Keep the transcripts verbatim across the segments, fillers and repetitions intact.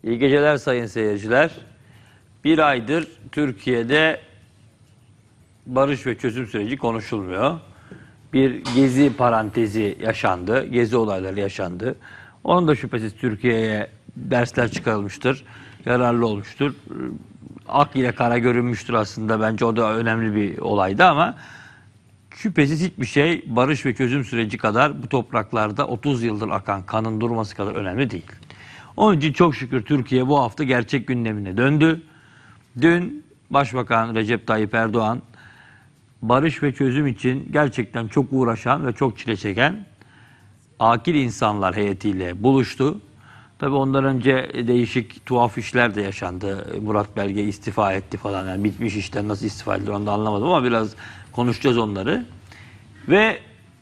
İyi geceler sayın seyirciler. Bir aydır Türkiye'de barış ve çözüm süreci konuşulmuyor. Bir gezi parantezi yaşandı, gezi olayları yaşandı. Onun da şüphesiz Türkiye'ye dersler çıkarılmıştır, yararlı olmuştur. Ak ile kara görünmüştür aslında, bence o da önemli bir olaydı ama şüphesiz hiçbir şey barış ve çözüm süreci kadar bu topraklarda otuz yıldır akan kanın durması kadar önemli değil. Onun için çok şükür Türkiye bu hafta gerçek gündemine döndü. Dün Başbakan Recep Tayyip Erdoğan barış ve çözüm için gerçekten çok uğraşan ve çok çile çeken akil insanlar heyetiyle buluştu. Tabii ondan önce değişik tuhaf işler de yaşandı. Murat Belge istifa etti falan. Yani bitmiş işten nasıl istifa edilir onu da anlamadım ama biraz konuşacağız onları. Ve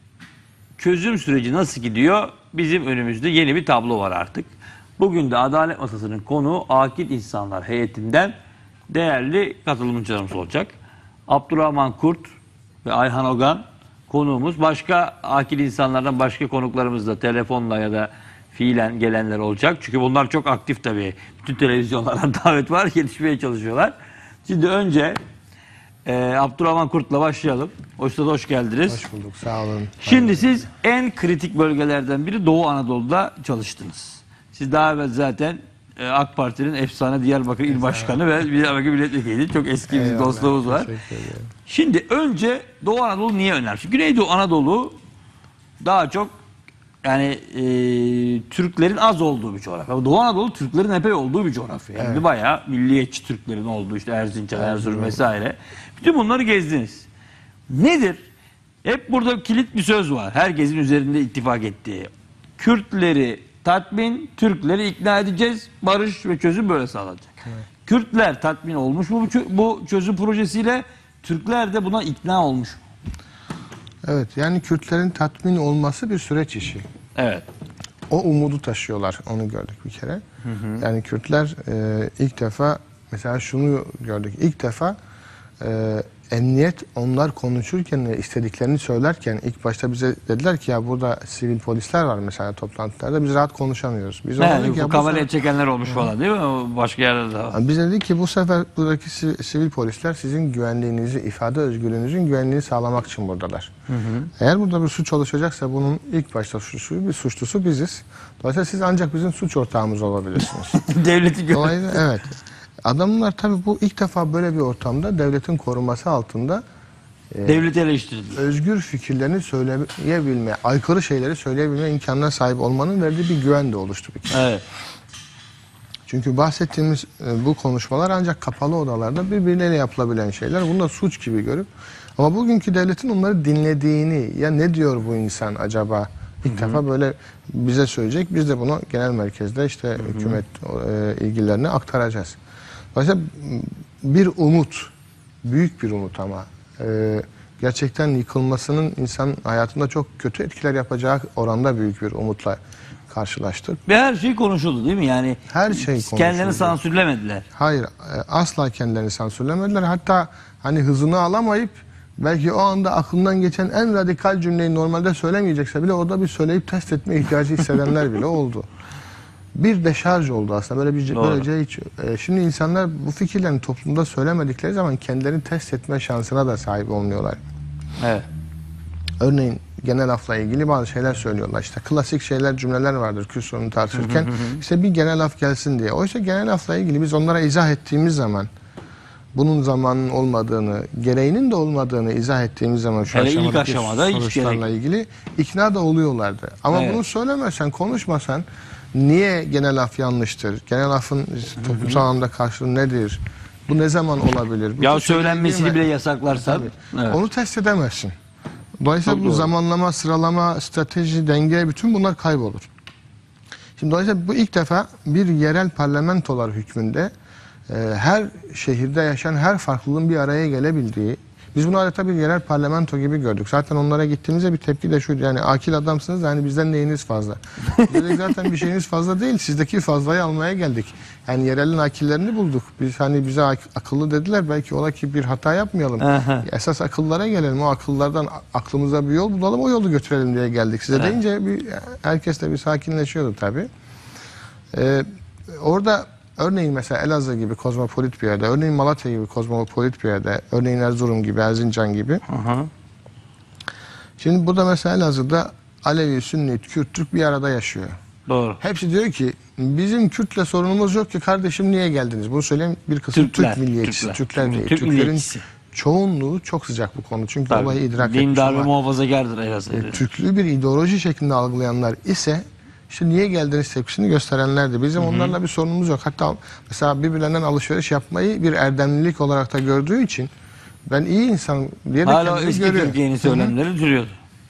çözüm süreci nasıl gidiyor? Bizim önümüzde yeni bir tablo var artık. Bugün de Adalet Masası'nın konuğu akil insanlar heyetinden değerli katılımcılarımız olacak. Abdurrahman Kurt ve Ayhan Ogan konuğumuz. Başka akil insanlardan başka konuklarımız da telefonla ya da fiilen gelenler olacak. Çünkü bunlar çok aktif tabii. Bütün televizyonlardan davet var, yetişmeye çalışıyorlar. Şimdi önce e, Abdurrahman Kurt'la başlayalım. Hoşça hoş geldiniz. Hoş bulduk, sağ olun. Şimdi siz en kritik bölgelerden biri Doğu Anadolu'da çalıştınız. Siz daha evvel zaten e, AK Parti'nin efsane Diyarbakır İl Başkanı ve Diyarbakır Milletvekili. Çok eski bir dostluğumuz var. Şimdi önce Doğu Anadolu niye önemli? Güneydoğu Anadolu daha çok yani e, Türklerin az olduğu bir coğrafya. Doğu Anadolu Türklerin epey olduğu bir coğrafya. Yani evet. Bayağı milliyetçi Türklerin olduğu, işte Erzincan, Erzurum vesaire. Bütün bunları gezdiniz. Nedir? Hep burada kilit bir söz var. Herkesin üzerinde ittifak ettiği. Kürtleri tatmin, Türkleri ikna edeceğiz. Barış ve çözüm böyle sağlanacak. Evet. Kürtler tatmin olmuş mu bu çözüm projesiyle? Türkler de buna ikna olmuş mu? Evet, yani Kürtlerin tatmin olması bir süreç işi. Evet. O umudu taşıyorlar, onu gördük bir kere. Hı hı. Yani Kürtler e, ilk defa, mesela şunu gördük, ilk defa e, emniyet onlar konuşurken, istediklerini söylerken ilk başta bize dediler ki ya burada sivil polisler var mesela toplantılarda, biz rahat konuşamıyoruz. Biz evet, dedik, bu kameraya çekenler olmuş hı. falan değil mi? Başka yerde de var. Biz dedik ki bu sefer buradaki sivil polisler sizin güvenliğinizi, ifade özgürlüğünüzün güvenliğini sağlamak için buradalar. Hı hı. Eğer burada bir suç oluşacaksa bunun ilk başta suçlusu, bir suçlusu biziz. Dolayısıyla siz ancak bizim suç ortağımız olabilirsiniz. Devleti görüyoruz. Evet. Adamlar tabii bu ilk defa böyle bir ortamda devletin koruması altında e, devleti eleştirdi. Özgür fikirlerini söyleyebilme, aykırı şeyleri söyleyebilme imkanına sahip olmanın verdiği bir güven de oluştu bir kere. Evet. Çünkü bahsettiğimiz e, bu konuşmalar ancak kapalı odalarda birbirleriyle yapılabilen şeyler. Bunu da suç gibi görüp ama bugünkü devletin onları dinlediğini, ya ne diyor bu insan acaba ilk Hı -hı. defa böyle bize söyleyecek. Biz de bunu genel merkezde işte Hı -hı. hükümet e, ilgilerine aktaracağız. Mesela bir umut, büyük bir umut ama e, gerçekten yıkılmasının insan hayatında çok kötü etkiler yapacağı oranda büyük bir umutla karşılaştık. Ve her şey konuşuldu değil mi? Yani her şey konuşuldu. Kendilerini sansürlemediler. Hayır, asla kendilerini sansürlemediler. Hatta hani hızını alamayıp belki o anda aklından geçen en radikal cümleyi normalde söylemeyecekse bile orada bir söyleyip test etme ihtiyacı hissedenler bile oldu. Bir deşarj oldu aslında. Böyle bir böylece hiç. E, şimdi insanlar bu fikirlerini toplumda söylemedikleri zaman kendilerini test etme şansına da sahip olmuyorlar. Evet. Örneğin genel afla ilgili bazı şeyler söylüyorlar. İşte klasik şeyler, cümleler vardır Kürt sorunu tartışırken. Hı hı hı. İşte bir genel af gelsin diye. Oysa genel afla ilgili biz onlara izah ettiğimiz zaman bunun zamanın olmadığını, gereğinin de olmadığını izah ettiğimiz zaman şu yani ilk aşamada sonuçlarla ilgili ikna da oluyorlardı. Ama evet. bunu söylemezsen, konuşmasan niye genel af yanlıştır? Genel afın toplumsal anlamda karşılığı nedir? Bu ne zaman olabilir? Bu ya söylenmesini bile yasaklarsan evet. onu test edemezsin. Dolayısıyla Çok bu doğru. zamanlama, sıralama, strateji, denge bütün bunlar kaybolur. Şimdi dolayısıyla bu ilk defa bir yerel parlamentolar hükmünde e, her şehirde yaşayan her farklılığın bir araya gelebildiği, biz bunu adeta bir yerel parlamento gibi gördük. Zaten onlara gittiğimizde bir tepki de şuydu. Yani akil adamsınız, yani bizden neyiniz fazla? Dedik zaten bir şeyiniz fazla değil. Sizdeki fazlayı almaya geldik. Yani yerelin akillerini bulduk. Biz hani bize ak akıllı dediler. Belki ola ki bir hata yapmayalım. Aha. Esas akıllara gelelim. O akıllardan aklımıza bir yol bulalım. O yolu götürelim diye geldik. Size Aha. deyince bir, herkes de bir sakinleşiyordu tabii. Ee, orada örneğin mesela Elazığ gibi kozmopolit bir yerde, örneğin Malatya gibi kozmopolit bir yerde, örneğin Erzurum gibi, Erzincan gibi. Hı hı. Şimdi burada mesela Elazığ'da Alevi, Sünni, Kürt, Türk bir arada yaşıyor. Doğru. Hepsi diyor ki bizim Kürt'le sorunumuz yok ki kardeşim, niye geldiniz? Bunu söyleyen bir kısım Türkler, Türk milliyetçisi. Türkler. Türkler değil. Türk Türklerin milliyetçisi. çoğunluğu çok sıcak bu konu. Çünkü Tabii. olayı idrak etmiş. Dindar ve ama muhafazakardır Elazığ. e, Türklüğü bir ideoloji şeklinde algılayanlar ise işte niye geldiniz tepkisini gösterenlerdi. Bizim Hı -hı. onlarla bir sorunumuz yok. Hatta mesela birbirlerinden alışveriş yapmayı bir erdemlilik olarak da gördüğü için ben iyi insan diye de hala kendimi eski görüyorum. Türkiye'nin söylemleri duruyordu.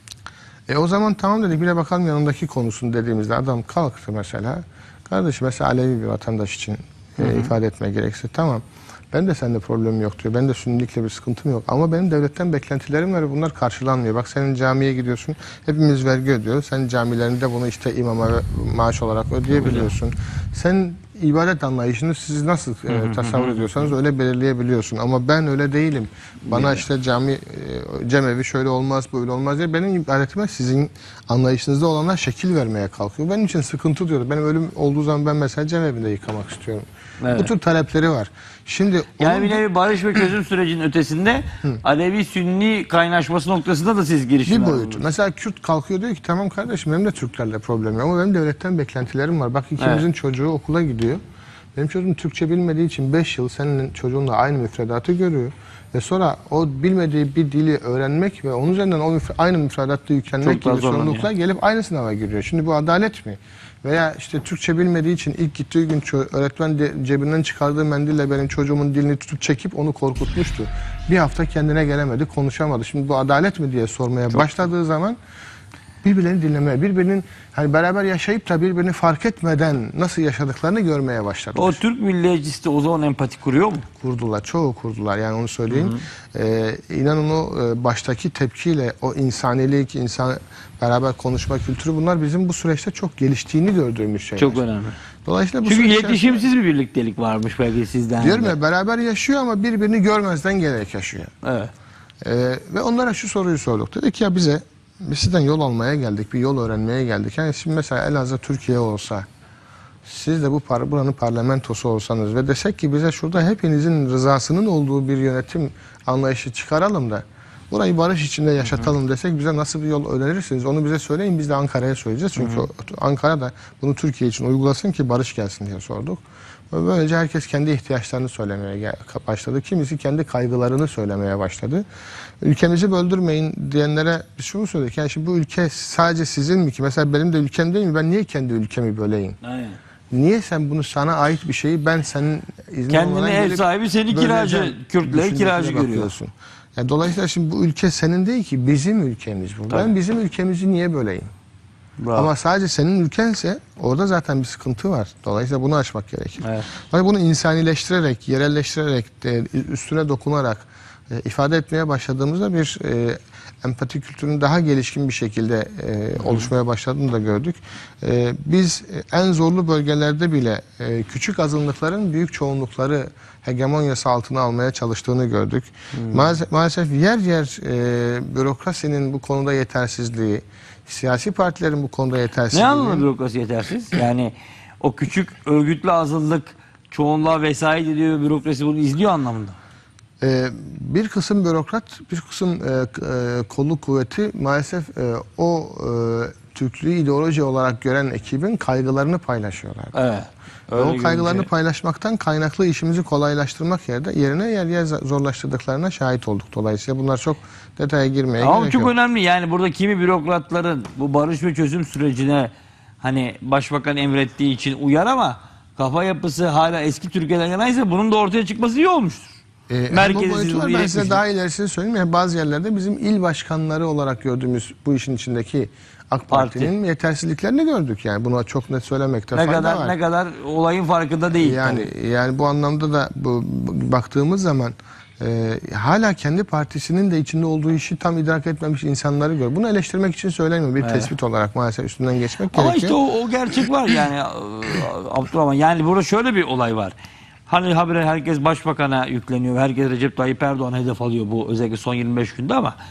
E o zaman tamam dedik, bir de bakalım yanındaki konusunu dediğimizde adam kalktı mesela. Kardeşim mesela Alevi bir vatandaş için e, hı hı. ifade etmeye gerekirse tamam. Ben de sende problemim yok diyor. Ben de sünnilikle bir sıkıntım yok. Ama benim devletten beklentilerim var ve bunlar karşılanmıyor. Bak senin camiye gidiyorsun. Hepimiz vergi ödüyoruz. Sen camilerinde bunu işte imama maaş olarak ödeyebiliyorsun. Sen ibadet anlayışını siz nasıl e, tasavvur ediyorsanız öyle belirleyebiliyorsun. Ama ben öyle değilim. Bana işte cami, e, cemevi şöyle olmaz, böyle olmaz diye benim ibadetime sizin anlayışınızda olanlar şekil vermeye kalkıyor. Benim için sıkıntı diyordu. Benim ölüm olduğu zaman ben mesela cemevinde yıkamak istiyorum. Evet. Bu tür talepleri var. Şimdi yani onun... bir nevi barış ve çözüm sürecinin ötesinde Alevi-Sünni kaynaşması noktasında da siz girişimler bir boyutu. Mesela Kürt kalkıyor diyor ki tamam kardeşim benim de Türklerle problemim yok ama benim devletten beklentilerim var. Bak ikimizin evet. çocuğu okula gidiyor. Benim çocuğum Türkçe bilmediği için beş yıl senin çocuğunla aynı müfredatı görüyor. Ve sonra o bilmediği bir dili öğrenmek ve onun üzerinden o müfre aynı müfredatta yüklenmek gibi sorumluluklar gelip aynı sınava giriyor. Şimdi bu adalet mi? Veya işte Türkçe bilmediği için ilk gittiği gün öğretmen cebinden çıkardığı mendille benim çocuğumun dilini tutup çekip onu korkutmuştu. Bir hafta kendine gelemedi, konuşamadı. Şimdi bu adalet mi diye sormaya Çok başladığı güzel. zaman birbirlerini dinlemeye, birbirinin hani beraber yaşayıp da birbirini fark etmeden nasıl yaşadıklarını görmeye başladılar. O Türk milliyetçisi de o zaman empati kuruyor mu? Kurdular, çoğu kurdular. Yani onu söyleyeyim. Hı hı. Ee, inanın o e, baştaki tepkiyle o insanilik, insan beraber konuşma kültürü, bunlar bizim bu süreçte çok geliştiğini gördüğümüz şeyler. Çok önemli. Dolayısıyla bu Çünkü iletişimsiz bir birliktelik varmış belki sizden. Diyorum ya, beraber yaşıyor ama birbirini görmezden gelerek yaşıyor. Evet. Ee, ve onlara şu soruyu sorduk. Dedik ya bize biz sizden yol almaya geldik, bir yol öğrenmeye geldik. Yani şimdi mesela Elazığ Türkiye olsa, siz de bu par buranın parlamentosu olsanız ve desek ki bize şurada hepinizin rızasının olduğu bir yönetim anlayışı çıkaralım da burayı barış içinde yaşatalım desek, bize nasıl bir yol önerirsiniz? Onu bize söyleyin, biz de Ankara'ya söyleyeceğiz. Çünkü hı hı. Ankara da bunu Türkiye için uygulasın ki barış gelsin diye sorduk. Ve böylece herkes kendi ihtiyaçlarını söylemeye başladı. Kimisi kendi kaygılarını söylemeye başladı. Ülkemizi böldürmeyin diyenlere biz şunu söyledik. Yani şimdi bu ülke sadece sizin mi ki? Mesela benim de ülkem değil mi? Ben niye kendi ülkemi böleyim? Aynen. Niye sen bunu, sana ait bir şeyi ben senin iznin kendine ev sahibi seni kiracı, Kürtleri kiracı görüyorsun. Yani dolayısıyla şimdi bu ülke senin değil ki, bizim ülkemiz bu. Tabii. Ben bizim ülkemizi niye böleyim? Bravo. Ama sadece senin ülkense orada zaten bir sıkıntı var. Dolayısıyla bunu aşmak gerekir. Evet. Yani bunu insanileştirerek, yerelleştirerek, üstüne dokunarak e, ifade etmeye başladığımızda bir e, empati kültürünün daha gelişkin bir şekilde e, oluşmaya başladığını da gördük. E, biz en zorlu bölgelerde bile e, küçük azınlıkların büyük çoğunlukları hegemonyası altına almaya çalıştığını gördük. Hmm. Maalesef, maalesef yer yer e, bürokrasinin bu konuda yetersizliği, siyasi partilerin bu konuda yetersizliği. Ne anlamda bürokrasi yetersiz? Yani o küçük örgütlü azınlık çoğunluğa vesayet ediyor ve bürokrasi bunu izliyor anlamında. Ee, bir kısım bürokrat, bir kısım e, e, kolluk kuvveti maalesef e, o e, Türklüğü ideoloji olarak gören ekibin kaygılarını paylaşıyorlar. Evet. Öyle o kaygılarını görünce paylaşmaktan kaynaklı işimizi kolaylaştırmak yerine, yerine yer yer zorlaştırdıklarına şahit olduk. Dolayısıyla bunlar çok detaya girmeye Ama gerek çok yok. önemli. Yani burada kimi bürokratların bu barış ve çözüm sürecine hani başbakan emrettiği için uyar ama kafa yapısı hala eski Türkiye'den yanaysa bunun da ortaya çıkması iyi olmuştur. E, Merkezi var. Ben size daha ilerisini söyleyeyim. Yani bazı yerlerde bizim il başkanları olarak gördüğümüz bu işin içindeki AK Parti'nin Parti. yetersizliklerini gördük. Yani buna çok net söylemekte ne fayda kadar, var. Ne kadar olayın farkında değil. Yani tabii. yani bu anlamda da bu, baktığımız zaman e, hala kendi partisinin de içinde olduğu işi tam idrak etmemiş insanları gör. Bunu eleştirmek için söylemiyorum. Bir evet. tespit olarak maalesef üstünden geçmek Ama gerekiyor. Ama işte o, o gerçek var yani Abdurrahman. Yani burada şöyle bir olay var. Hani habire herkes başbakana yükleniyor. Herkes Recep Tayyip Erdoğan'a hedef alıyor bu özellikle son yirmi beş günde ama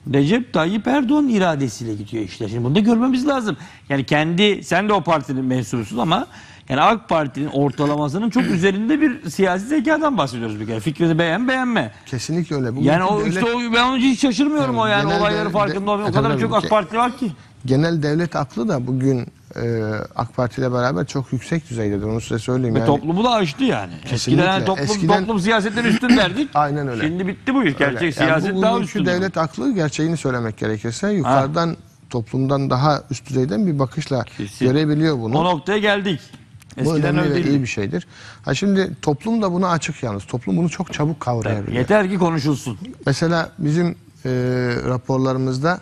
Recep Tayyip Erdoğan iradesiyle gidiyor işler. Şimdi bunu da görmemiz lazım. Yani kendi, sen de o partinin mensubusun ama yani AK Parti'nin ortalamasının çok üzerinde bir siyasi zekadan bahsediyoruz bir kere. Fikrini beğen beğenme. Kesinlikle öyle. Bugünkü Yani o devlet- işte o, ben onun için hiç şaşırmıyorum Yani o yani genel olayları de- farkında de- olmuyor. O e, kadar tabii çok tabii. AK Parti var ki. genel devlet aklı da bugün e, AK Parti ile beraber çok yüksek düzeydedir. Onu size söyleyeyim. Ve Yani toplumu da aştı yani. Kesinlikle. Eskiden hani toplum, Eskiden- toplum siyasetten üstün derdik. Aynen öyle. Şimdi bitti bu iş. Gerçek Öyle. Yani siyaset bu daha bugünkü üstün. devlet aklı, gerçeğini söylemek gerekirse yukarıdan toplumdan daha üst düzeyden bir bakışla Kesin. görebiliyor bunu. O noktaya geldik. Bu Eskiden önemli öyle ve değildi. iyi bir şeydir. Ha şimdi toplum da buna açık yalnız. Toplum bunu çok çabuk kavrayabiliyor. Yeter ki konuşulsun. Mesela bizim e, raporlarımızda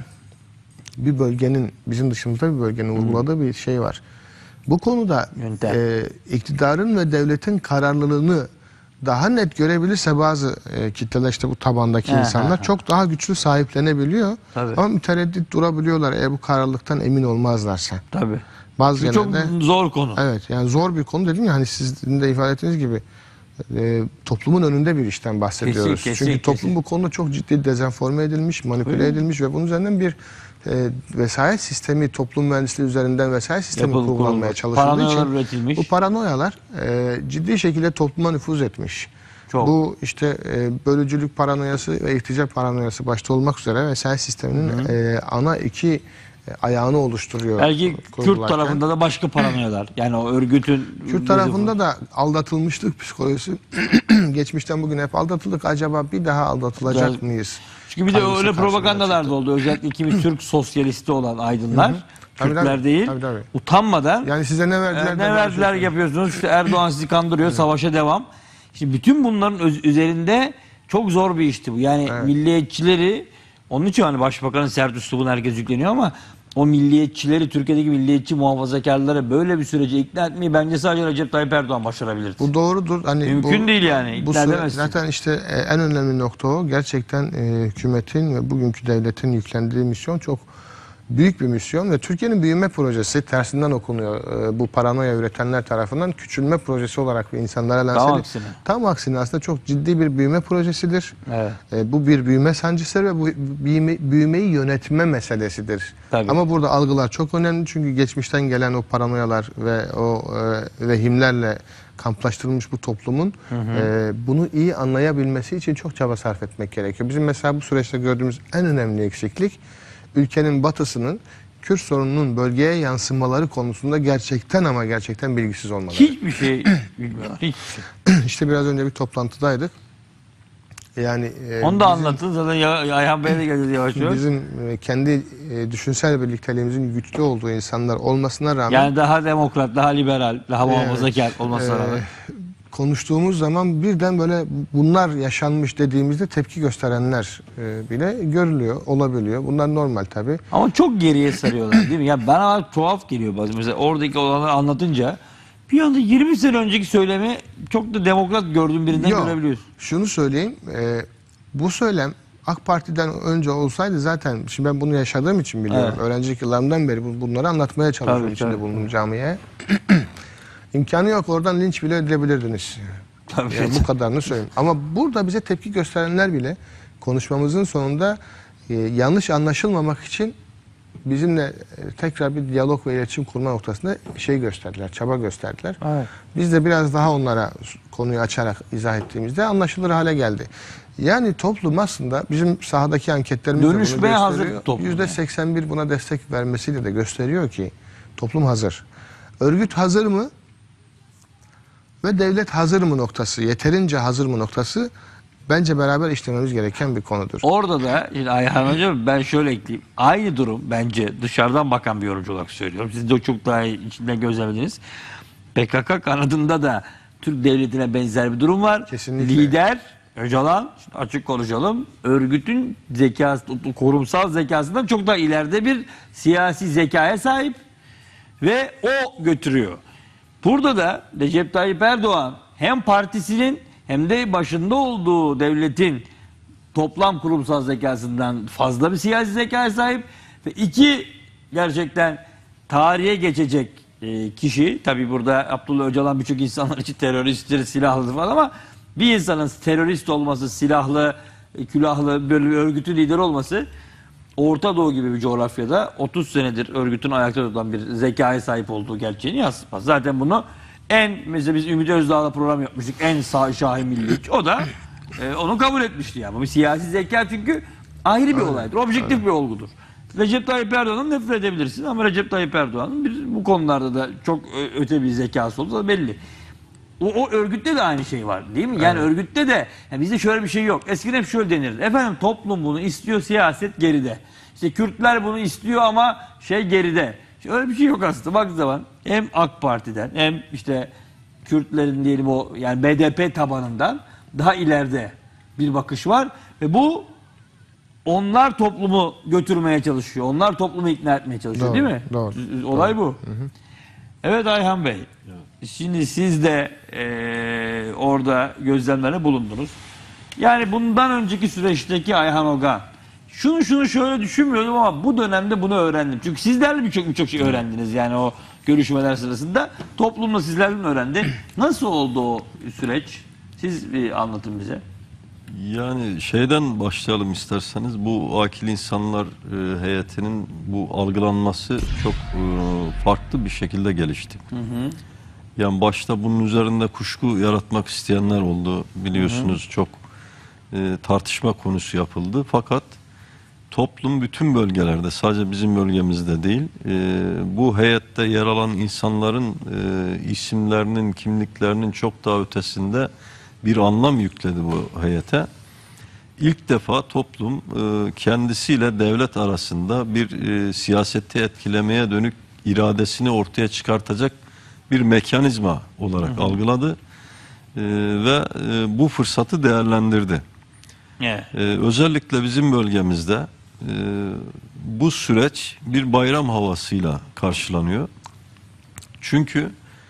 bir bölgenin, bizim dışımızda bir bölgenin vurguladığı bir şey var. Bu konuda Yöntem. e, iktidarın ve devletin kararlılığını daha net görebilirse bazı e, kitleler, işte bu tabandaki He, insanlar he, he. çok daha güçlü sahiplenebiliyor. Tabii. Ama mütereddit durabiliyorlar eğer bu kararlılıktan emin olmazlarsa. Tabii. Bazı Bu çok yerlerde zor konu. evet, yani zor bir konu dedim ya, hani sizin de ifade ettiğiniz gibi e, toplumun önünde bir işten bahsediyoruz. Kesin, kesin, Çünkü toplum kesin. bu konuda çok ciddi dezenforme edilmiş, manipüle edilmiş ve bunun üzerinden bir e, vesayet sistemi, toplum mühendisliği üzerinden vesayet sistemi Yapılıp kurgulanmaya kurulmuş. çalışıldığı Paranoyalar için üretilmiş. bu paranoyalar e, ciddi şekilde topluma nüfuz etmiş. Çok. Bu işte e, bölücülük paranoyası ve irtica paranoyası başta olmak üzere vesayet sisteminin e, ana iki e, ayağını oluşturuyor. Belki Kürt kurgularken. tarafında da başka paranoyalar. Yani o örgütün... Kürt tarafında da aldatılmışlık psikolojisi. Geçmişten bugüne hep aldatıldık. Acaba bir daha aldatılacak Biraz- mıyız? Çünkü bir de Kaygısı öyle karşımıza propagandalar da çıktı. oldu. Özellikle kimi Türk sosyalisti olan aydınlar, Tabii, Kürtler tabii. değil, Tabii, tabii. utanmadan Yani size ne e, verdiler? ne verdiler yapıyorsunuz, işte Erdoğan sizi kandırıyor, savaşa devam. Şimdi bütün bunların öz- üzerinde çok zor bir işti bu. Yani Evet. milliyetçileri, onun için hani Başbakanın sert üslubuna herkes yükleniyor ama o milliyetçileri, Türkiye'deki milliyetçi muhafazakarları böyle bir sürece ikna etmeyi bence sadece Recep Tayyip Erdoğan başarabilirdi. Bu doğrudur. Hani Mümkün bu, değil yani, Bu ikna süre- edemezsin. zaten işte e, en önemli nokta o. Gerçekten e, hükümetin ve bugünkü devletin yüklendiği misyon çok büyük bir misyon ve Türkiye'nin büyüme projesi tersinden okunuyor. E, bu paranoya üretenler tarafından küçülme projesi olarak ve insanlara lanse Tam edilip- aksine. Tam aksine aslında çok ciddi bir büyüme projesidir. Evet. E, bu bir büyüme sancısıdır ve bu büyüme, büyümeyi yönetme meselesidir. Tabii. Ama burada algılar çok önemli çünkü geçmişten gelen o paranoyalar ve o e, vehimlerle kamplaştırılmış bu toplumun e, bunu iyi anlayabilmesi için çok çaba sarf etmek gerekiyor. Bizim mesela bu süreçte gördüğümüz en önemli eksiklik ülkenin batısının Kürt sorununun bölgeye yansımaları konusunda gerçekten ama gerçekten bilgisiz olmaları. Hiçbir şey bilmiyorlar. Hiçbir şey. İşte biraz önce bir toplantıdaydık. Yani e, Onu da bizim- anlatın. Zaten ya, Ayhan Bey de geldi yavaş yavaş. Bizim e, kendi e, düşünsel birlikteliğimizin güçlü olduğu insanlar olmasına rağmen Yani daha demokrat, daha liberal, daha muhafazakar olmasına e, rağmen. konuştuğumuz zaman birden böyle bunlar yaşanmış dediğimizde tepki gösterenler e, bile görülüyor, olabiliyor. Bunlar normal tabii. Ama çok geriye sarıyorlar değil mi? Ya bana tuhaf geliyor bazen. Mesela oradaki olanları anlatınca bir anda yirmi sene önceki söylemi çok da demokrat gördüğün birinden Yok, görebiliyorsun. şunu söyleyeyim. e, bu söylem AK Parti'den önce olsaydı zaten, şimdi ben bunu yaşadığım için biliyorum. Evet. Öğrencilik yıllarımdan beri bu- bunları anlatmaya çalışıyorum Tabii, içinde tabii. bulunduğum camiye. İmkanı yok, oradan linç bile edilebilirdiniz. Tabii. Yani bu kadarını söyleyeyim. Ama burada bize tepki gösterenler bile konuşmamızın sonunda e, yanlış anlaşılmamak için bizimle e, tekrar bir diyalog ve iletişim kurma noktasında şey gösterdiler, çaba gösterdiler. Evet. Biz de biraz daha onlara konuyu açarak izah ettiğimizde anlaşılır hale geldi. Yani toplum aslında bizim sahadaki anketlerimiz de bunu Dönüşmeye hazır gösteriyor. toplum yüzde seksen bir buna destek vermesiyle de gösteriyor ki toplum hazır. Örgüt hazır mı? Ve devlet hazır mı noktası, yeterince hazır mı noktası bence beraber işlememiz gereken bir konudur. Orada da şimdi Ayhan Hocam ben şöyle ekleyeyim. Aynı durum bence dışarıdan bakan bir yorumcu olarak söylüyorum. Siz de çok daha iyi içinden gözlemlediniz. P K K kanadında da Türk devletine benzer bir durum var. Kesinlikle. Lider Öcalan, şimdi açık konuşalım, örgütün zekası, kurumsal zekasından çok daha ileride bir siyasi zekaya sahip ve o götürüyor. Burada da Recep Tayyip Erdoğan hem partisinin hem de başında olduğu devletin toplam kurumsal zekasından fazla bir siyasi zekaya sahip ve iki gerçekten tarihe geçecek e, kişi, tabi burada Abdullah Öcalan birçok insanlar için teröristtir, silahlıdır falan ama bir insanın terörist olması, silahlı, e, külahlı böyle bir örgütün lideri olması Orta Doğu gibi bir coğrafyada otuz senedir örgütün ayakta tutan bir zekaya sahip olduğu gerçeğini yansıtmaz. Zaten bunu en, mesela biz Ümit Özdağ'la program yapmıştık, en sağ şahi milliyetçi. O da e, onu kabul etmişti yani. Bu bir siyasi zeka, çünkü ayrı bir olaydır. Objektif bir olgudur. Recep Tayyip Erdoğan'ı nefret edebilirsin ama Recep Tayyip Erdoğan'ın bir, bu konularda da çok ö- öte bir zekası olduğu da belli. O, o örgütte de aynı şey var değil mi? Yani evet. Örgütte de yani bizde şöyle bir şey yok. Eskiden hep şöyle denirdi. Efendim toplum bunu istiyor, siyaset geride. İşte Kürtler bunu istiyor ama şey geride. İşte öyle bir şey yok aslında. Baktığı zaman hem AK Parti'den hem işte Kürtlerin diyelim o yani B D P tabanından daha ileride bir bakış var ve bu onlar toplumu götürmeye çalışıyor. Onlar toplumu ikna etmeye çalışıyor, doğru, değil mi? Doğru. Olay doğru. bu. Hı hı. Evet Ayhan Bey. Evet. Şimdi siz de e, orada gözlemlere bulundunuz. Yani bundan önceki süreçteki Ayhan Ogan, şunu şunu şöyle düşünmüyordum ama bu dönemde bunu öğrendim. Çünkü sizlerle birçok birçok şey öğrendiniz yani o görüşmeler sırasında. Toplumda sizlerden öğrendi. Nasıl oldu o süreç? Siz bir anlatın bize. Yani şeyden başlayalım isterseniz. Bu akil insanlar e, heyetinin bu algılanması çok e, farklı bir şekilde gelişti. Hı hı. Yani başta bunun üzerinde kuşku yaratmak isteyenler oldu. Biliyorsunuz hı hı. çok e, tartışma konusu yapıldı. Fakat toplum bütün bölgelerde, sadece bizim bölgemizde değil, e, bu heyette yer alan insanların e, isimlerinin, kimliklerinin çok daha ötesinde bir anlam yükledi bu heyete. İlk defa toplum e, kendisiyle devlet arasında bir e, siyaseti etkilemeye dönük iradesini ortaya çıkartacak bir mekanizma olarak hı hı. algıladı e, ve e, bu fırsatı değerlendirdi. Evet. E, özellikle bizim bölgemizde e, bu süreç bir bayram havasıyla karşılanıyor. Çünkü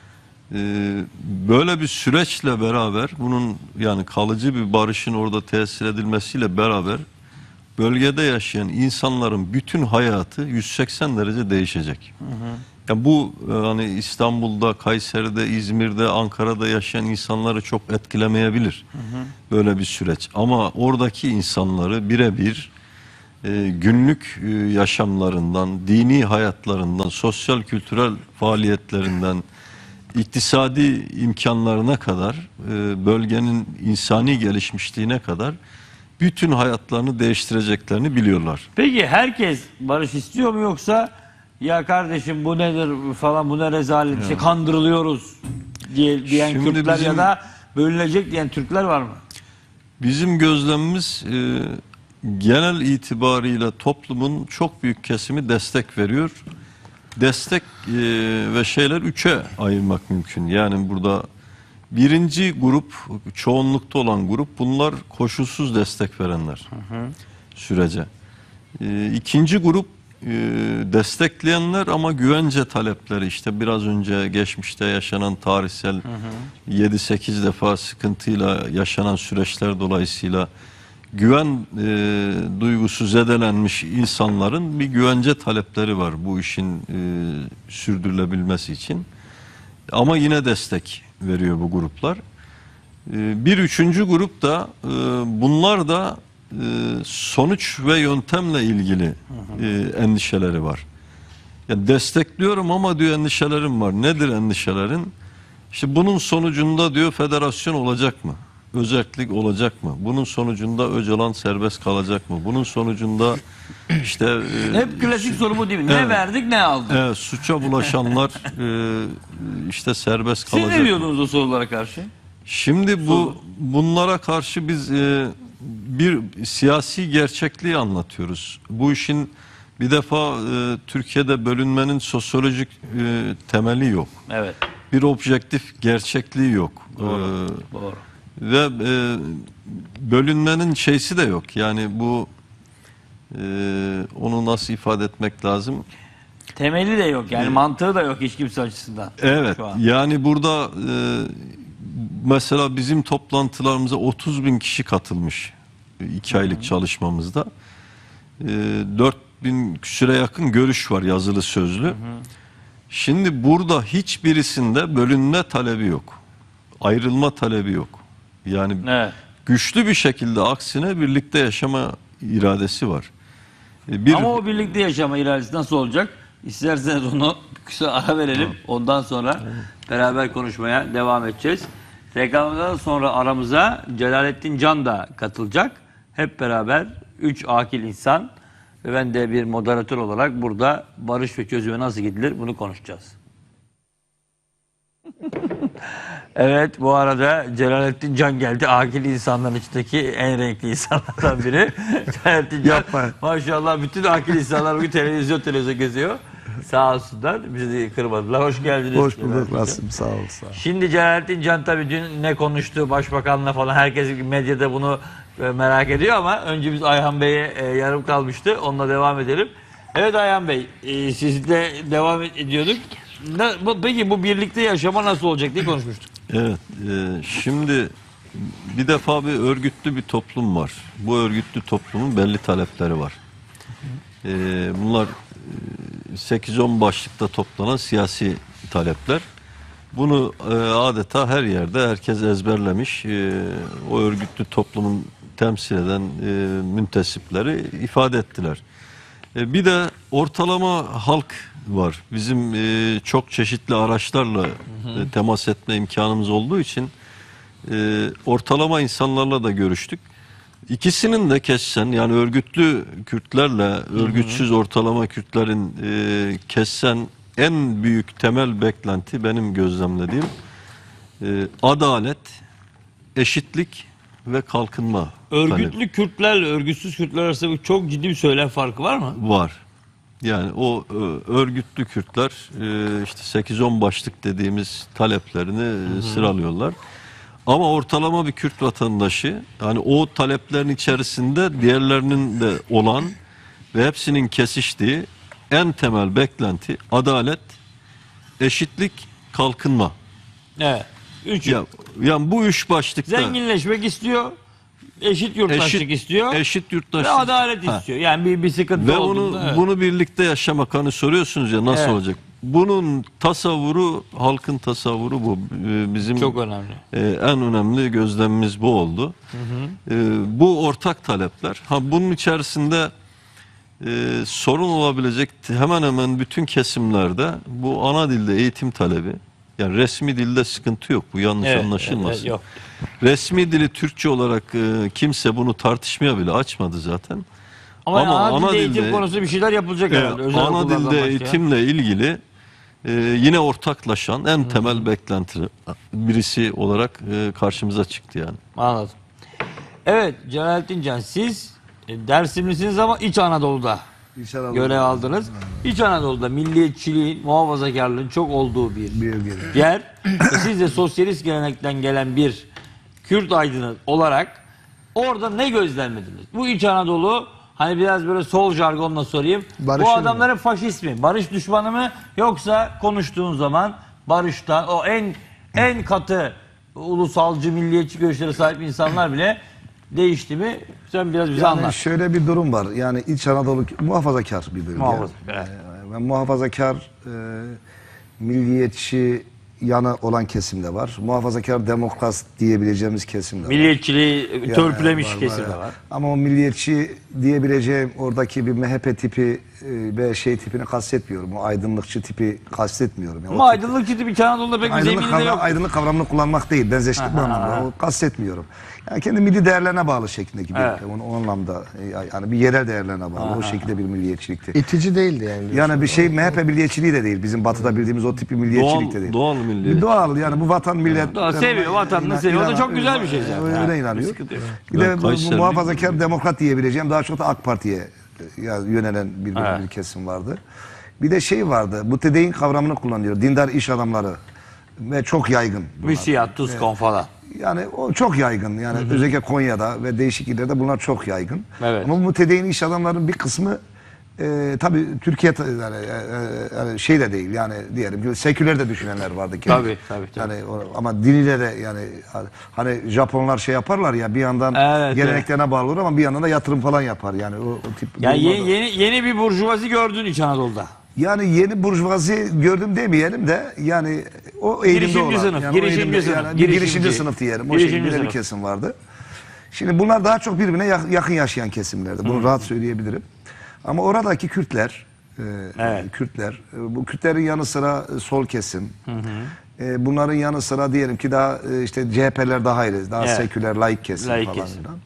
Ee, böyle bir süreçle beraber bunun yani kalıcı bir barışın orada tesir edilmesiyle beraber bölgede yaşayan insanların bütün hayatı yüz seksen derece değişecek. Hı hı. Yani bu hani İstanbul'da, Kayseri'de, İzmir'de, Ankara'da yaşayan insanları çok etkilemeyebilir. Hı hı. Böyle bir süreç. Ama oradaki insanları birebir e, günlük e, yaşamlarından, dini hayatlarından, sosyal kültürel faaliyetlerinden, İktisadi imkanlarına kadar, bölgenin insani gelişmişliğine kadar bütün hayatlarını değiştireceklerini biliyorlar. Peki herkes barış istiyor mu, yoksa ya kardeşim bu nedir falan, bu ne rezalet, işte kandırılıyoruz diye, diyen Şimdi Kürtler bizim, ya da bölünecek diyen Türkler var mı? Bizim gözlemimiz e, genel itibarıyla toplumun çok büyük kesimi destek veriyor. Destek e, ve şeyler üçe ayırmak mümkün. Yani burada birinci grup, çoğunlukta olan grup, bunlar koşulsuz destek verenler hı hı. sürece. E, ikinci grup e, destekleyenler ama güvence talepleri, işte biraz önce geçmişte yaşanan tarihsel yedi sekiz defa sıkıntıyla yaşanan süreçler dolayısıyla güven e, duygusu zedelenmiş insanların bir güvence talepleri var bu işin e, sürdürülebilmesi için. Ama yine destek veriyor bu gruplar. E, bir üçüncü grup da e, bunlar da e, sonuç ve yöntemle ilgili e, endişeleri var. Yani destekliyorum ama diyor endişelerim var. Nedir endişelerin? İşte bunun sonucunda diyor federasyon olacak mı? Özellik olacak mı? Bunun sonucunda Öcalan serbest kalacak mı? Bunun sonucunda işte e, hep klasik soru bu değil mi? Ne evet, verdik, ne aldık? Evet, suça bulaşanlar e, işte serbest kalacak. Siz ne diyordunuz o sorulara karşı? Şimdi bu bunlara karşı biz e, bir siyasi gerçekliği anlatıyoruz. Bu işin bir defa e, Türkiye'de bölünmenin sosyolojik e, temeli yok. Evet. Bir objektif gerçekliği yok. Doğru. Ee, doğru. Ve e, bölünmenin şeysi de yok. Yani bu e, onu nasıl ifade etmek lazım? Temeli de yok. Yani ee, mantığı da yok hiç kimse açısından. Evet. Yani burada e, mesela bizim toplantılarımıza otuz bin kişi katılmış. iki aylık Hı-hı. çalışmamızda. E, dört bin küsüre yakın görüş var, yazılı sözlü. Hı-hı. Şimdi burada hiçbirisinde bölünme talebi yok. Ayrılma talebi yok. Yani evet. güçlü bir şekilde aksine birlikte yaşama iradesi var. E, bir Ama o birlikte yaşama iradesi nasıl olacak? İsterseniz onu kısa ara verelim. Ondan sonra beraber konuşmaya devam edeceğiz. Reklamdan sonra aramıza Celalettin Can da katılacak. Hep beraber üç akil insan ve ben de bir moderatör olarak burada barış ve çözüme nasıl gidilir bunu konuşacağız. Evet, bu arada Celalettin Can geldi. Akil insanların içindeki en renkli insanlardan biri. Celalettin Can, Yapma. maşallah bütün akil insanlar bugün televizyon televizyon geziyor. Sağ olsunlar, bizi kırmadılar. Hoş geldiniz. Hoş bulduk Celalettin Can. Rasim, sağ ol. Sağ ol. Şimdi Celalettin Can tabii dün ne konuştu başbakanla falan, herkes medyada bunu e, merak ediyor ama önce biz Ayhan Bey'e e, yarım kalmıştı. Onunla devam edelim. Evet Ayhan Bey, e, sizle devam ediyorduk. Ne, bu, peki bu birlikte yaşama nasıl olacak diye konuşmuştuk. Evet, e, şimdi bir defa bir örgütlü bir toplum var. Bu örgütlü toplumun belli talepleri var. E, bunlar e, sekiz on başlıkta toplanan siyasi talepler. Bunu e, adeta her yerde herkes ezberlemiş. E, o örgütlü toplumun temsil eden e, müntesipleri ifade ettiler. E, bir de ortalama halk var. Bizim e, çok çeşitli araçlarla e, temas etme imkanımız olduğu için e, ortalama insanlarla da görüştük. İkisinin de kessen, yani örgütlü Kürtlerle örgütsüz ortalama Kürtlerin e, kessen en büyük temel beklenti benim gözlemlediğim e, adalet, eşitlik ve kalkınma Örgütlü talebi Kürtlerle örgütsüz Kürtler arasında çok ciddi bir söylem farkı var mı? var. Yani o e, örgütlü Kürtler e, işte sekiz on başlık dediğimiz taleplerini e, sıralıyorlar. Ama ortalama bir Kürt vatandaşı, yani o taleplerin içerisinde diğerlerinin de olan ve hepsinin kesiştiği en temel beklenti adalet, eşitlik, kalkınma. Evet. Üç. Ya, yani bu üç başlıkta Zenginleşmek istiyor, eşit yurttaşlık istiyor eşit ve yurttaşlık adalet Ha. istiyor. Yani bir, bir sıkıntı Ve olduğunda, onu evet. bunu birlikte yaşamak, hani soruyorsunuz ya nasıl Evet. olacak? Bunun tasavvuru, halkın tasavvuru bu. Ee, Bizim Çok önemli. e, en önemli gözlemimiz bu oldu. Ee, bu ortak talepler. Ha bunun içerisinde e, sorun olabilecek hemen hemen bütün kesimlerde bu ana dilde eğitim talebi. Yani resmi dilde sıkıntı yok. Bu yanlış Evet, anlaşılmasın. evet, yok. Resmi dili Türkçe olarak e, kimse bunu tartışmaya bile açmadı zaten. Ama, Ama ana, ana dilde eğitim dilde- konusunda bir şeyler yapılacak Evet, herhalde. Özel ana okullardan dilde başlayan. eğitimle ilgili e, yine ortaklaşan en temel beklenti birisi olarak e, karşımıza çıktı yani. Anladım. Evet Celalettin Can, siz e, Dersimlisiniz ama İç Anadolu'da İnşallah görev aldınız. İç Anadolu'da milliyetçiliğin, muhafazakarlığın çok olduğu bir bir gene. yer. E, siz de sosyalist gelenekten gelen bir Kürt aydını olarak orada ne gözlemlediniz? Bu İç Anadolu, hani biraz böyle sol jargonla sorayım. Barış'ın bu adamların faşist mi? Barış düşmanı mı? Yoksa konuştuğun zaman barıştan o en en katı ulusalcı, milliyetçi görüşlere sahip insanlar bile değişti mi? Sen biraz bize Yani anlat. şöyle bir durum var. Yani İç Anadolu muhafazakar bir bölge. Muhafazakar, evet. Ee, ve muhafazakar e, milliyetçi yanı olan kesim de var. Muhafazakar demokrat diyebileceğimiz kesim de var. Milliyetçiliği Yani törpülemiş var, var, kesim de evet. var. Ama o milliyetçi diyebileceğim oradaki bir M H P tipi e, ve şey tipini kastetmiyorum. O aydınlıkçı tipi kastetmiyorum. Yani Ama o tip- aydınlık tipi İç Anadolu'da pek bir Aydınlık, zemini de kavram, yok. aydınlık kavramını kullanmak değil. Benzeşlik bu anlamda. O kastetmiyorum. Yani kendi milli değerlerine bağlı şeklindeki bir Evet. o, o anlamda e, yani bir yerel değerlerine bağlı. O şekilde bir milliyetçilikti. İtici değildi yani. Yani bir şey M H P milliyetçiliği de değil. Bizim batıda bildiğimiz o tip bir milliyetçilik de değil. Doğal, doğal milliyet. Doğal yani bu vatan millet. Doğal, seviyor, vatanını seviyor. O da çok güzel bir şey zaten. Öyle, Ha, öyle bir inanıyor. sıkıntı yok. Bir Ben de bu, bu Kayserili- muhafazakar demokrat diyebileceğim daha çok da AK Parti'ye e, ya, yönelen bir, bir, Evet. bir kesim vardı. Bir de şey vardı. Bu tedeyin kavramını kullanıyor. Dindar iş adamları ve çok yaygın. bunlar. Müsiyat, Tuskon falan. Yani o çok yaygın. Yani özellikle Konya'da ve değişik illerde bunlar çok yaygın. Evet. Ama bu mütedeyyin iş adamlarının bir kısmı e, tabii Türkiye ta- yani, e, e, yani şey de değil yani diyelim ki seküler de düşünenler vardı. ki. Tabii, tabii, tabii. Yani o- ama diniyle de yani hani Japonlar şey yaparlar ya bir yandan Evet, geleneklerine bağlı olur ama bir yandan da yatırım falan yapar. Yani o, o tip Yani durumlar yeni, da- yeni, yeni bir burjuvazi gördün İç Anadolu'da. Yani yeni burjuvazi gördüm demeyelim de yani o eğilimde Girişimci olan. sınıf, yani o girişimci eğilimde- sınıf, yani bir girişimci. girişimci sınıf diyelim. O Girişimci şekilde bir sınıf. kesim vardı. Şimdi bunlar daha çok birbirine yak- yakın yaşayan kesimlerdi. Bunu rahat söyleyebilirim. Ama oradaki Kürtler, e, Evet. Kürtler, e, bu Kürtlerin yanı sıra e, sol kesim. E, bunların yanı sıra diyelim ki daha e, işte C H P'ler daha ayrı, daha Evet. seküler, laik kesim Laik falan kesim. filan.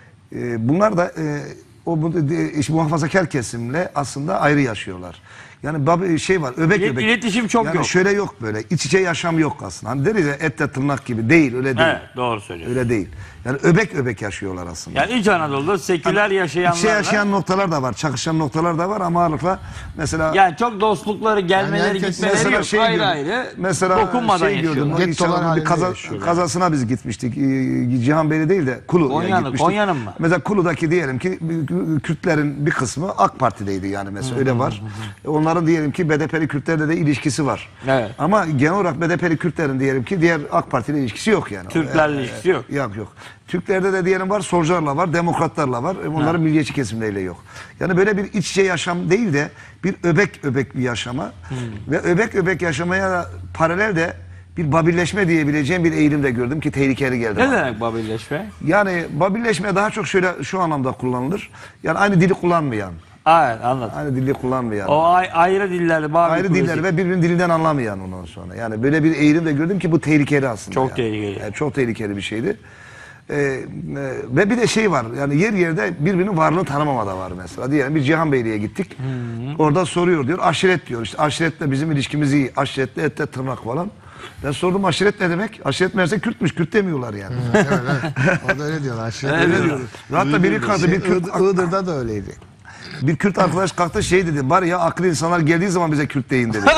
E, bunlar da e, o bu, e, işte muhafazakar kesimle aslında ayrı yaşıyorlar. Yani bab- şey var, öbek İlet- öbek. iletişim çok yani yok. şöyle yok böyle. İç içe yaşam yok aslında. Hani deriz ya etle tırnak gibi. Değil, öyle değil. Evet, doğru söylüyorsun. Öyle değil. Yani öbek öbek yaşıyorlar aslında. Yani İç Anadolu'da seküler yaşayanlar İçe yaşayan var. noktalar da var. Çakışan noktalar da var ama ağırlıkla mesela Yani çok dostlukları, gelmeleri, Yani herkes gitmeleri mesela yok. şey ayrı gördüm. ayrı. Mesela dokunmadan şey gördüm. yaşıyorlar. Gettolar İnşallah bir halinde kaza, yaşıyorlar. kazasına biz gitmiştik. Ee, Cihanbeyli değil de Kulu. Konya'nın- gitmiştik. Konya'nın mı? Mesela Kulu'daki diyelim ki Kürtlerin bir kısmı AK Parti'deydi yani mesela öyle var. Onların diyelim ki B D P'li Kürtlerle de ilişkisi var. Evet. Ama genel olarak B D P'li Kürtlerin diyelim ki diğer AK Parti ile ilişkisi yok yani. Türklerle Ee, ilişkisi yok. Yok yok. Türklerde de diyelim var, solcularla var, demokratlarla var. E, Bunların milliyetçi kesimleriyle yok. Yani böyle bir iç içe yaşam değil de bir öbek öbek bir yaşama Hmm. ve öbek öbek yaşamaya da paralel de bir babilleşme diyebileceğim bir eğilim de gördüm ki tehlikeli geldi. Ne bana. demek babilleşme? Yani babilleşme daha çok şöyle şu anlamda kullanılır. Yani aynı dili kullanmayan, Evet, anladım. aynı dili kullanmayan. O ay- ayrı diller, Babil Ayrı Kulesi. diller ve birbirinin dilinden anlamayan ondan sonra. Yani böyle bir eğilim de gördüm ki bu tehlikeli aslında. Çok yani. tehlikeli. Yani çok tehlikeli bir şeydi. Ee, e, ve bir de şey var yani yer yerde birbirinin varlığını tanımama da var mesela. Diyelim bir Cihanbeyli'ye gittik. Orada soruyor diyor aşiret diyor. İşte aşiretle bizim ilişkimiz iyi. Aşiretle ette tırnak falan. Ben sordum aşiret ne demek? Aşiret meğerse Kürtmüş. Kürt demiyorlar yani. Evet, evet. O da öyle diyorlar. Aşiret Evet, öyle evet. diyor. Hatta biri kalktı bir Kürt, Iğ- Iğdır'da da öyleydi. bir Kürt arkadaş kalktı şey dedi. Bari ya akıllı insanlar geldiği zaman bize Kürt deyin dedi.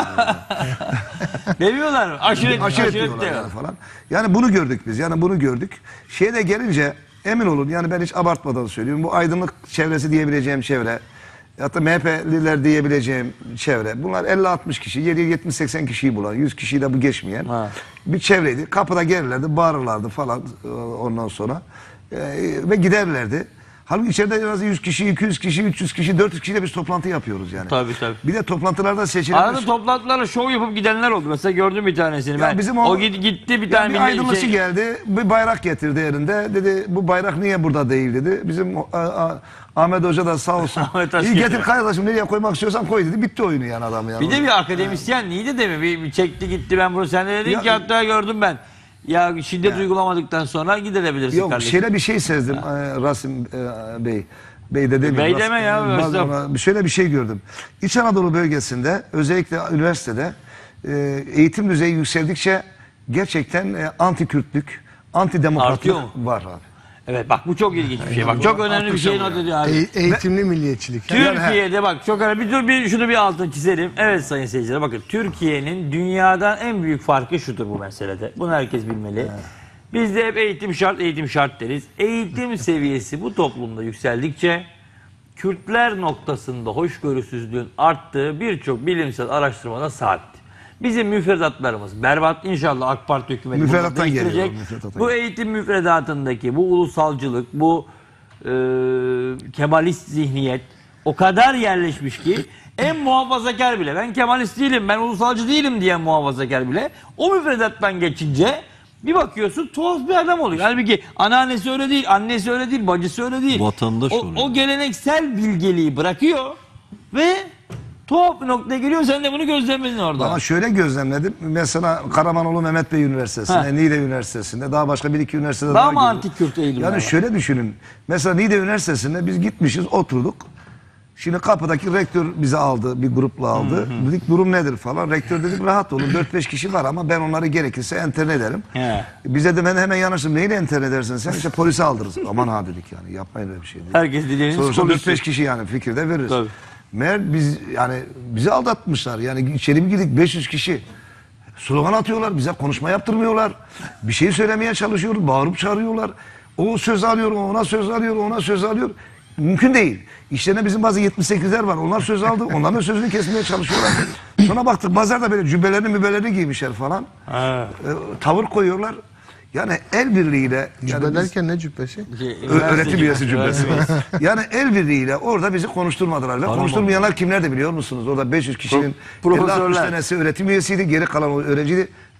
Demiyorlar mı? Aşiret, Aşiret aşiret, diyorlar diyor. yani falan. Yani bunu gördük biz. Yani bunu gördük. Şeye de gelince emin olun yani ben hiç abartmadan söylüyorum. Bu aydınlık çevresi diyebileceğim çevre. Hatta M H P'liler diyebileceğim çevre. Bunlar elli altmış kişi, yetmiş seksen kişiyi bulan, yüz kişiyi de bu geçmeyen Ha. bir çevreydi. Kapıda gelirlerdi, bağırırlardı falan e, ondan sonra. E, ve giderlerdi. Halbuki içeride en az yüz kişi, iki yüz kişi, üç yüz kişi, dört yüz kişiyle biz toplantı yapıyoruz yani. Tabii, tabii. Bir de toplantılarda seçilen... Arada toplantılarla şov yapıp gidenler oldu. Mesela gördüm bir tanesini. Ya ben. bizim o, o- git- gitti bir Ya tane bir milli- aydınlısı şey- geldi, bir bayrak getirdi elinde. Dedi bu bayrak niye burada değil dedi. Bizim a, a, Ahmet Hoca da sağ olsun. Ahmet Hoca İyi getir getirdi. kardeşim nereye koymak istiyorsan koy dedi. Bitti oyunu yani adam yani. Bir de bir akademisyen neydi de mi? Bir, bir çekti gitti ben bunu. Sen de dedin Ya- ki hatta gördüm ben. Ya şiddet uygulamadıktan sonra gidebilirsin Yok kardeşim. şöyle bir şey sezdim e, Rasim e, Bey. Bey de demeyeyim. Bey Rasim- deme ya, Bazen estağfurullah. ona- şöyle bir şey gördüm. İç Anadolu bölgesinde özellikle üniversitede e, eğitim düzeyi yükseldikçe gerçekten e, anti-Kürtlük, anti-demokratlık Artıyor mu? var abi. Evet bak bu çok ilginç bir şey. Bak çok önemli bir şey not ediyor abi. E- eğitimli milliyetçilik. Türkiye'de bak çok önemli. Bir dur bir şunu bir altını çizelim. Evet sayın seyirciler bakın Türkiye'nin dünyadan en büyük farkı şudur bu meselede. Bunu herkes bilmeli. Bizde hep eğitim şart, eğitim şart deriz. Eğitim seviyesi bu toplumda yükseldikçe Kürtler noktasında hoşgörüsüzlüğün arttığı birçok bilimsel araştırmada sabit. Bizim müfredatlarımız berbat. İnşallah AK Parti hükümeti bunu Müfredattan değiştirecek. geliyor, müfredattan Bu eğitim müfredatındaki bu ulusalcılık, bu e, Kemalist zihniyet o kadar yerleşmiş ki en muhafazakar bile, ben Kemalist değilim, ben ulusalcı değilim diyen muhafazakar bile o müfredattan geçince bir bakıyorsun tuhaf bir adam oluyor. Halbuki anneannesi öyle değil, annesi öyle değil, bacısı öyle değil. Vatandaş o, oluyor. o geleneksel bilgeliği bırakıyor ve tuhaf bir noktaya geliyor. Sen de bunu gözlemledin orada. Ama şöyle gözlemledim. Mesela Karamanoğlu Mehmet Bey Üniversitesi'nde, Ha. Niğde Üniversitesi'nde, daha başka bir iki üniversitede Daha mı girdim. anti-Kürt eğilimler Yani var? şöyle düşünün. Mesela Niğde Üniversitesi'nde biz gitmişiz, oturduk. Şimdi kapıdaki rektör bizi aldı, bir grupla aldı. Dedik durum nedir falan. Rektör dedik rahat olun, dört beş kişi var ama ben onları gerekirse enterne ederim. He. Bize de ben hemen yanaştım. Neyle enterne edersin sen? İşte polise aldırırız. Aman ha dedik yani, yapmayın öyle bir şey dedik. Herkes dilediğiniz Sonuçta konuşsun. dört beş kişi yani fikirde veririz. Tabii. Meğer biz yani bizi aldatmışlar. Yani içeri bir girdik beş yüz kişi. Slogan atıyorlar, bize konuşma yaptırmıyorlar. Bir şey söylemeye çalışıyoruz, bağırıp çağırıyorlar. O söz alıyor, ona söz alıyor, ona söz alıyor. Mümkün değil. İşlerine bizim bazı yetmiş sekizler var. Onlar söz aldı, onların sözünü kesmeye çalışıyorlar. Sonra baktık pazarda böyle cübbelerini mübbelerini giymişler falan. Ha. E, tavır koyuyorlar. Yani el birliğiyle... yani Cübbe biz- derken ne cübbesi? Şey, Ö- öğretim üyesi cümbesi. Üniversite. Yani el birliğiyle orada bizi konuşturmadılar. Ve konuşturmayanlar kimler de biliyor musunuz? Orada beş yüz kişinin Pro- elli altmış profesörler. tanesi öğretim üyesiydi. Geri kalan o öğrenciydi.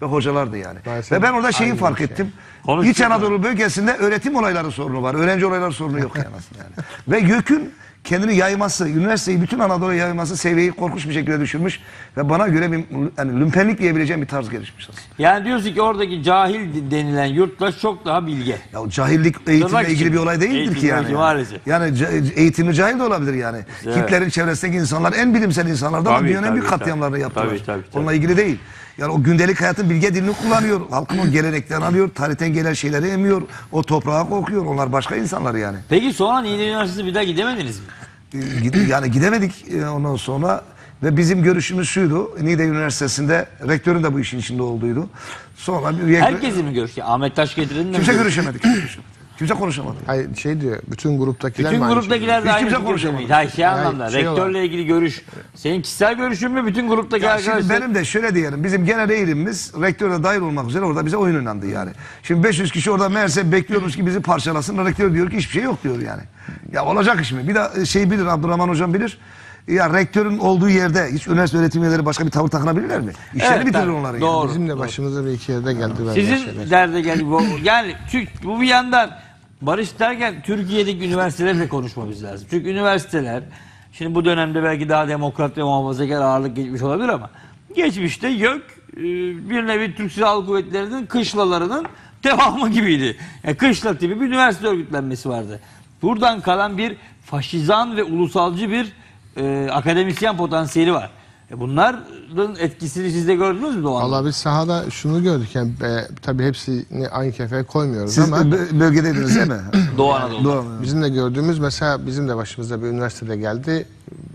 ve hocalardı yani. Maalesef Ve ben orada şeyi aynı fark şey. ettim. Konuştuk İç Anadolu bölgesinde öğretim olayları sorunu var. Öğrenci olayları sorunu yok yani aslında yani. Ve YÖK'ün kendini yayması, üniversiteyi bütün Anadolu'ya yayması seviyeyi korkunç bir şekilde düşürmüş ve bana göre bir yani lümpenlik diyebileceğim bir tarz gelişmiş aslında. Yani diyorsun ki oradaki cahil denilen yurttaş çok daha bilge. Ya cahillik eğitimle ilgili için. bir olay değildir Eğitim ki yani. belki maalesef. Yani ca- eğitimli cahil de olabilir yani. Evet. Hitler'in çevresindeki insanlar en bilimsel insanlardı ama Tabii, dünyanın en büyük tabii, katliamlarını tabii. yaptılar. Tabii, tabii, tabii. Onunla ilgili değil. Yani o gündelik hayatın bilge dilini kullanıyor. Halkın o geleneklerini alıyor. Tarihten gelen şeyleri emiyor. O toprağa kokuyor. Onlar başka insanlar yani. Peki sonra Niğde Üniversitesi bir daha gidemediniz mi? Ee, gid- Yani gidemedik e, ondan sonra ve bizim görüşümüz şuydu. Niğde Üniversitesi'nde rektörün de bu işin içinde olduğuydu. Sonra bir Herkesi mi görüştü? Ahmet Taş getirdin mi? kimse görüşemedik. Kimse görüşemedi. Kimse konuşamadı. Hayır şey diyor, bütün gruptakiler Bütün mi aynı gruptakiler şeyi de Hiç aynı kimse fikirde konuşamadı. miydi? Hayır şey Hayır, anlamda. şey Rektörle olarak. ilgili görüş. Senin kişisel görüşün mü? Bütün gruptaki Ya arkadaşlar. şimdi benim de şöyle diyelim. Bizim genel eğilimimiz rektörle dahil olmak üzere orada bize oyun oynandı yani. Şimdi beş yüz kişi orada meğerse bekliyormuş ki bizi parçalasın. Rektör diyor ki hiçbir şey yok diyor yani. Ya olacak iş mi? Bir de şey bilir, Abdurrahman hocam bilir. Ya rektörün olduğu yerde hiç üniversite öğretim üyeleri başka bir tavır takınabilirler mi? İşlerini Evet, bitirir tabii. onları Doğru. yani. Bizim de başımıza bir iki yerde geldi. böyle Sizin şeyler. derde geldi. bu- Yani Türk, bu bir yandan barış derken Türkiye'deki üniversitelerle konuşmamız lazım. Çünkü üniversiteler şimdi bu dönemde belki daha demokrat ve muhafazakar ağırlık geçmiş olabilir ama geçmişte YÖK e, bir nevi Türk Silahlı Kuvvetleri'nin kışlalarının devamı gibiydi. Yani kışla tipi bir üniversite örgütlenmesi vardı. Buradan kalan bir faşizan ve ulusalcı bir e, akademisyen potansiyeli var. E bunların etkisini siz de gördünüz mü Doğan? Valla biz sahada şunu gördük yani e, tabii hepsini aynı kefeye koymuyoruz Siz ama bö- bölgedeydiniz değil mi? Doğu Anadolu. Doğru. bizim de gördüğümüz mesela bizim de başımıza bir üniversitede geldi.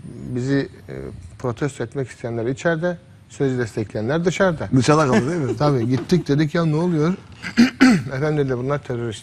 Bizi e, protesto etmek isteyenler içeride, sözü destekleyenler dışarıda. Dışarıda kaldı değil mi? Tabii gittik dedik ya ne oluyor? Efendim dediler bunlar terörist.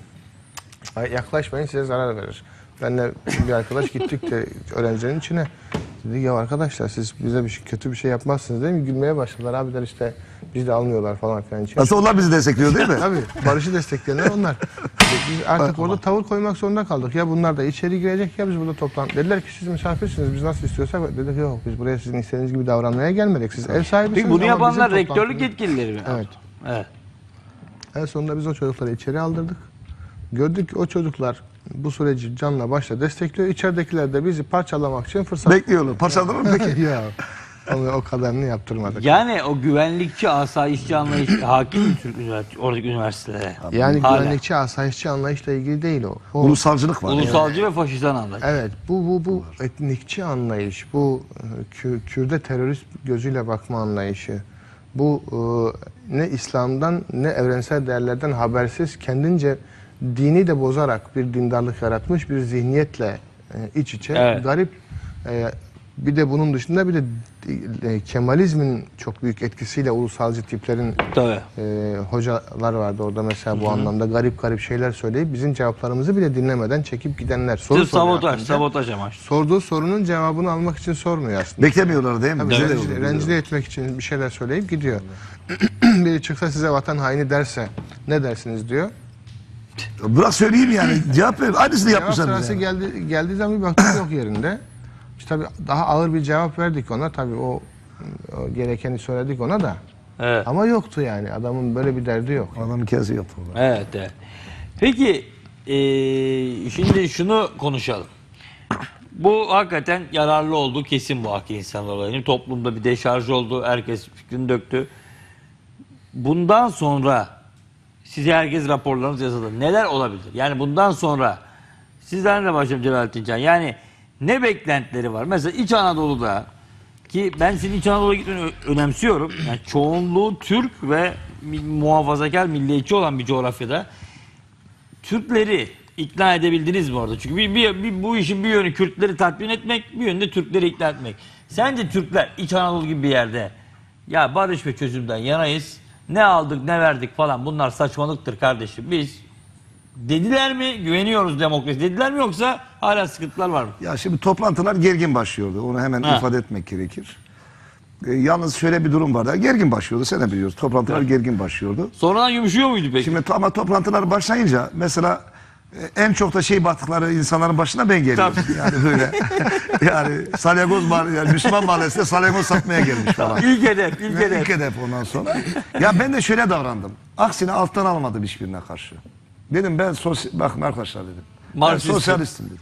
Ay, yaklaşmayın size zarar verir. Benle bir arkadaş gittik de öğrencilerin içine. Dedik ya arkadaşlar siz bize bir şey, kötü bir şey yapmazsınız değil mi? Gülmeye başladılar abiler işte bizi de almıyorlar falan filan için. Aslında onlar bizi destekliyor değil mi? Tabii barışı destekleyenler onlar. Biz artık orada tavır koymak zorunda kaldık. Ya bunlar da içeri girecek ya biz burada toplan. Dediler ki siz misafirsiniz biz nasıl istiyorsak. Dedik yok biz buraya sizin istediğiniz gibi davranmaya gelmedik. Siz ev sahibisiniz. Peki bunu ama yapanlar bizim rektörlük toplantımız- yetkilileri mi? Evet. Evet. En sonunda biz o çocukları içeri aldırdık. Gördük ki o çocuklar bu süreci canla başla destekliyor. İçeridekiler de bizi parçalamak için fırsat... Bekliyorlar. Parçalar mı peki? ya onu o kadarını yaptırmadık. Yani o güvenlikçi, asayişçi anlayış hakim mi Türk üniversite, oradaki üniversitelere? Yani Hala. güvenlikçi, asayişçi anlayışla ilgili değil o. o Ulusalcılık var. Ulusalcı ve faşistan anlayış. evet, bu bu bu etnikçi anlayış, bu e, Kür- Kürde terörist gözüyle bakma anlayışı, bu e, ne İslam'dan ne evrensel değerlerden habersiz kendince dini de bozarak bir dindarlık yaratmış bir zihniyetle e, iç içe Evet. garip. e, bir de bunun dışında bir de e, Kemalizmin çok büyük etkisiyle ulusalcı tiplerin Tabii. e, hocalar vardı orada mesela bu anlamda garip garip şeyler söyleyip bizim cevaplarımızı bile dinlemeden çekip gidenler. Soru Sırf soruyor sabotaj, aslında. sabotaj amaçlı. Sorduğu sorunun cevabını almak için sormuyor aslında. Beklemiyorlar değil mi? Tabii Bize de rencide, oluyor. rencide etmek için bir şeyler söyleyip gidiyor. Biri çıksa size vatan haini derse ne dersiniz diyor. Bırak söyleyeyim yani. Cevap ver. Aynısını Cevap yapmışlar sırası bize. geldi, geldiği zaman bir baktık yok yerinde. Biz tabii daha ağır bir cevap verdik ona. Tabii o, o gerekeni söyledik ona da. Evet. Ama yoktu yani. Adamın böyle bir derdi yok. Adamın kezi yok. orada. Evet, evet. Peki eee, şimdi şunu konuşalım. Bu hakikaten yararlı oldu kesin bu Hakkı İnsanlar olayının. Toplumda bir deşarj oldu. Herkes fikrini döktü. Bundan sonra size herkes raporlarınız yazıldı. Neler olabilir? Yani bundan sonra sizden de başlayalım Celalettin Can. Yani ne beklentileri var? Mesela İç Anadolu'da ki ben senin İç Anadolu'ya gitmeni ö- önemsiyorum. Yani çoğunluğu Türk ve mi- muhafazakar milliyetçi olan bir coğrafyada Türkleri ikna edebildiniz mi orada? Çünkü bir, bir, bir- bu işin bir yönü Kürtleri tatmin etmek, bir yönü de Türkleri ikna etmek. Sence Türkler İç Anadolu gibi bir yerde ya barış ve çözümden yanayız, ne aldık ne verdik falan bunlar saçmalıktır kardeşim. Biz dediler mi güveniyoruz demokrasi dediler mi yoksa hala sıkıntılar var mı? Ya şimdi toplantılar gergin başlıyordu. Onu hemen Ha. ifade etmek gerekir. E, yalnız şöyle bir durum vardı. Gergin başlıyordu. Sen de biliyorsun. Toplantılar gergin başlıyordu. Sonradan yumuşuyor muydu peki? Şimdi to- ama toplantılar başlayınca mesela en çok da şey battıkları insanların başına ben geliyorum. Yani böyle. Yani salyangoz mahallesi, yani Müslüman mahallesinde salyangoz satmaya gelmiş falan. İlk hedef, ilk Ve hedef. ilk hedef ondan sonra. Ya ben de şöyle davrandım. Aksine alttan almadım hiçbirine karşı. Dedim ben sosyal... Bakın arkadaşlar dedim. Ben Marksistim. sosyalistim dedim.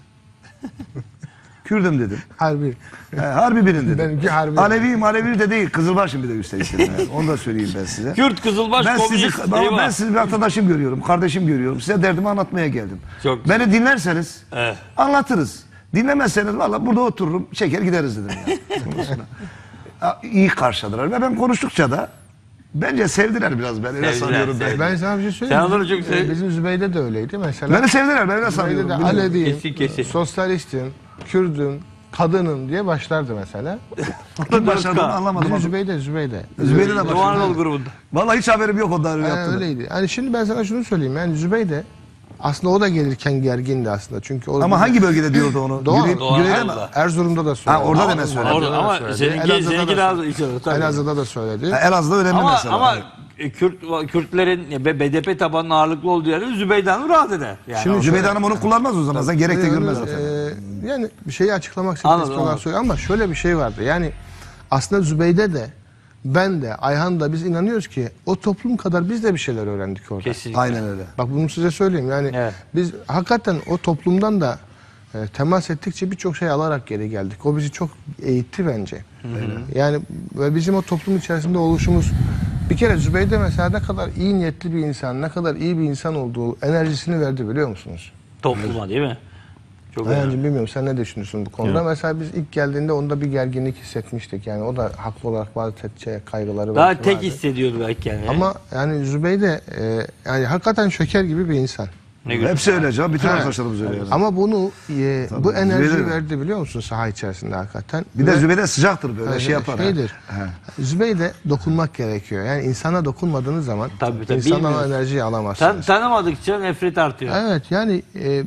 Kürdüm dedim. Harbi. He, harbi birin dedim. Benimki harbi. Aleviyim, Alevi de değil. Kızılbaşım bir de üstelik dedim. Yani. Onu da söyleyeyim ben size. Kürt, Kızılbaş, Ben sizi, komünist. ben, eyvah. ben sizi bir arkadaşım görüyorum, kardeşim görüyorum. Size derdimi anlatmaya geldim. Çok güzel. Beni dinlerseniz Evet. anlatırız. Dinlemezseniz valla burada otururum, çeker gideriz dedim. Yani. Ondan sonra, ya, iyi karşıladılar ve ben konuştukça da bence sevdiler biraz beni. Öyle Sevdiler, sanıyorum ben. sevdiler. Ben sana bir şey söyleyeyim. Sen onları Bizim- çok sev- Bizim Zübeyde de öyleydi mesela. Beni sevdiler, ben öyle Zübeyde sanıyorum. de bilmiyorum. Aleviyim, Kesin, kesin. sosyalistim, Kürdüm, kadınım diye başlardı mesela. Kim başladığını anlamadım. Bizim Zübeyde, Zübeyde. Zübeyde de Doğu başladı. Anadolu grubunda. Vallahi hiç haberim yok ondan öyle Yani yaptığını. öyleydi. Yani şimdi ben sana şunu söyleyeyim. Yani Zübeyde aslında o da gelirken gergindi aslında. Çünkü o Ama hangi bölgede diyordu onu? Doğu Güney- Anadolu. Güneyde mi? Anadolu'da. Erzurum'da da söyledi. Ha, orada da ne söyledi? Orada, ama söyledi. seninki, Elazığ'da seninki da daha söyledi. içeri. tabii. Elazığ'da da söyledi. Ha, Elazığ'da önemli Ama, mesela. ama Evet. e, Kürt, Kürtlerin ve B D P tabanının ağırlıklı olduğu yerde Zübeyde Hanım rahat eder. Yani Şimdi o- Zübeyde Hanım onu kullanmaz o zaman. Zaten gerek de Yani, görmez zaten. e, yani bir şeyi açıklamak için Anladım, tespit olarak anladım. söylüyorum ama şöyle bir şey vardı. Yani aslında Zübeyde de ben de Ayhan da biz inanıyoruz ki o toplum kadar biz de bir şeyler öğrendik orada. Kesinlikle. Aynen öyle. Bak bunu size söyleyeyim. Yani Evet. biz hakikaten o toplumdan da e, temas ettikçe birçok şey alarak geri geldik. O bizi çok eğitti bence. Yani ve bizim o toplum içerisinde oluşumuz bir kere Zübeyde mesela ne kadar iyi niyetli bir insan, ne kadar iyi bir insan olduğu enerjisini verdi biliyor musunuz? Topluma değil mi? Çok önemli. Ayhancığım bilmiyorum sen ne düşünüyorsun bu konuda? Mesela biz ilk geldiğinde onda bir gerginlik hissetmiştik. Yani o da haklı olarak bazı te- kaygıları Daha belki tek vardı. hissediyordu belki yani. Ama yani Zübeyde e, yani hakikaten şeker gibi bir insan. ne güzel. Hepsi öyle canım. Bütün Ha. arkadaşlarımız öyle. Yani. Ama bunu e, bu Zübeyde enerjiyi mi? verdi biliyor musun saha içerisinde hakikaten. Bir de Ve- Zübeyde sıcaktır böyle Ha, şey yapar. ha. Şeydir. Ha. Zübeyde dokunmak gerekiyor. Yani insana dokunmadığınız zaman Tabii, tabii, insandan o bilmiyoruz. enerjiyi Tan alamazsınız. tanımadıkça nefret artıyor. Evet yani e,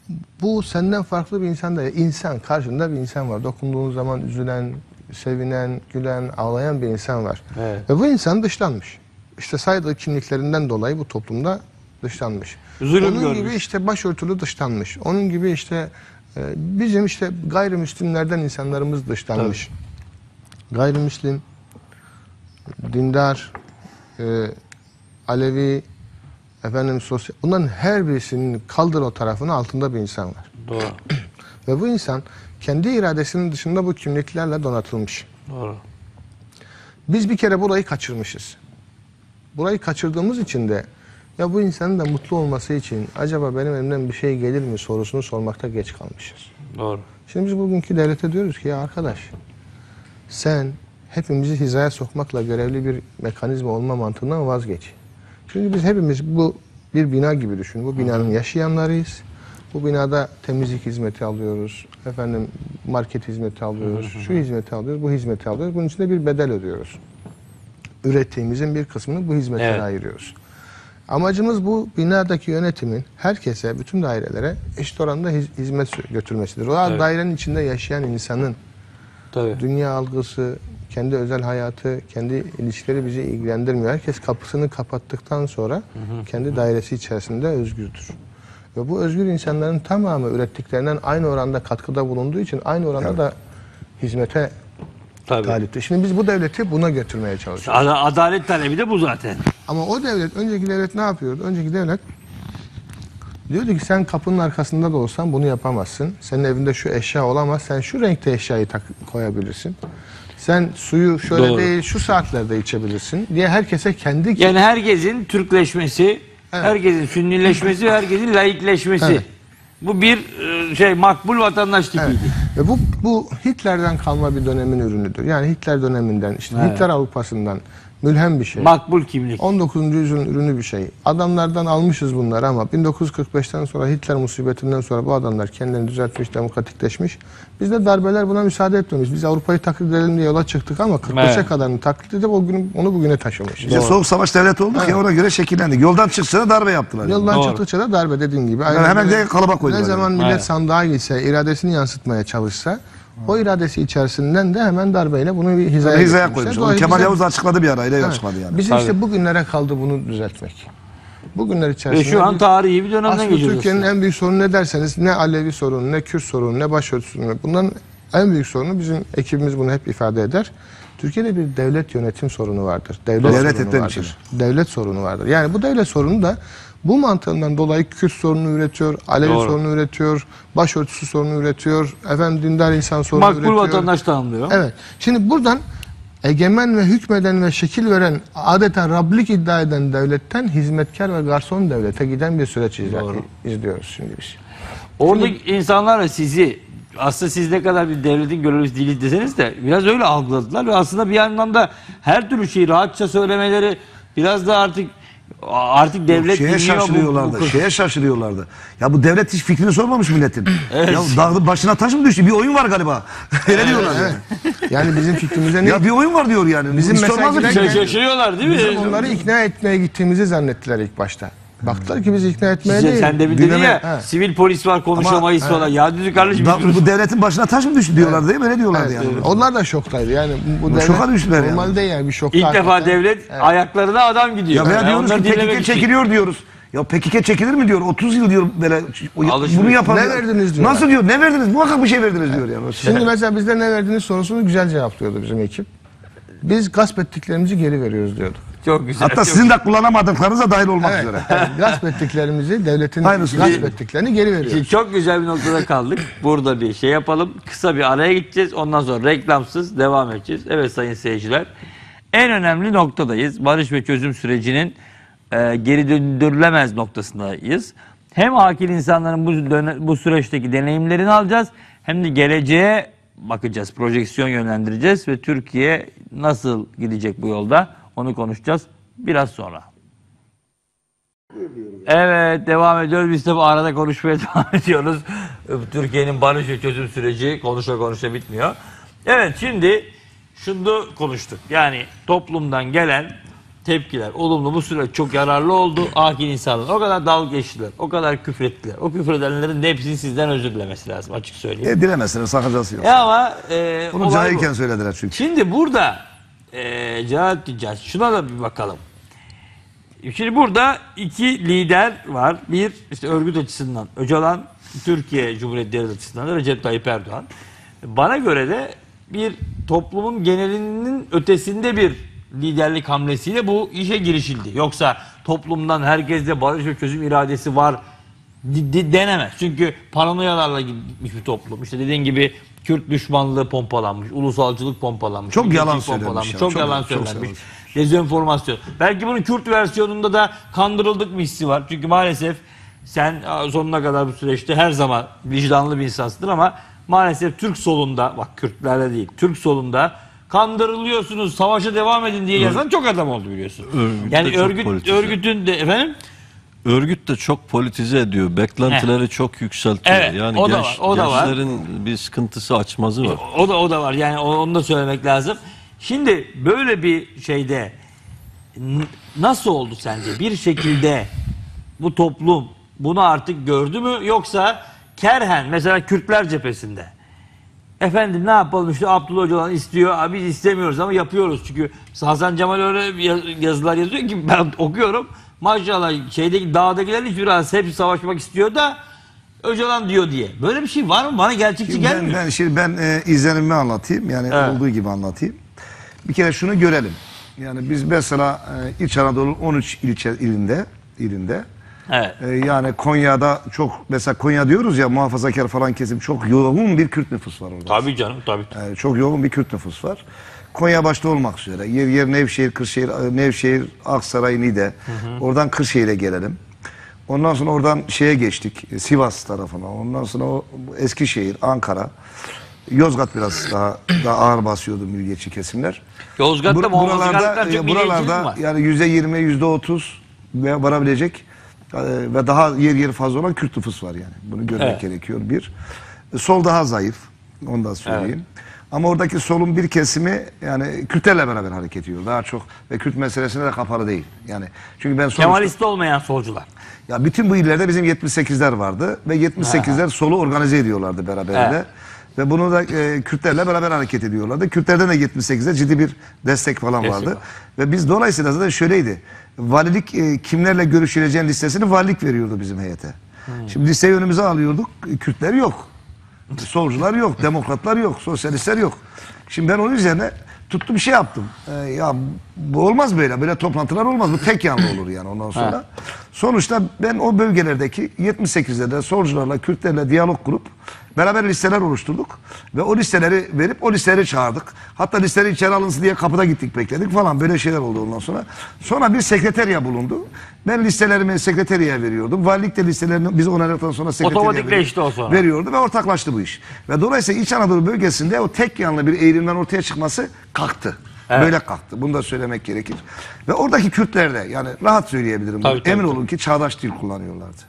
bu senden farklı bir insan da insan karşında bir insan var. Dokunduğun zaman üzülen, sevinen, gülen, ağlayan bir insan var. Evet. Ve bu insan dışlanmış. İşte saydığı kimliklerinden dolayı bu toplumda dışlanmış. Zulüm Onun görmüş. gibi işte başörtülü dışlanmış. Onun gibi işte e, bizim işte gayrimüslimlerden insanlarımız dışlanmış. Gayrimüslim, dindar, e, Alevi, efendim sosyal, bunların her birisinin kaldır o tarafının altında bir insan var. Doğru. Ve bu insan kendi iradesinin dışında bu kimliklerle donatılmış. Doğru. Biz bir kere burayı kaçırmışız. Burayı kaçırdığımız için de ya bu insanın da mutlu olması için acaba benim elimden bir şey gelir mi sorusunu sormakta geç kalmışız. Doğru. Şimdi biz bugünkü devlete diyoruz ki ya arkadaş sen hepimizi hizaya sokmakla görevli bir mekanizma olma mantığından vazgeç. Çünkü biz hepimiz bu bir bina gibi düşün. Bu binanın yaşayanlarıyız. Bu binada temizlik hizmeti alıyoruz. Efendim market hizmeti alıyoruz. Şu hizmeti alıyoruz, bu hizmeti alıyoruz. Bunun için de bir bedel ödüyoruz. Ürettiğimizin bir kısmını bu hizmetlere Evet. ayırıyoruz. Amacımız bu binadaki yönetimin herkese, bütün dairelere eşit oranda hiz- hizmet götürmesidir. O Evet. dairenin içinde yaşayan insanın Tabii. dünya algısı, kendi özel hayatı, kendi ilişkileri bizi ilgilendirmiyor. Herkes kapısını kapattıktan sonra kendi dairesi içerisinde özgürdür. Ve bu özgür insanların tamamı ürettiklerinden aynı oranda katkıda bulunduğu için aynı oranda da hizmete Tabii. taliptir. Şimdi biz bu devleti buna götürmeye çalışıyoruz. Ada- Adalet talebi de bu zaten. Ama o devlet, önceki devlet ne yapıyordu? Önceki devlet diyordu ki sen kapının arkasında da olsan bunu yapamazsın. Senin evinde şu eşya olamaz. Sen şu renkte eşyayı tak koyabilirsin. Sen suyu şöyle Doğru. değil şu saatlerde içebilirsin diye herkese kendi Yani herkesin Türkleşmesi, herkesin Sünnileşmesi ve herkesin laikleşmesi. Evet. Bu bir e, şey makbul vatandaş tipiydi. ve bu bu Hitler'den kalma bir dönemin ürünüdür. Yani Hitler döneminden işte Evet. Hitler Avrupa'sından mülhem bir şey. Makbul kimlik. on dokuzuncu yüzyılın ürünü bir şey. Adamlardan almışız bunları ama bin dokuz yüz kırk beşten sonra Hitler musibetinden sonra bu adamlar kendilerini düzeltmiş, demokratikleşmiş. Biz de darbeler buna müsaade etmemiş. Biz Avrupa'yı taklit edelim diye yola çıktık ama kırk beşe Evet. kadarını taklit edip o günü, onu bugüne taşımışız. İşte soğuk savaş devleti olduk ya ona göre şekillendik. Yoldan çıksa da darbe yaptılar. Yıldan Doğru. çıktıkça da darbe dediğin gibi. Yani hemen böyle de kalıba koydular Ne zaman yani. millet Evet. sandığa gitse, iradesini yansıtmaya çalışsa o iradesi içerisinden de hemen darbeyle bunu bir hizaya, Hizaya getirmişler. koymuş. Onu Dolayısıyla Kemal bizim- Yavuz da açıkladı bir ara. Öyle Evet. açıkladı yani. Bizim Tabii. işte bugünlere kaldı bunu düzeltmek. Bugünler Ve içerisinde şu an biz- tarihi bir dönemden aslında geçiyoruz. Türkiye'nin aslında. en büyük sorunu ne derseniz ne Alevi sorunu, ne Kürt sorunu, ne başörtüsü sorunu. Bunların en büyük sorunu, bizim ekibimiz bunu hep ifade eder. Türkiye'de bir devlet yönetim sorunu vardır. Devlet, Devlet sorunu etmen vardır. için. Devlet sorunu vardır. Yani bu devlet sorunu da bu mantığından dolayı Kürt sorunu üretiyor, Alevi Doğru. sorunu üretiyor, başörtüsü sorunu üretiyor, efendim dindar insan sorunu Makbul üretiyor. vatandaş tanımlıyor. Evet. Şimdi buradan egemen ve hükmeden ve şekil veren, adeta Rablik iddia eden devletten hizmetkar ve garson devlete giden bir süreç izle- izliyoruz şimdi biz. Oradaki insanlar sizi, aslında siz ne kadar bir devletin görevlisi değiliz deseniz de biraz öyle algıladılar ve aslında bir yandan da her türlü şeyi rahatça söylemeleri biraz da artık artık devlet Şeye dinliyor bu- şaşırıyorlardı. bu- Şeye şaşırıyorlardı. Ya bu devlet hiç fikrini sormamış milletin. Ya dağ, başına taş mı düştü? Bir oyun var galiba. Öyle diyorlar. Yani. Yani bizim fikrimize ne? Ya bir oyun var diyor yani. Bizim Hiç mesela sormazdı ki. giderken- Şaşırıyorlar değil mi? Bizim onları ikna etmeye gittiğimizi zannettiler ilk başta. Baktılar ki bizi ikna etmeye Size, değil. sen de bir dedin dinleme- ya, He. sivil polis var konuşamayız Ama- falan. Ya düzü kardeşim Da- biz- bu devletin başına taş mı düştü diyorlar değil mi? Ne diyorlardı Evet, yani? evet. Onlar da şoktaydı. Yani bu, bu Bu devlet şoka düştüler yani. normalde yani bir şokta. ilk defa hakikaten. devlet ayaklarına adam gidiyor. Ya veya Yani diyoruz onları ki dinlemek P K K için. çekiliyor diyoruz. Ya P K K çekilir mi diyor. otuz yıl diyor böyle o- Alışmış. bunu yapan. Ne verdiniz diyorlar. Nasıl diyor? Ne verdiniz? Muhakkak bir şey verdiniz diyor yani. Şimdi mesela bizde ne verdiğiniz sorusunu güzel cevaplıyordu bizim ekip. Biz gasp ettiklerimizi geri veriyoruz diyorduk. Çok güzel. Hatta çok sizin de kullanamadıklarınız da dahil olmak Evet, üzere. evet. Gasp ettiklerimizi, devletin Aynısı. gasp ettiklerini geri veriyoruz. Şimdi çok güzel bir noktada kaldık. Burada bir şey yapalım. Kısa bir araya gideceğiz. Ondan sonra reklamsız devam edeceğiz. Evet sayın seyirciler. En önemli noktadayız. Barış ve çözüm sürecinin e, geri döndürülemez noktasındayız. Hem akil insanların bu, döne- bu süreçteki deneyimlerini alacağız. Hem de geleceğe bakacağız. Projeksiyon yönlendireceğiz ve Türkiye nasıl gidecek bu yolda onu konuşacağız biraz sonra. Evet devam ediyoruz. Biz de bu arada konuşmaya devam ediyoruz. Türkiye'nin barış ve çözüm süreci konuşa konuşa bitmiyor. Evet şimdi şunu konuştuk. Yani toplumdan gelen tepkiler olumlu, bu süreç çok yararlı oldu. Akil insanlar o kadar dalga geçtiler, o kadar küfrettiler. O küfredenlerin de hepsinin sizden özür dilemesi lazım açık söyleyeyim. E, dilemezsiniz, sakıncası yok. E ama e, Bunu olay bu. cahilken söylediler çünkü. Şimdi burada e, Celalettin Can, şuna da bir bakalım. Şimdi burada iki lider var. Bir işte örgüt açısından Öcalan, Türkiye Cumhuriyeti Devleti açısından da Recep Tayyip Erdoğan. Bana göre de bir toplumun genelinin ötesinde bir liderlik hamlesiyle bu işe girişildi. Yoksa toplumdan herkeste barış ve çözüm iradesi var di- di- denemez. Çünkü paranoyalarla gitmiş bir toplum. İşte dediğin gibi Kürt düşmanlığı pompalanmış, ulusalcılık pompalanmış. Çok milliyetçilik yalan söylenmiş pompalanmış, ya, Çok, çok- yalan çok söylenmiş. yalan. Dezenformasyon. Belki bunun Kürt versiyonunda da kandırıldık mı hissi var. Çünkü maalesef sen sonuna kadar bu süreçte her zaman vicdanlı bir insansındır ama maalesef Türk solunda, bak Kürtlerle değil, Türk solunda kandırılıyorsunuz, savaşa devam edin diye yazan çok adam oldu biliyorsun. Örgüt de yani çok örgüt politize. örgütün de efendim Örgüt de çok politize ediyor. Beklentileri çok yükseltiyor. Evet, yani o da genç, var, o da var. gençlerin bir sıkıntısı, açmazı var. o da o da var. Yani o- onu da söylemek lazım. Şimdi böyle bir şeyde n- nasıl oldu sence? Bir şekilde bu toplum bunu artık gördü mü yoksa kerhen mesela Kürtler cephesinde efendim ne yapalım işte Abdullah Öcalan istiyor abi biz istemiyoruz ama yapıyoruz çünkü Hasan Cemal öyle ya- yazılar yazıyor ki ben okuyorum maşallah şeydeki dağdakilerin hiçbir hepsi savaşmak istiyor da Öcalan diyor diye. Böyle bir şey var mı? Bana gerçekçi Şimdi ben, gelmiyor. ben, şimdi ben e, izlenimimi anlatayım. Yani Evet. olduğu gibi anlatayım. Bir kere şunu görelim. Yani biz mesela e, İç Anadolu'nun on üç ilçe ilinde ilinde Evet. e, yani Konya'da çok mesela Konya diyoruz ya muhafazakar falan kesim çok yoğun bir Kürt nüfus var orada. Tabii canım tabii. Yani çok yoğun bir Kürt nüfus var. Konya başta olmak üzere. Yer yer Nevşehir, Kırşehir, Nevşehir, Aksaray, Niğde. Oradan Kırşehir'e gelelim. Ondan sonra oradan şeye geçtik. Sivas tarafına. Ondan sonra o Eskişehir, Ankara. Yozgat biraz daha, daha ağır basıyordu milliyetçi kesimler. Yozgat'ta Bur- muhafazakar e, çok milliyetçilik mi buralarda var? yani yüzde yirmi, yüzde otuz ve varabilecek e, ve daha yer yer fazla olan Kürt nüfus var yani. Bunu görmek Evet. gerekiyor bir. E, Sol daha zayıf. Onu da söyleyeyim. Ama oradaki solun bir kesimi yani Kürtlerle beraber hareket ediyor. Daha çok ve Kürt meselesine de kapalı değil. Yani çünkü ben sonuçta Kemalist olmayan solcular. ya bütün bu illerde bizim yetmiş sekizler vardı ve yetmiş sekizler solu organize ediyorlardı beraberinde. Ve bunu da e, Kürtlerle beraber hareket ediyorlardı. Kürtlerden de yetmiş sekizde ciddi bir destek falan Destek vardı. var. Ve biz dolayısıyla zaten şöyleydi. Valilik e, kimlerle görüşüleceğin listesini valilik veriyordu bizim heyete. Şimdi listeyi önümüze alıyorduk. Kürtler yok. Solcular yok. Demokratlar yok. Sosyalistler yok. Şimdi ben onun üzerine tuttum bir şey yaptım. Ee, ya bu olmaz böyle. Böyle toplantılar olmaz. Bu tek yanlı olur yani ondan sonra. Ha. Sonuçta ben o bölgelerdeki yetmiş sekizde de solcularla, Kürtlerle diyalog kurup beraber listeler oluşturduk. Ve o listeleri verip o listeleri çağırdık. Hatta listeleri içeri alınsın diye kapıda gittik bekledik falan. Böyle şeyler oldu ondan sonra. Sonra bir sekreterya bulundu. Ben listelerimi sekreteriye veriyordum. Valilik de listelerini biz onayladıktan sonra sekreteriye Otomatikleşti o sonra. veriyordu ve ortaklaştı bu iş. Ve dolayısıyla İç Anadolu bölgesinde o tek yanlı bir eğilimden ortaya çıkması kalktı. Evet. Böyle kalktı. Bunu da söylemek gerekir. Ve oradaki Kürtler de yani rahat söyleyebilirim. Tabii, bunu. tabii, Emin tabii. olun ki çağdaş dil kullanıyorlardı.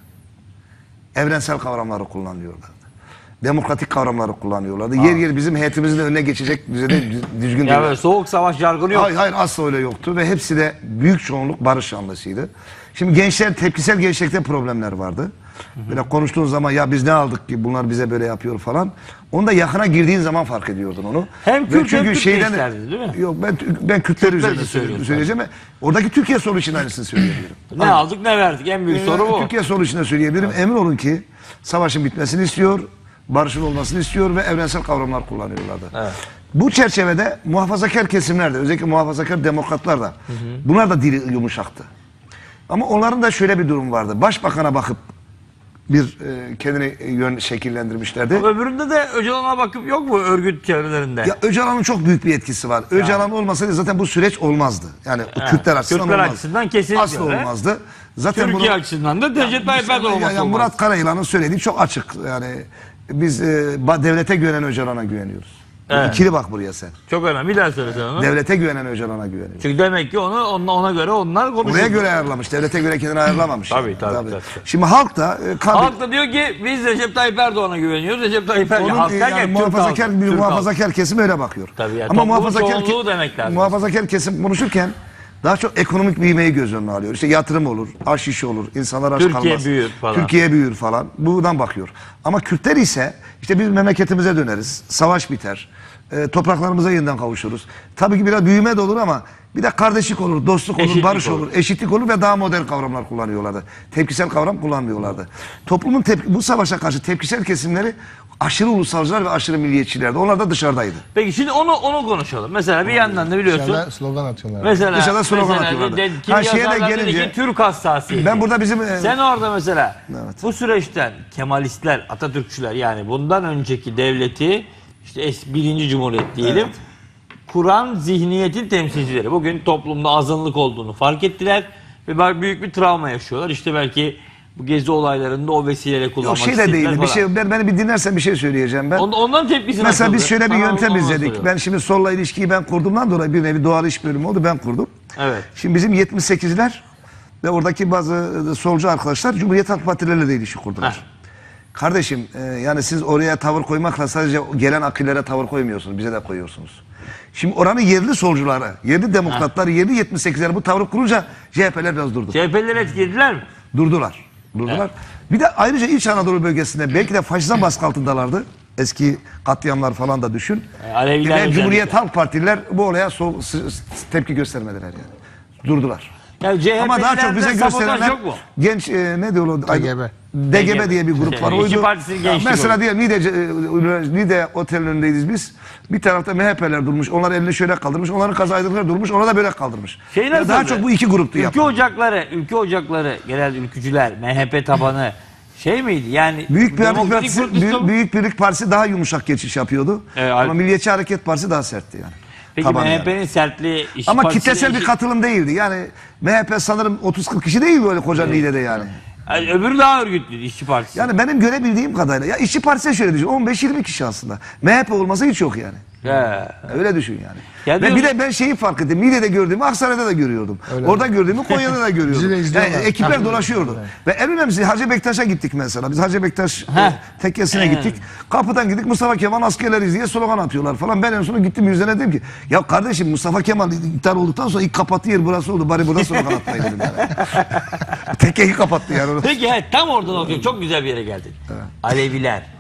Evrensel kavramları kullanıyorlardı. Demokratik kavramları kullanıyorlardı. Yer yer bizim heyetimizin de önüne geçecek düzeyde dü- düzgün Ya değil. böyle soğuk savaş jargonu yok. Hayır hayır asla öyle yoktu ve hepsi de büyük çoğunluk barış yanlısıydı. Şimdi gençler tepkisel gençlikte problemler vardı. Böyle konuştuğun zaman ya biz ne aldık ki bunlar bize böyle yapıyor falan. Onu da yakına girdiğin zaman fark ediyordun onu. Hem Ve Kürt hem Türk gençlerdi, değil mi? Yok ben ben Kürtler üzerine için söyle- söylüyorsun. söyleyeceğim. Oradaki Türkiye sorunu için aynısını söyleyebilirim. Ne aldık ne verdik en büyük soru Ee, bu. Türkiye sorunu için de söyleyebilirim. Emin olun ki savaşın bitmesini istiyor, barışın olmasını istiyor ve evrensel kavramlar kullanıyorlardı. Evet. Bu çerçevede muhafazakar kesimler de, özellikle muhafazakar demokratlar da, bunlar da dili yumuşaktı. Ama onların da şöyle bir durum vardı. Başbakan'a bakıp bir e, kendini yön şekillendirmişlerdi. Öbüründe de Öcalan'a bakıp yok mu örgüt çevrelerinde? Ya Öcalan'ın çok büyük bir etkisi var. Öcalan olmasaydı zaten bu süreç olmazdı. Yani bu Evet. Kürtler açısından Kürtler olmaz. açısından kesinlikle Asla öyle. olmazdı. Zaten Türkiye bunu- açısından da Recep Tayyip Erdoğan Ya- olması ya olmaz. Murat Karayılan'ın söylediği çok açık. Yani biz e, ba- devlete güvenen Öcalan'a güveniyoruz. Evet. İkili bak buraya sen. Çok önemli. Bir daha söylesene onu. Devlete güvenen Öcalan'a güveniyoruz. Çünkü demek ki onu ona, ona göre onlar konuşuyor. Oraya göre ayarlamış. Devlete göre kendini ayarlamamış. Tabii, yani. tabii, tabii. Şimdi halk da e, kabul- Halk da diyor ki biz Recep Tayyip Erdoğan'a güveniyoruz. Recep Tayyip Erdoğan. Onun, Halk e, derken yani Türk muhafazakar halkı, bir Türk muhafazakar kesim öyle bakıyor. Tabii ya, Ama toplumun muhafazakar çoğunluğu demek lazım. muhafazakar kesim konuşurken daha çok ekonomik büyümeyi göz önüne alıyor. İşte yatırım olur, aş işi olur, insanlar aç Türkiye kalmaz. büyür falan. Türkiye büyür falan. Buradan bakıyor. Ama Kürtler ise işte biz memleketimize döneriz. Savaş biter. E, topraklarımıza yeniden kavuşuruz. Tabii ki biraz büyüme de olur ama bir de kardeşlik olur, dostluk olur, Eşitlik barış olur. olur, eşitlik olur ve daha modern kavramlar kullanıyorlardı. Tepkisel kavram kullanmıyorlardı. Toplumun tepki, bu savaşa karşı tepkisel kesimleri aşırı ulusalcılar ve aşırı milliyetçilerdi. Onlar da dışarıdaydı. Peki şimdi onu onu konuşalım. Mesela bir yandan da biliyorsun. Dışarıda slogan atıyorlar. Mesela Dışarıda slogan mesela atıyorlardı. de- kim Ha, şeye de yazarlar dedi gelince- ki Türk hassasiyeti. Ben burada bizim e, Sen orada mesela Evet. bu süreçten Kemalistler, Atatürkçüler yani bundan önceki devleti işte es- birinci Cumhuriyet diyelim kuran zihniyetin temsilcileri. Bugün toplumda azınlık olduğunu fark ettiler ve bak- büyük bir travma yaşıyorlar. İşte belki bu gezi olaylarında o vesileyle o kullanmak şey de istediler değil. Bir falan. şey ben beni bir dinlersen bir şey söyleyeceğim ben. On- Ondan tepkisi Mesela nasıldı? biz şöyle bir Sana yöntem onu izledik. soruyorum. Ben şimdi solla ilişkiyi ben kurduğumdan dolayı bir nevi doğal iş bölümü oldu. Ben kurdum. Evet. Şimdi bizim yetmiş sekizler ve oradaki bazı solcu arkadaşlar Cumhuriyet Halk Partileriyle de ilişki kurdular. Heh. Kardeşim e, yani siz oraya tavır koymakla sadece gelen akillere tavır koymuyorsunuz. Bize de koyuyorsunuz. Şimdi oranın yerli solcuları, yerli demokratları, yerli yetmiş sekizler bu tavrı kurunca C H P'ler biraz durdu. C H P'liler etkilediler mi? Durdular. Durdular. Bir de ayrıca İç Anadolu bölgesinde belki de faşizan baskı altındalardı. Eski katliamlar falan da düşün. E, Aleviler Ve özellikle. Cumhuriyet Halk Partililer bu olaya so- s- s- tepki göstermediler yani. Durdular. Yani C H Ama daha çok bize sabotaj gösterenler yok mu? genç e, ne diyor o? D G B. D G B diye bir grup Şey, var. İşçi Oydu. Partisi'nin Ya gençlik mesela grubu. diyelim Nide, e, Nide Otel'in önündeyiz biz. Bir tarafta M H P'ler durmuş. Onlar elini şöyle kaldırmış. Onların kazaydıkları durmuş. Ona da böyle kaldırmış. Şey Ya daha nasıldı? çok bu iki gruptu Ülke yapılan. ocakları, ülke ocakları, genel ülkücüler, M H P tabanı şey miydi? Yani Büyük Birlik Demokratik Partisi, Kürtistan- Büyük, Büyük Birlik Partisi daha yumuşak geçiş yapıyordu. Evet, Ama Alp- Milliyetçi Hareket Partisi daha sertti yani. Peki Tabanı M H yani. P'nin sertliği İşçi Ama Partisi'yle kitlesel bir işi- katılım değildi. Yani M H P sanırım otuz kırk kişi değil böyle koca Niğde'de yani. Yani öbürü daha örgütlü İşçi Partisi. Yani benim görebildiğim kadarıyla ya İşçi Partisi'ne şöyle düşün on beş yirmi kişi aslında. M H P olmasa hiç yok yani. He. Öyle düşün yani. Ya Ve diyorsun- bir de ben şeyi fark ettim. Niğde'de gördüğümü Aksaray'da da görüyordum. Orada gördüğümü Konya'da da görüyordum. Bizi de Yani izliyorlar. ekipler dolaşıyordu. Ve en önemlisi Hacı Bektaş'a gittik mesela. Biz Hacı Bektaş e, tekkesine gittik. Kapıdan gittik Mustafa Kemal askerleriz diye slogan atıyorlar falan. Ben en son gittim yüzlerine dedim ki ya kardeşim Mustafa Kemal iptal olduktan sonra ilk kapattığı yer burası oldu. Bari burada slogan atmayı dedim yani. Tekkeyi kapattı yani. Peki he, tam oradan okuyor. Çok güzel bir yere geldin. Aleviler,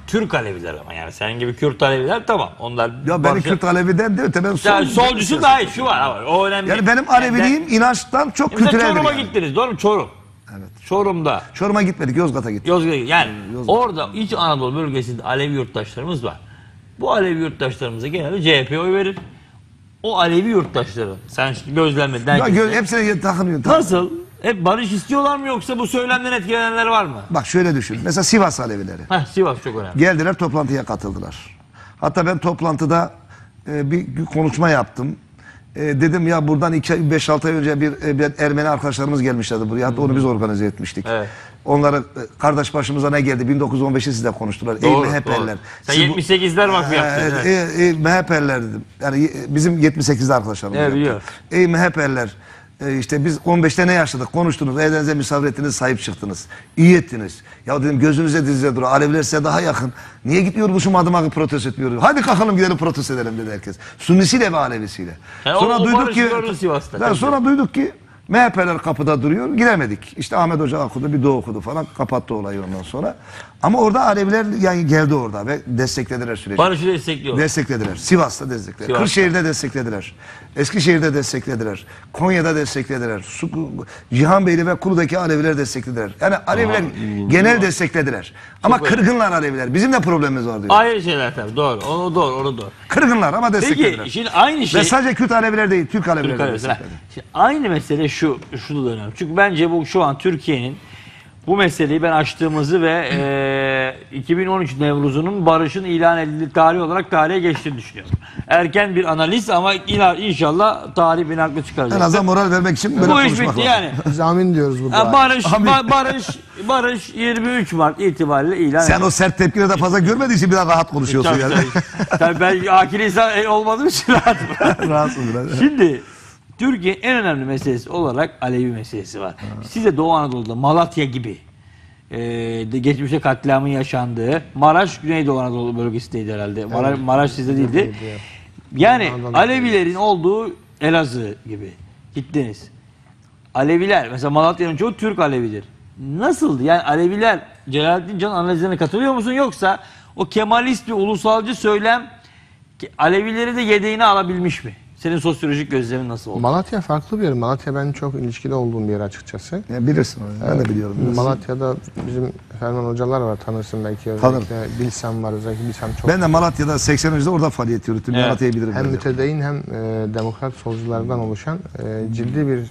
Türk Aleviler ama yani senin gibi Kürt Aleviler tamam. Onlar Ya beni barışa- Kürt Aleviden de öte ben Yani solcu. solcusu daha iyi şu var ama o önemli. Yani benim Aleviliğim inançtan çok Mesela kültüreldir Çorum'a yani. gittiniz doğru mu? Çorum. Evet. Çorum'da. Çorum'a gitmedik, Yozgat'a gittik. Yozgat'a yani Yozgat. orada İç Anadolu bölgesinde Alevi yurttaşlarımız var. Bu Alevi yurttaşlarımıza genelde C H P oy verir. O Alevi yurttaşların sen şimdi gözlemleden Ya gö- hepsine takınıyor. tak- nasıl? Hep barış istiyorlar mı yoksa bu söylemden etkilenenler var mı? Bak şöyle düşün. Mesela Sivas Alevileri. Heh, Sivas çok önemli. Geldiler, toplantıya katıldılar. Hatta ben toplantıda e, bir, bir konuşma yaptım. E, dedim ya buradan iki beş altı ay önce bir, e, bir Ermeni arkadaşlarımız gelmişlerdi buraya. Hatta onu biz organize etmiştik. Evet. Onlara e, kardeş başımıza ne geldi? bin dokuz yüz on beşi size konuştular. Doğru, Ey MHP'liler. doğru. Sen Siz bu- yetmiş sekizler vakfı yaptın. Evet, Evet. Ey, ey MHP'liler dedim. Yani e, bizim yetmiş sekizde arkadaşlarımız Evet, yaptı. biliyorum. Ey MHP'liler. E, işte biz on beşte ne yaşadık? Konuştunuz, evlerinize misafir ettiniz, sahip çıktınız. İyi ettiniz. Ya dedim gözünüze dizinize durun. Aleviler size daha yakın. Niye gitmiyormuşum adım akı protesto etmiyoruz? Hadi kalkalım gidelim protesto edelim dedi herkes. Sunnisiyle ve Alevisiyle. Yani o- o barışı gördün Sivas'ta. Ya sonra duyduk ki M H P'ler kapıda duruyor. Gidemedik. İşte Ahmet Hoca okudu, bir de okudu falan. Kapattı olayı ondan sonra. Ama orada Aleviler yani geldi orada ve desteklediler süreci. Barışı destekliyor. Desteklediler. Sivas'ta desteklediler. Sivas'ta. Kırşehir'de desteklediler. Eskişehir'de desteklediler. Konya'da desteklediler. Su, Cihanbeyli ve Kulu'daki Aleviler desteklediler. Yani Aleviler genel desteklediler. Ama Çok kırgınlar Aleviler. Bizim de problemimiz var diyor. Ayrı şeyler tabii doğru. Onu doğru, onu doğru. Kırgınlar ama desteklediler. Peki şimdi aynı şey. Ve sadece Kürt Aleviler değil, Türk Aleviler Türk de Aleviler. destekledi. Şimdi aynı mesele şu, şu da önemli. Çünkü bence bu şu an Türkiye'nin bu meseleyi ben açtığımızı ve e, iki bin on üç Nevruz'unun barışın ilan edildiği tarih olarak tarihe geçtiğini düşünüyorum. Erken bir analiz ama ila- inşallah tarih beni haklı En çıkaracak. azından moral vermek için böyle Bu iş konuşmak bitti lazım. yani. Biz amin diyoruz burada. Ha, barış, ba- barış, barış yirmi üç Mart itibariyle ilan Sen edildi. o sert tepkileri de fazla görmediğin için biraz rahat konuşuyorsun Tabii, yani. tabii. Tabii ben akil insan olmadığım için rahatım. Rahatsın biraz. Şimdi Türkiye'nin en önemli meselesi olarak Alevi meselesi var. Size Doğu Anadolu'da Malatya gibi e, de geçmişte katliamın yaşandığı Maraş Güneydoğu Anadolu bölgesindeydi herhalde. Maraş, Maraş sizde değildi. Yani Alevilerin olduğu Elazığ gibi gittiniz. Aleviler mesela Malatya'nın çoğu Türk Alevidir. Nasıldı? Yani Aleviler Celalettin Can analizlerine katılıyor musun yoksa o Kemalist bir ulusalcı söylem ki Alevileri de yedeğine alabilmiş mi? Senin sosyolojik gözlemin nasıl oldu? Malatya farklı bir yer. Malatya benim çok ilişkili olduğum bir yer açıkçası. Ya bilirsin onu. Ben de biliyorum. Malatya'da bizim Ferman hocalar var, tanırsın belki. Tanırım. Özellikle Bilsem var, özellikle Bilsem çok. Ben de Malatya'da seksen öncede orada faaliyet yürüttüm. Evet. Malatya'yı bilirim. hem ben de. mütedeyin hem e, demokrat solculardan oluşan e, ciddi bir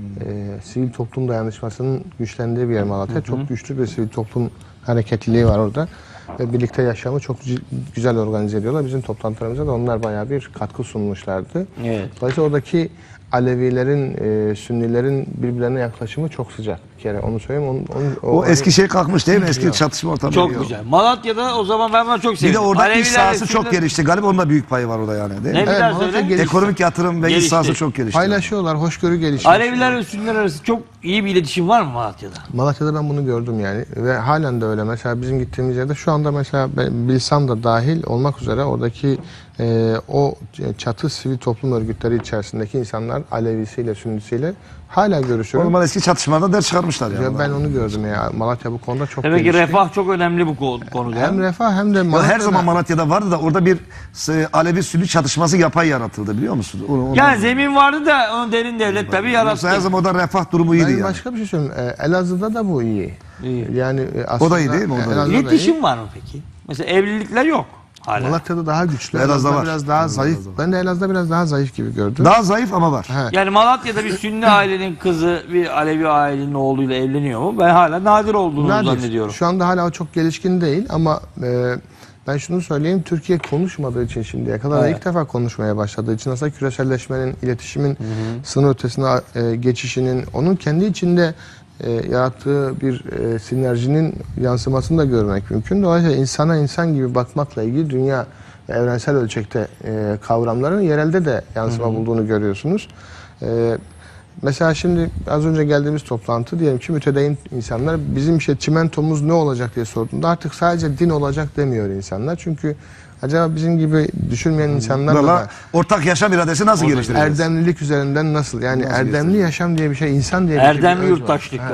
e, sivil toplum dayanışmasının güçlendiği bir yer Malatya. Çok güçlü bir sivil toplum hareketliliği var orada. Ve birlikte yaşamı çok c- güzel organize ediyorlar. Bizim toplantılarımıza da onlar bayağı bir katkı sunmuşlardı. Evet. Dolayısıyla oradaki Alevilerin, e, Sünnilerin birbirlerine yaklaşımı çok sıcak bir kere. Onu söyleyeyim. Onu, onu- O eski şey kalkmış değil mi? Eski çatışma ortamı. Çok yok. güzel. Malatya'da o zaman ben buna çok Bir sevindim. de orada Aleviler iş sahası ve çok Sünniler- gelişti. Galiba onun da büyük payı var orada yani değil Ne mi? bir Evet, daha Malatya söyle. gelişti. Ekonomik yatırım ve iş Gelişti. sahası çok gelişti. paylaşıyorlar, hoşgörü gelişmiş. Aleviler ve Sünniler arası çok iyi bir iletişim var mı Malatya'da? Malatya'da ben bunu gördüm yani ve halen de öyle. Mesela bizim gittiğimiz yerde şu anda mesela ben Bilsam da dahil olmak üzere oradaki e, o çatı sivil toplum örgütleri içerisindeki insanlar Alevisiyle, Sünnisiyle hala O görüşüyorum. zaman eski çatışmalarda ders çıkarmışlar yani. Ya ben onu gördüm ya. Malatya bu konuda çok Demek ki gelişti. refah çok önemli bu ko- konuda. Hem refah hem de Ya Malatya'da. her zaman Malatya'da vardı da orada bir e, Alevi Sünni çatışması yapay yaratıldı biliyor musun? Onu- onu- Yani zemin vardı da onu derin devlet tabii Yoksa yarattı. her zaman orada refah durumu iyiydi Ben yani. başka bir şey söyleyeyim. E, Elazığ'da da bu iyi. İyi. Yani e, aslında, O da iyi değil mi? O da iyi. Elazığ'da iyi. İletişim var mı peki? Mesela evlilikler yok hala. Malatya'da daha güçlü. Elazığ'da Elazığ'da var. biraz daha zayıf. Ben de Elazığ'da biraz daha zayıf gibi gördüm. Daha zayıf ama var. He. Yani Malatya'da bir Sünni ailenin kızı bir Alevi ailenin oğluyla evleniyor mu? Ben hala nadir olduğunu Nadir. zannediyorum. Şu anda hala o çok gelişkin değil ama e, ben şunu söyleyeyim, Türkiye konuşmadığı için şimdiye kadar da Evet. ilk defa konuşmaya başladığı için aslında küreselleşmenin, iletişimin sınır ötesine e, geçişinin, onun kendi içinde e, yarattığı bir e, sinerjinin yansımasını da görmek mümkün. Dolayısıyla insana insan gibi bakmakla ilgili dünya ve evrensel ölçekte e, kavramların yerelde de yansıma bulduğunu görüyorsunuz. E, Mesela şimdi az önce geldiğimiz toplantı diyelim ki mütedeyyin insanlar bizim işte çimentomuz ne olacak diye sorduğunda artık sadece din olacak demiyor insanlar. Çünkü acaba bizim gibi düşünmeyen insanlarla Valla da ortak yaşam iradesi nasıl geliştireceğiz? erdemlilik üzerinden nasıl yani Nasıl erdemli göstereceğiz? yaşam diye bir şey, insan diye bir şey. bir Erdemli öz var. yurttaşlık Ha. evet.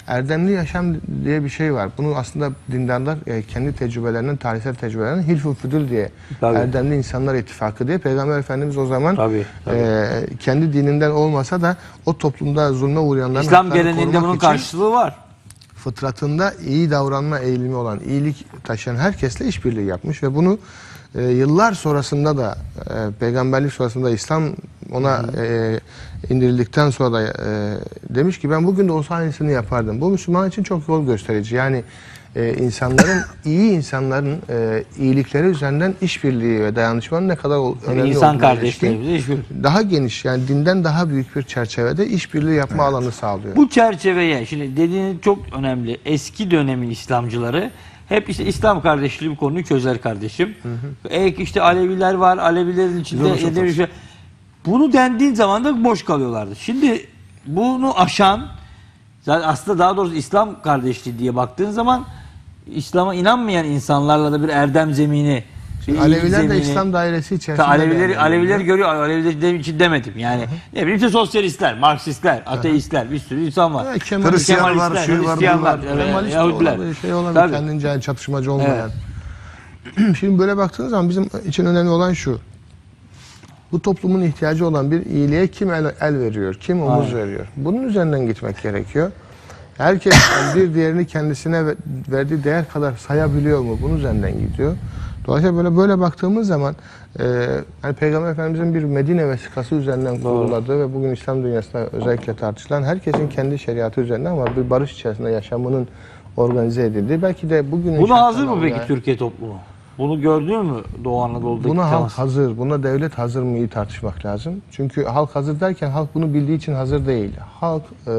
erdemli yaşam diye bir şey var. Bunu aslında dindarlar e, kendi tecrübelerinden, tarihsel tecrübelerinden Hilful Fudul diye, Tabii. Erdemli İnsanlar İttifakı diye Peygamber Efendimiz o zaman Tabii, tabii. e, kendi dininden olmasa da o toplumda zulme uğrayanların İslam haklarını geleneğinde korumak bunun için karşılığı var. fıtratında iyi davranma eğilimi olan, iyilik taşıyan herkesle işbirliği yapmış ve bunu e, yıllar sonrasında da e, peygamberlik sonrasında İslam ona e, indirildikten sonra da e, demiş ki ben bugün de olsa aynısını yapardım. Bu Müslüman için çok yol gösterici. Yani e, insanların, iyi insanların e, iyilikleri üzerinden işbirliği ve dayanışmanın ne kadar ol- önemli İnsan olduğuna kardeşlerimize ilişkin hiçbir... daha geniş, yani dinden daha büyük bir çerçevede işbirliği yapma alanı sağlıyor. Bu çerçeveye, şimdi dediğiniz çok önemli. Eski dönemin İslamcıları hep işte İslam kardeşliği bu konuyu çözer kardeşim. Ek işte Aleviler var, Alevilerin içinde Doğru, çok yedi bir şey. Bunu dendiğin zaman da boş kalıyorlardı. Şimdi bunu aşan, zaten aslında daha doğrusu İslam kardeşliği diye baktığın zaman İslam'a inanmayan insanlarla da bir erdem zemini, bir iyilik Aleviler de zemini- İslam dairesi içerisinde. Ta Alevileri, değerlendiriyor. Aleviler görüyor. Aleviler de- için demedim. Yani ne bileyim işte sosyalistler, Marksistler, ateistler, bir sürü insan var. Ya, Kemal- Hristiyan var, Kemalistler, şu var, bu Hristiyanlar, var. evet, Kemalist Yahudiler. olabilir, şey olabilir, Tabii. kendince yani çatışmacı olmayan. Şimdi böyle baktığınız zaman bizim için önemli olan şu. Bu toplumun ihtiyacı olan bir iyiliğe kim el, el veriyor, kim omuz Aynen. veriyor. Bunun üzerinden gitmek gerekiyor. Herkes yani bir diğerini kendisine ve- verdiği değer kadar sayabiliyor mu? Bunun üzerinden gidiyor. Dolayısıyla böyle böyle baktığımız zaman e, hani Peygamber Efendimizin bir Medine vesikası üzerinden kuruladığı ve bugün İslam dünyasında özellikle tartışılan herkesin kendi şeriatı üzerinden ama bir barış içerisinde yaşamının organize edildiği belki de bugün Buna hazır mı peki Türkiye toplumu? Bunu gördün mü Doğu Anadolu'daki Buna halk temas? hazır, buna devlet hazır mı iyi tartışmak lazım. Çünkü halk hazır derken halk bunu bildiği için hazır değil. Halk e,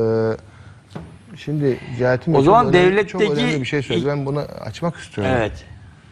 şimdi Cihat'ın O zaman çok önemli- devletteki- çok önemli bir şey söyledi. Ben bunu açmak istiyorum. Evet.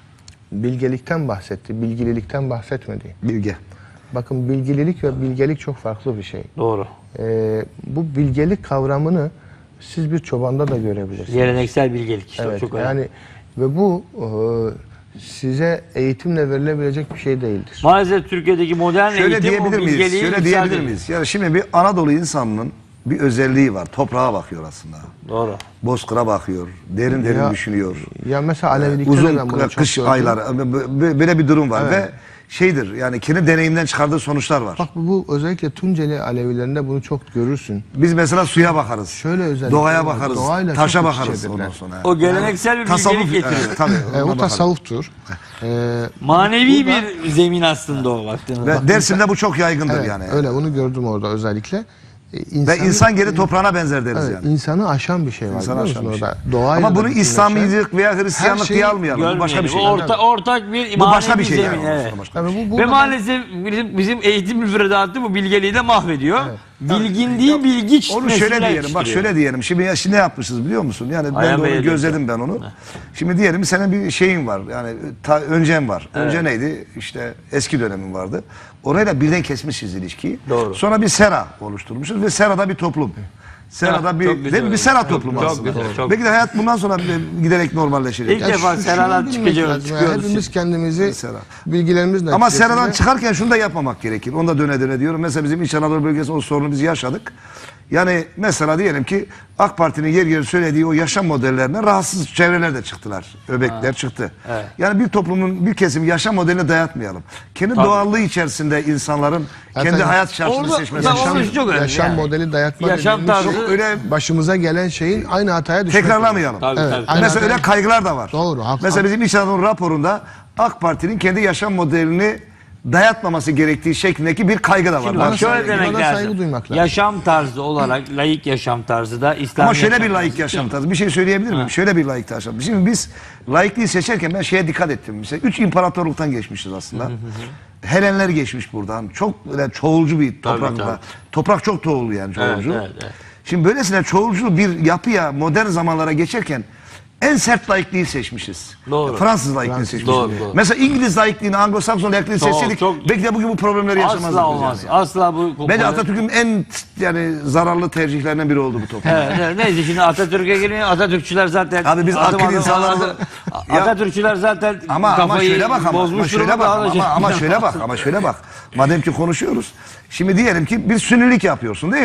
Bilgelikten bahsetti, bilgililikten bahsetmedi. Bilge. Bakın bilgililik ve bilgelik çok farklı bir şey. Doğru. E, bu bilgelik kavramını siz bir çobanda da görebilirsiniz. Geleneksel bilgelik işte Evet, çok önemli. yani ve bu e, size eğitimle verilebilecek bir şey değildir. Maalesef Türkiye'deki modern Şöyle eğitim o diyebilir miyiz? bilgeliği Şöyle diyebilir yükseltir. miyiz? Yani şimdi bir Anadolu insanının bir özelliği var. Toprağa bakıyor aslında. Doğru. Bozkır'a bakıyor. Derin derin Ya- düşünüyor. Ya mesela Alevilikte de Uzun ben bunu çok kış gördüm. ayları bö- böyle bir durum var Evet. ve şeydir yani kendi deneyimden çıkardığı sonuçlar var. Bak bu, bu özellikle Tunceli Alevilerinde bunu çok görürsün. Biz mesela suya bakarız. Şöyle özellikle Doğaya var. bakarız. Doğayla taşa çok iç bakarız içedirler. ondan sonra. O geleneksel bir Tasavvuf bilgelik getiriyor. evet, tabii. E, ona o bakarız. tasavvuftur. E, Manevi Burada- bir zemin aslında o baktığınızda. Ve Dersim'de bu çok yaygındır evet, yani. öyle bunu gördüm orada özellikle. E, Ve insanı- insan geri toprağına benzer deriz evet, yani. insanı aşan bir şey var. İnsanı biliyor aşan musun bir şey. orada? Doğayla Ama da bunu bütünleşen- İslamiyetlik veya Hristiyanlık Her şeyi diye almayalım. Bu başka bir şey. Bu orta, ortak bir Bu başka manevi bir şey zemin. yani. Evet. Başka bir Tabii şey. bu, Ve burada- maalesef bizim, bizim eğitim müfredatı bu bilgeliği de mahvediyor. Bilgin değil bilgiç Onu şöyle nesiller diyelim, bak yetiştiriyor. şöyle diyelim. Şimdi ya şimdi ne yapmışız biliyor musun? Yani ben Ayhan de Bey'e onu gözledim ben onu. Şimdi diyelim senin bir şeyin var. Yani ta, öncen var. Önce neydi? İşte eski dönemin vardı. Orayla birden kesmişiz ilişkiyi. Doğru. Sonra bir sera oluşturmuşuz ve serada bir toplum. Serada Ha, bir çok güzel değil mi? Bir oldu. sera Çok- toplumu çok aslında. güzel, çok Belki de hayat bundan sonra giderek normalleşecek. İlk Ya defa şu- seralar şunu bilmek çıkacak, lazım ya. çıkıyoruz. Hepimiz kendimizi Sera. bilgilerimizle Ama neticesinde- seradan çıkarken şunu da yapmamak gerekir. Onu da döne döne diyorum. Mesela bizim İç Anadolu bölgesi o sorunu biz yaşadık. Yani mesela diyelim ki AK Parti'nin yer yer söylediği o yaşam modellerine rahatsız çevreler de çıktılar. Öbekler çıktı. Evet. Yani bir toplumun bir kesim yaşam modelini dayatmayalım. Kendi Tabii. doğallığı içerisinde insanların Zaten kendi hayat şartını orada- seçmesi. Yaşam- Yaşam, Yaşam- çok önemli yaşam yani. modeli dayatma Yaşam dediğimiz tarzı- şey, öyle başımıza gelen şeyin aynı hataya düşmek. tekrarlamayalım. Tabii, Evet, tabii. aynen. Mesela öyle kaygılar da var. Doğru, haklı. Mesela bizim İç Anadolu raporunda AK Parti'nin kendi yaşam modelini dayatmaması gerektiği şeklindeki bir kaygı da var. Şimdi Bana bak şöyle saygı- demek buna saygı lazım. duymak lazım. Yaşam tarzı olarak laik yaşam tarzı da İslam Ama şöyle yaşam bir tarzı. laik yaşam tarzı. Bir şey söyleyebilir miyim? Şöyle bir laik yaşam. Şimdi biz laikliği seçerken ben şeye dikkat ettim. Mesela üç imparatorluktan geçmişiz aslında. Helenler geçmiş buradan. Çok böyle çoğulcu bir toprak tabii. var. Toprak çok çoğullu yani Evet, çoğulcu. evet, evet. Şimdi böylesine çoğulcu bir yapıya modern zamanlara geçerken en sert laikliği seçmişiz. Doğru. Fransız laikliğini Fransız, seçmişiz. doğru, doğru. Mesela İngiliz laikliğini, Anglo-Sakson laikliğini Çok, seçseydik çok- belki de bugün bu problemleri yaşamazdık. Asla biz olmaz. yani. Asla bu... Bence Atatürk'ün en yani zararlı tercihlerinden biri oldu bu toplum. Evet, evet. Neyse şimdi Atatürk'e gelmeyin. Atatürkçüler zaten... Abi biz adım akıl adım- insanları- adım- Ya- Atatürkçüler zaten Ama ama kafayı şöyle bak ama, bozmuş ama şöyle durumda, bak daha ama, da şey- ama, ama şöyle bak ama şöyle bak. Madem ki konuşuyoruz. Şimdi diyelim ki bir sünnilik yapıyorsun değil mi?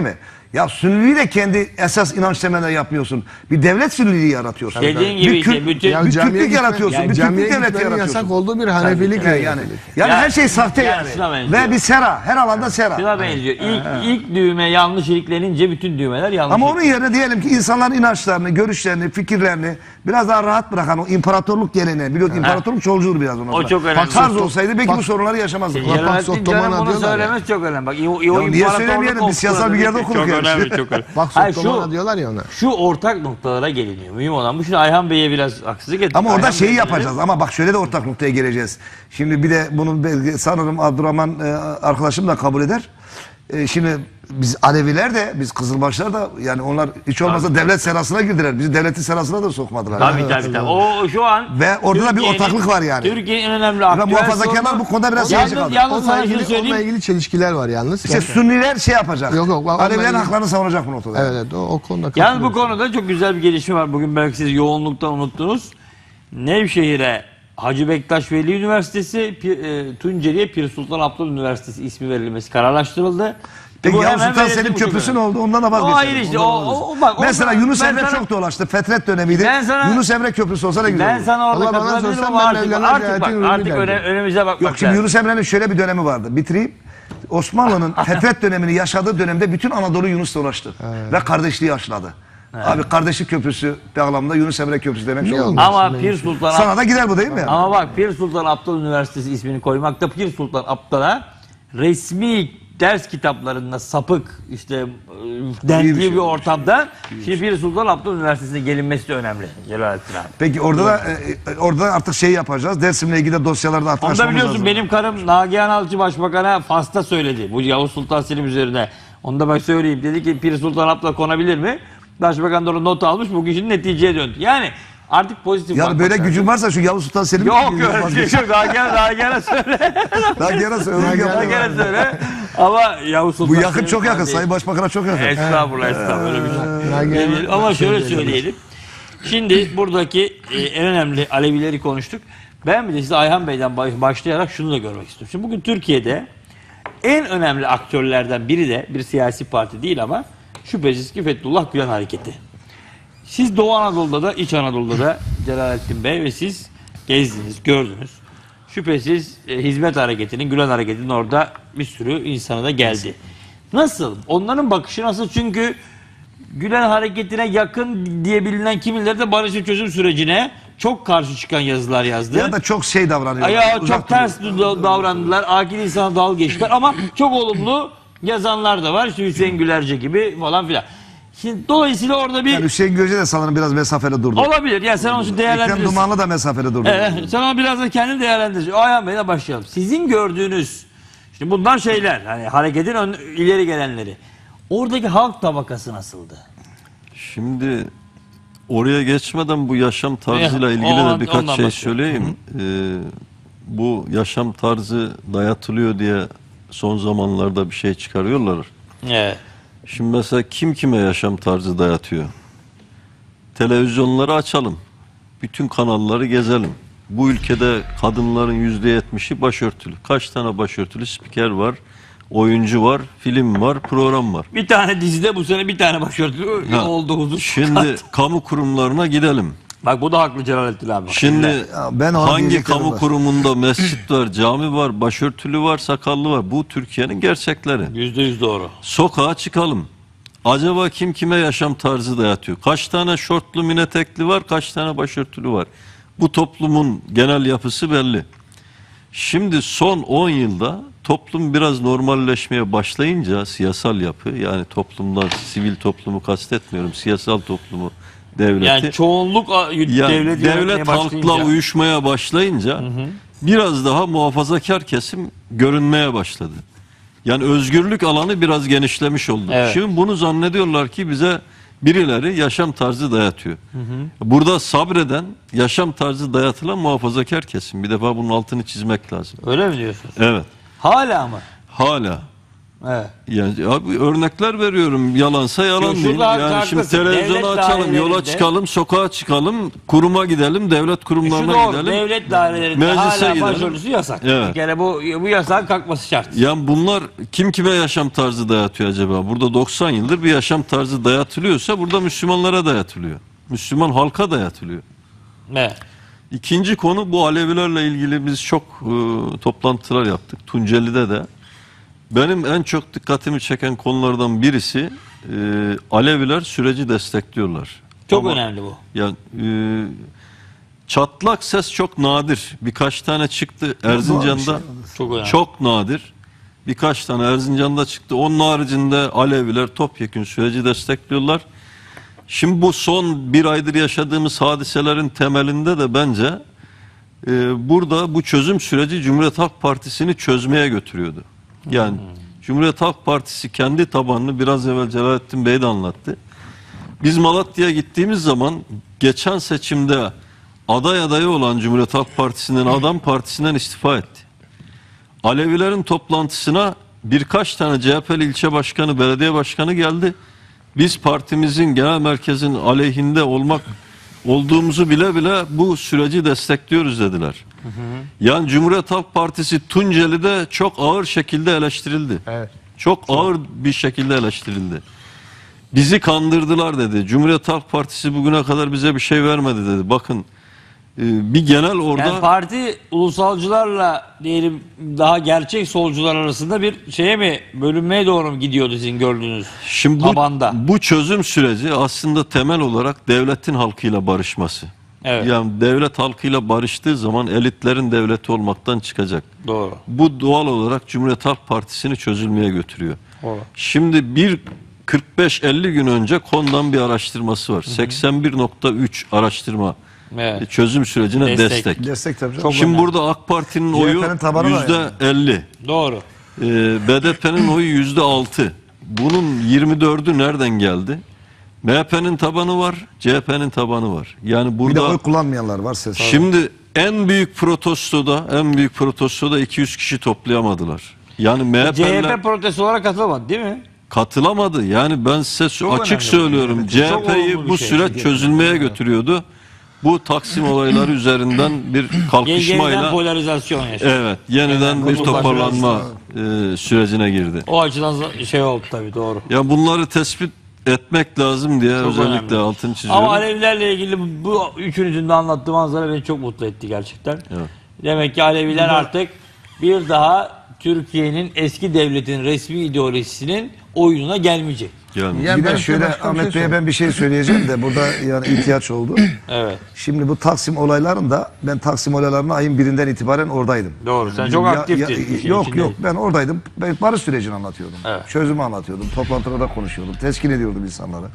Ya Sünniliği de kendi esas inanç temeline yapmıyorsun. Bir devlet Sünniliği yaratıyorsun. Dediğin gibi bir işte kült- bütün- Ya bir camiye Türklük gitme- yaratıyorsun. yani bir camiye Türklük devleti gitmenin yaratıyorsun. yasak olduğu bir Hanefilik Yani, yani, yani Ya- her şey sahte Ya yani. şuna benziyor. Ve bir sera. Her alanda sera. Şuna benziyor. İlk, ilk düğme yanlış iliklenince bütün düğmeler yanlış. Ama onun yerine diyelim ki insanların inançlarını, görüşlerini, fikirlerini biraz daha rahat bırakan o imparatorluk geleneği. Biliyorsun imparatorluk çoğulcudur biraz ona. O çok önemli. Tarz olsaydı belki Bak- bu sorunları yaşamazdık. Bak- Celalettin Ottoman'a Can'ın bunu diyorlar ya. söylemesi çok önemli. Bak, o, o Ya niye imparatorluk söylemeyelim? Biz siyasal bir yerde okuduk Çok yani. önemli, çok önemli. Bak Hayır, Sottomana şu, diyorlar ya ona. şu ortak noktalara geliniyor. Mühim olan bu. Şimdi Ayhan Bey'e biraz haksızlık ettik. Ama orada Ayhan şeyi Bey yapacağız. Ama bak şöyle de ortak noktaya geleceğiz. Şimdi bir de bunu belki sanırım Abdurrahman e, arkadaşım da kabul eder. E, şimdi biz Aleviler de, biz Kızılbaşlar da yani onlar hiç olmazsa devlet serasına girdiler. Bizi devletin serasına da sokmadılar. Tabii tabii tabii. O şu an Ve orada da bir Türkiye'nin- ortaklık var yani. Türkiye'nin en önemli Ve aktüel muhafazakarlar sorunu- bu konuda biraz Yalnız- şeyci kaldı. Yalnız Onunla sana şunu ilgili, onunla söyleyeyim. ilgili çelişkiler var yalnız. İşte Sünniler şey yapacak. Yok, yok, onunla Alevilerin ilgili- haklarını savunacak bu noktada. Evet, evet o, o konuda Yalnız bu katılıyorum. konuda çok güzel bir gelişme var. Bugün belki siz yoğunluktan unuttunuz. Nevşehir'e Hacı Bektaş Veli Üniversitesi, Pi- e, Tunceli'ye Pir Sultan Abdal Üniversitesi ismi verilmesi kararlaştırıldı. Peki Bu Yavuz hemen Sultan verildi Selim bu çok Köprüsü ne önemli. oldu? Ondan da O vazgeçelim. ayrı işte. O, Ondan o, vazgeçelim. bak, Mesela ondan- Yunus ben Emre sana- çok dolaştı. Fetret dönemiydi. Ben sana- Yunus Emre Köprüsü olsa ne güzel Ben olur. sana orada Allah bana katılabilirim sorsan ama ben artık, Mevlana artık bak, Celalettin artık Rumi öne, derdim. önümüze bakmak Yok şimdi lazım. Yunus Emre'nin şöyle bir dönemi vardı. Bitireyim. Osmanlı'nın Fetret dönemini yaşadığı dönemde bütün Anadolu Yunus'la uğraştı. Ve kardeşliği aşıladı. Abi kardeşlik köprüsü bağlamında Yunus Emre Köprüsü demek Niye çok olmaz? Ama Pir Sultan Sana da gider bu değil mi? Ama bak Pir Sultan Abdal Üniversitesi ismini koymakta Pir Sultan Abdal'a resmi ders kitaplarında sapık işte e, İyi dendiği bir bir, şey. ortamda şimdi Pir Sultan Abdal Üniversitesi'ne gelinmesi de önemli Celalettin abi. Peki orada da e, e, orada artık şey yapacağız. Dersim'le ilgili dosyalarda artık Onu da açmamız biliyorsun lazım. benim karım Nagihan Alçı Başbakan'a Fas'ta söyledi. Bu Yavuz Sultan Selim üzerine. Onu da ben söyleyeyim. Dedi ki Pir Sultan Abdal konabilir mi? Başbakan da onu not almış. Bu kişinin neticeye döndü. Yani artık pozitif Yani bakmak böyle lazım. gücün varsa şu Yavuz Sultan Selim Yok öyle bir şey yok. Nagihan, Nagihan'a söyle. Daha gene söyle. Nagihan'a söyle. Ama Yavuz Sultan Bu yakın Selim çok yakın. falan değil. Sayın Başbakan'a çok yakın. Estağfurullah estağfurullah. Öyle bir şey. Nagihan- Demeyelim. Ama şöyle Şey diyelim. söyleyelim. Şimdi buradaki e, en önemli Alevileri konuştuk. Ben bir de size Ayhan Bey'den baş- başlayarak şunu da görmek istiyorum. Şimdi bugün Türkiye'de en önemli aktörlerden biri de bir siyasi parti değil ama şüphesiz ki Fethullah Gülen Hareketi. Siz Doğu Anadolu'da da İç Anadolu'da da Celalettin Bey ve siz gezdiniz, gördünüz. Şüphesiz e, Hizmet Hareketi'nin, Gülen Hareketi'nin orada bir sürü insana da geldi. Nasıl? Onların bakışı nasıl? Çünkü Gülen Hareketi'ne yakın diye bilinen kimileri de barış ve çözüm sürecine çok karşı çıkan yazılar yazdı. Ya da çok şey davranıyor. Ya Uzak çok ters da- davrandılar. Akil insana dalga geçtiler ama çok olumlu yazanlar da var. İşte Hüseyin Gülerce gibi falan filan. Şimdi dolayısıyla orada bir Yani Hüseyin Göce de sanırım biraz mesafeli durdu. olabilir. Yani sen onu Ekrem değerlendirirsin. Dumanlı da mesafeli durdu. Evet, sen onu biraz da kendin değerlendirirsin. O Ayhan Bey'le başlayalım. Sizin gördüğünüz, şimdi bunlar şeyler, hani hareketin ön, ileri gelenleri. Oradaki halk tabakası nasıldı? Şimdi oraya geçmeden bu yaşam tarzıyla Evet, ilgili o- de birkaç ondan şey başlayalım. söyleyeyim. Ee, bu yaşam tarzı dayatılıyor diye son zamanlarda bir şey çıkarıyorlar. Evet. Şimdi mesela kim kime yaşam tarzı dayatıyor? Televizyonları açalım. Bütün kanalları gezelim. Bu ülkede kadınların yüzde yetmişi başörtülü. Kaç tane başörtülü spiker var, oyuncu var, film var, program var. Bir tane dizide bu sene bir tane başörtülü Ha, oldu huzur. Şimdi kamu kurumlarına gidelim. Bak bu da haklı Celalettin abi. Şimdi Ya ben ona hangi diyeceklerim kamu var. kurumunda mescit var, cami var, başörtülü var, sakallı var? Bu Türkiye'nin gerçekleri. Yüzde yüz doğru. Sokağa çıkalım. Acaba kim kime yaşam tarzı dayatıyor? Kaç tane şortlu mini etekli var, kaç tane başörtülü var? Bu toplumun genel yapısı belli. Şimdi son on yılda toplum biraz normalleşmeye başlayınca siyasal yapı, yani toplumdan sivil toplumu kastetmiyorum, siyasal toplumu, devleti. Yani çoğunluk a- Yani devlet, devlet halkla uyuşmaya başlayınca biraz daha muhafazakar kesim görünmeye başladı. Yani özgürlük alanı biraz genişlemiş oldu. Evet. Şimdi bunu zannediyorlar ki bize birileri yaşam tarzı dayatıyor. Burada sabreden, yaşam tarzı dayatılan muhafazakar kesim. Bir defa bunun altını çizmek lazım. Öyle mi diyorsunuz? Evet. Hala mı? Hala. Evet. Yani abi örnekler veriyorum. Yalansa yalan Yok, değil. şurada Yani şimdi haklısın. televizyonu Devlet açalım, yola dairelerinde- çıkalım, sokağa çıkalım, kuruma gidelim, devlet Şu kurumlarına doğru. gidelim. Devlet dairelerinde meclise hala gidelim. başörtüsü yasak. Evet. Bir kere bu, bu yasağın kalkması şart. Yani bunlar kim kime yaşam tarzı dayatıyor acaba? Burada doksan yıldır bir yaşam tarzı dayatılıyorsa burada Müslümanlara dayatılıyor. Müslüman halka dayatılıyor. Evet. İkinci konu bu Alevilerle ilgili biz çok e, toplantılar yaptık. Tunceli'de de. Benim en çok dikkatimi çeken konulardan birisi e, Aleviler süreci destekliyorlar. Çok Ama önemli bu. Yani e, çatlak ses çok nadir. Birkaç tane çıktı Erzincan'da. Çok önemli. Çok nadir. Birkaç tane Erzincan'da çıktı. Onun haricinde Aleviler topyekün süreci destekliyorlar. Şimdi bu son bir aydır yaşadığımız hadiselerin temelinde de bence e, burada bu çözüm süreci Cumhuriyet Halk Partisi'ni çözmeye götürüyordu. Yani Cumhuriyet Halk Partisi kendi tabanını biraz evvel Celalettin Bey de anlattı. Biz Malatya'ya gittiğimiz zaman geçen seçimde aday adayı olan Cumhuriyet Halk Partisi'nin Adam Partisi'nden istifa etti. Alevilerin toplantısına birkaç tane C H P'li ilçe başkanı, belediye başkanı geldi. Biz partimizin genel merkezin aleyhinde olmak olduğumuzu bile bile bu süreci destekliyoruz dediler. Hı hı. Yani Cumhuriyet Halk Partisi Tunceli'de çok ağır şekilde eleştirildi. Evet. Çok ağır bir şekilde eleştirildi. Bizi kandırdılar dedi. Cumhuriyet Halk Partisi bugüne kadar bize bir şey vermedi dedi. Bakın bir genel orada... Yani parti ulusalcılarla diyelim daha gerçek solcular arasında bir şeye mi, bölünmeye doğru mu gidiyordu sizin gördüğünüz Şimdi bu, tabanda? bu çözüm süreci aslında temel olarak devletin halkıyla barışması. Evet. Yani devlet halkıyla barıştığı zaman elitlerin devleti olmaktan çıkacak. Doğru. Bu doğal olarak Cumhuriyet Halk Partisi'ni çözülmeye götürüyor. Doğru. Şimdi bir kırk beş elli gün önce KON'dan bir araştırması var. Hı hı. seksen bir nokta üç araştırma. Evet. Çözüm sürecine destek. Destek, destek tabii. Çok Şimdi önemli. burada AK Parti'nin oyu yüzde elli. Doğru. Ee, B D P'nin oyu yüzde altı. Bunun yirmi dördü nereden geldi? M H P'nin tabanı var, C H P'nin tabanı var. Yani burada Bir de oy kullanmayanlar var ses. şimdi en büyük protestoda, en büyük protestoda iki yüz kişi toplayamadılar. Yani M H P'ler C H P protesto olarak katılamadı değil mi? katılamadı. Yani ben size Çok açık önemli. söylüyorum. Evet, C H çok P'yi olumlu bu bir şey. süreç çözülmeye götürüyordu. Bu Taksim olayları üzerinden bir Yeniden kalkışmayla polarizasyon yaşadı. evet yeniden Evet, bir kutuplaşma toparlanma e, sürecine girdi. O açıdan şey oldu tabii, doğru. Ya bunları tespit etmek lazım diye Çok özellikle önemli. altını çiziyorum. Ama Alevilerle ilgili bu üçünüzün de anlattığı manzara beni çok mutlu etti gerçekten. Evet. Demek ki Aleviler artık bir daha Türkiye'nin eski devletin resmi ideolojisinin oyununa gelmeyecek. Yani, Ya Bir ben de size şöyle başka bir Ahmet şey Bey'e ben bir şey söyleyeceğim de burada yani ihtiyaç oldu. Evet. Şimdi bu Taksim olaylarında ben Taksim olaylarına ayın birinden itibaren oradaydım. Doğru. Sen çok Ya- aktiftin. ya- işin yok içindeydin. yok ben oradaydım. Ben barış sürecini anlatıyordum. Evet. Çözümü anlatıyordum. Toplantılarda konuşuyordum. Teskin ediyordum insanlara.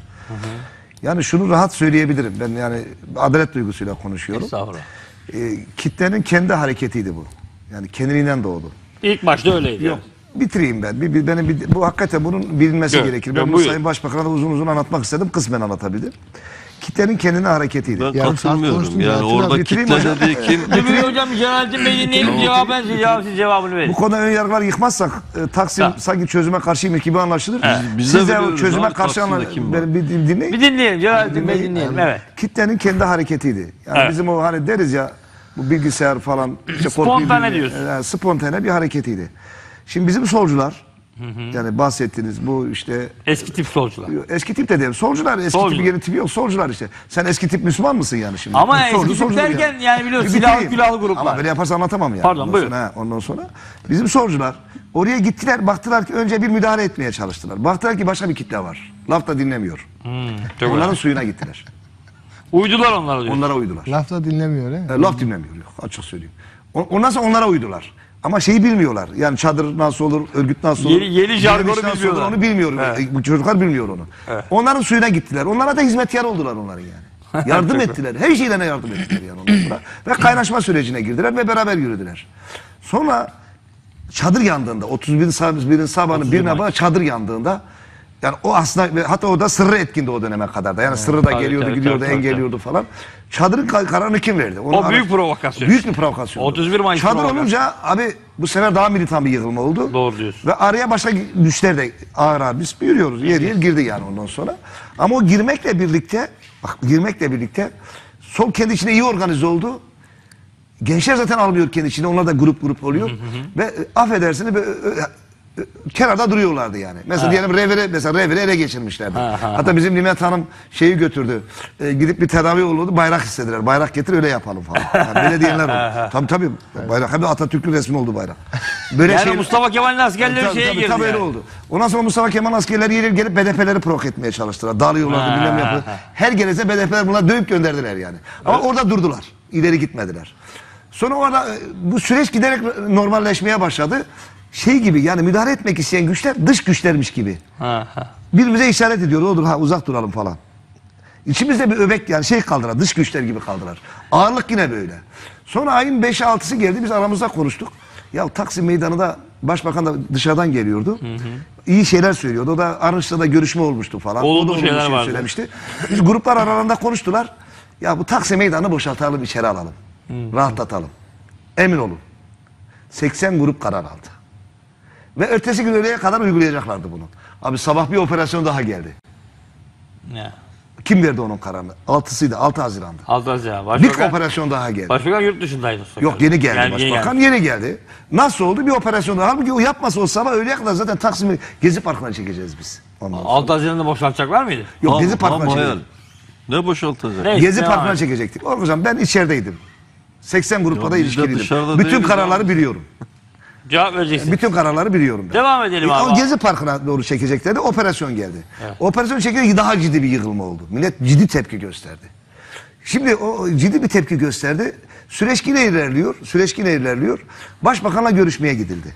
Yani şunu rahat söyleyebilirim. Ben yani adalet duygusuyla konuşuyorum. Estağfurullah. Ee, kitlenin kendi hareketiydi bu. Yani kendiliğinden doğdu. İlk başta öyleydi. Yok. Bitireyim ben. Bir, bir, benim bir, bu hakikaten bunun bilinmesi Yok, gerekir. yok, Ben bunu buyur. Sayın Başbakan'a da uzun uzun anlatmak istedim. Kısmen anlatabildim. Kitlenin kendine hareketiydi. ben Yarım saat katılmıyorum. konuştum Yani zaten. orada Bitireyim kitle hocam. dediği kim? Dur hocam, Celalettin Bey dinleyelim. Cevabı siz, cevabı siz cevabını verin. Bu konuda ön yargılar yıkmazsak e, Taksim Tamam. sanki çözüme karşıymış gibi anlaşılır. Biz de Siz de o biliyoruz çözüme abi karşı Taksim'de anla- kim var? beni bir din- dinleyin. Bir dinleyelim. Celalettin Bey Dinleyin. dinleyelim. Evet. Kitlenin kendi hareketiydi. Yani Evet. bizim o hani deriz ya bu bilgisayar falan işte Spontane korkuyu- diyorsun. Yani spontane bir hareketiydi. Şimdi bizim solcular yani bahsettiğiniz bu işte Eski tip solcular. eski tip de değil. Solcular eski Solcular. tipi yeni tipi yok. Solcular işte. Sen eski tip Müslüman mısın yani şimdi? Ama Solcu, eski tip solcudur derken yani biliyorsun, Bir silahlı bitireyim. külahlı gruplar. Ama böyle yaparsan anlatamam yani. Pardon, ondan buyurun. Sonra, he, ondan sonra bizim solcular oraya gittiler, baktılar ki önce bir müdahale etmeye çalıştılar. Baktılar ki başka bir kitle var. Laf da dinlemiyor. Çok Onların önemli. suyuna gittiler. Uydular onlara diyor. Onlara uydular. Laf da dinlemiyor he. E, laf dinlemiyor. Yok, açık söyleyeyim. O- Ondan sonra onlara uydular. Ama şeyi bilmiyorlar. Yani çadır nasıl olur, örgüt nasıl olur. Yeni- yeni jargonu direniş nasıl olur, bilmiyorlar. onu bilmiyorum. Evet. E, Bu çocuklar bilmiyor onu. Evet. Onların suyuna gittiler. Onlara da hizmetkar oldular onların yani. Yardım ettiler. Her şeylerine yardım ettiler yani ondan sonra. Ve kaynaşma sürecine girdiler ve beraber yürüdüler. Sonra çadır yandığında otuz birin sabahının birine bana çadır yandığında Yani o aslında hatta o da sırrı etkindi o döneme kadar da. Yani sırrı da tabii, geliyordu, tabii, gidiyordu, tabii, tabii, engelliyordu falan. Çadırın ka- kararını kim verdi? Onu O büyük ara- provokasyon. Büyük bir provokasyon. otuz bir Mayıs Çadır provokasyon. olunca abi bu sefer daha militan bir yığılma oldu. Doğru diyorsun. Ve araya başka güçler de ağır ağır biz büyüyoruz. Yer yer girdi yani ondan sonra. Ama o girmekle birlikte bak girmekle birlikte sol kendi içine iyi organize oldu. Gençler zaten almıyor kendi içine. Onlar da grup grup oluyor. Ve e, affedersiniz böyle, e, e, kenarda duruyorlardı yani. Mesela diyelim revire mesela revire ele geçirmişlerdi. Ha, ha, Hatta bizim Nimet Hanım şeyi götürdü. E, gidip bir tedavi olurdu. Bayrak istediler. Bayrak getir öyle yapalım falan. Yani böyle diyenler oldu. Tabii tabii. Bayrak hem de Atatürk'ün resmi oldu bayrak. Böyle Yani şey- Mustafa Kemal'in askerleri Tabii, şeye tabii, girdi tabii öyle yani. oldu. Ondan sonra Mustafa Kemal askerleri yeri gelip B D P'leri provoke etmeye çalıştılar. Dağılıyorlardı Ha, bilmem ne ha, yapıyorlar. Her gelirse B D P'ler bunlar dövüp gönderdiler yani. Ama orada durdular. İleri gitmediler. Sonra orada e, bu süreç giderek normalleşmeye başladı. Şey gibi yani müdahale etmek isteyen güçler dış güçlermiş gibi. Ha, ha. Birbirimize işaret ediyor. Olur ha uzak duralım falan. İçimizde bir öbek yani şey kaldılar. Dış güçler gibi kaldılar. Ağırlık yine böyle. Sonra ayın beşi altısı geldi. Biz aramızda konuştuk. Ya Taksim Meydanı da Başbakan da dışarıdan geliyordu. Hı hı. İyi şeyler söylüyordu. O da Arınç'la da görüşme olmuştu falan. Olumlu o da şeyler şey vardı. söylemişti. Biz gruplar aralarında konuştular. Ya bu Taksim Meydanı'nı boşaltalım, içeri alalım. Hı. Rahatlatalım. Emin olun. seksen grup karar aldı. Ve ertesi gün öğleye kadar uygulayacaklardı bunu. Abi sabah bir operasyon daha geldi. Ya. Kim verdi onun kararını? Altısıydı. altı Haziran'da. Altaz ya. Bir Başbakan, operasyon daha geldi. Başbakan yurt dışındaydı. Yok yeni geldi Yani başbakan. geldi. Yeni geldi. Nasıl oldu? Bir operasyon daha. Halbuki o yapmasa o sabah öğleye kadar zaten Taksim'i Gezi Parkı'na çekeceğiz biz. Ondan sonra. altı Haziran'da boşaltacaklar mıydı? Yok Ham- Gezi Parkı'na ham hayal. çekeceğiz. Ne boşaltacak? Neyse, Gezi devam Parkı'na edelim. çekecektik. O hocam ben içerideydim. seksen grupla Ya da biz de ilişkiliydim. dışarıda Bütün değiliz kararları abi. biliyorum. Cevap vereceksin. Bütün kararları biliyorum ben. Devam edelim E, abi. O Gezi Parkı'na doğru çekeceklerdi. Operasyon geldi. Evet. Operasyon çekince daha ciddi bir yığılma oldu. Millet ciddi tepki gösterdi. Şimdi o ciddi bir tepki gösterdi. Süreç yine ilerliyor. Süreç yine ilerliyor. Başbakanla görüşmeye gidildi.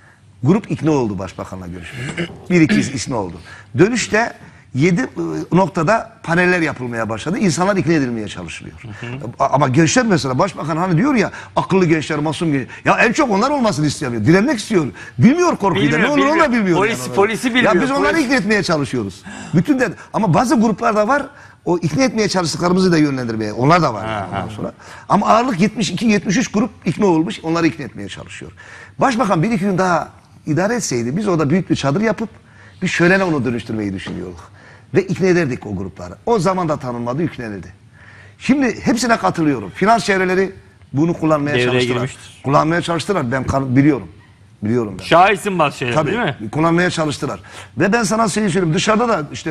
Grup ikna oldu başbakanla görüşmeye. Bir iki ikna oldu. Dönüşte yedi noktada paneller yapılmaya başladı. İnsanlar ikna edilmeye çalışılıyor. Ama gençler mesela başbakan hani diyor ya akıllı gençler, masum gençler. Ya en çok onlar olmasını istemiyor. Direnmek istiyor. Bilmiyor korkuyu da. Ne Bilmiyor, olur onu da bilmiyor. bilmiyor. Polis- yani. polisi bilmiyor, Ya biz onları polis- ikna etmeye çalışıyoruz. Bütün de ama bazı gruplarda var. O ikna etmeye çalıştıklarımızı da yönlendirmeye. Onlar da var yani ondan sonra. Ama ağırlık yetmiş iki yetmiş üç grup ikna olmuş. Onları ikna etmeye çalışıyor. Başbakan bir iki gün daha idare etseydi biz orada büyük bir çadır yapıp bir şölene onu dönüştürmeyi düşünüyorduk. Ve ikna ederdik o grupları. O zaman da tanınmadı, yüklenildi. Şimdi hepsine katılıyorum. Finans çevreleri bunu kullanmaya Devreye çalıştılar. girmiştir. Kullanmaya çalıştılar. Ben kan- biliyorum. Biliyorum ben. Şahitsin bazı şeyler Tabii. değil mi? Kullanmaya çalıştılar. Ve ben sana şeyi söyleyeyim. Dışarıda da işte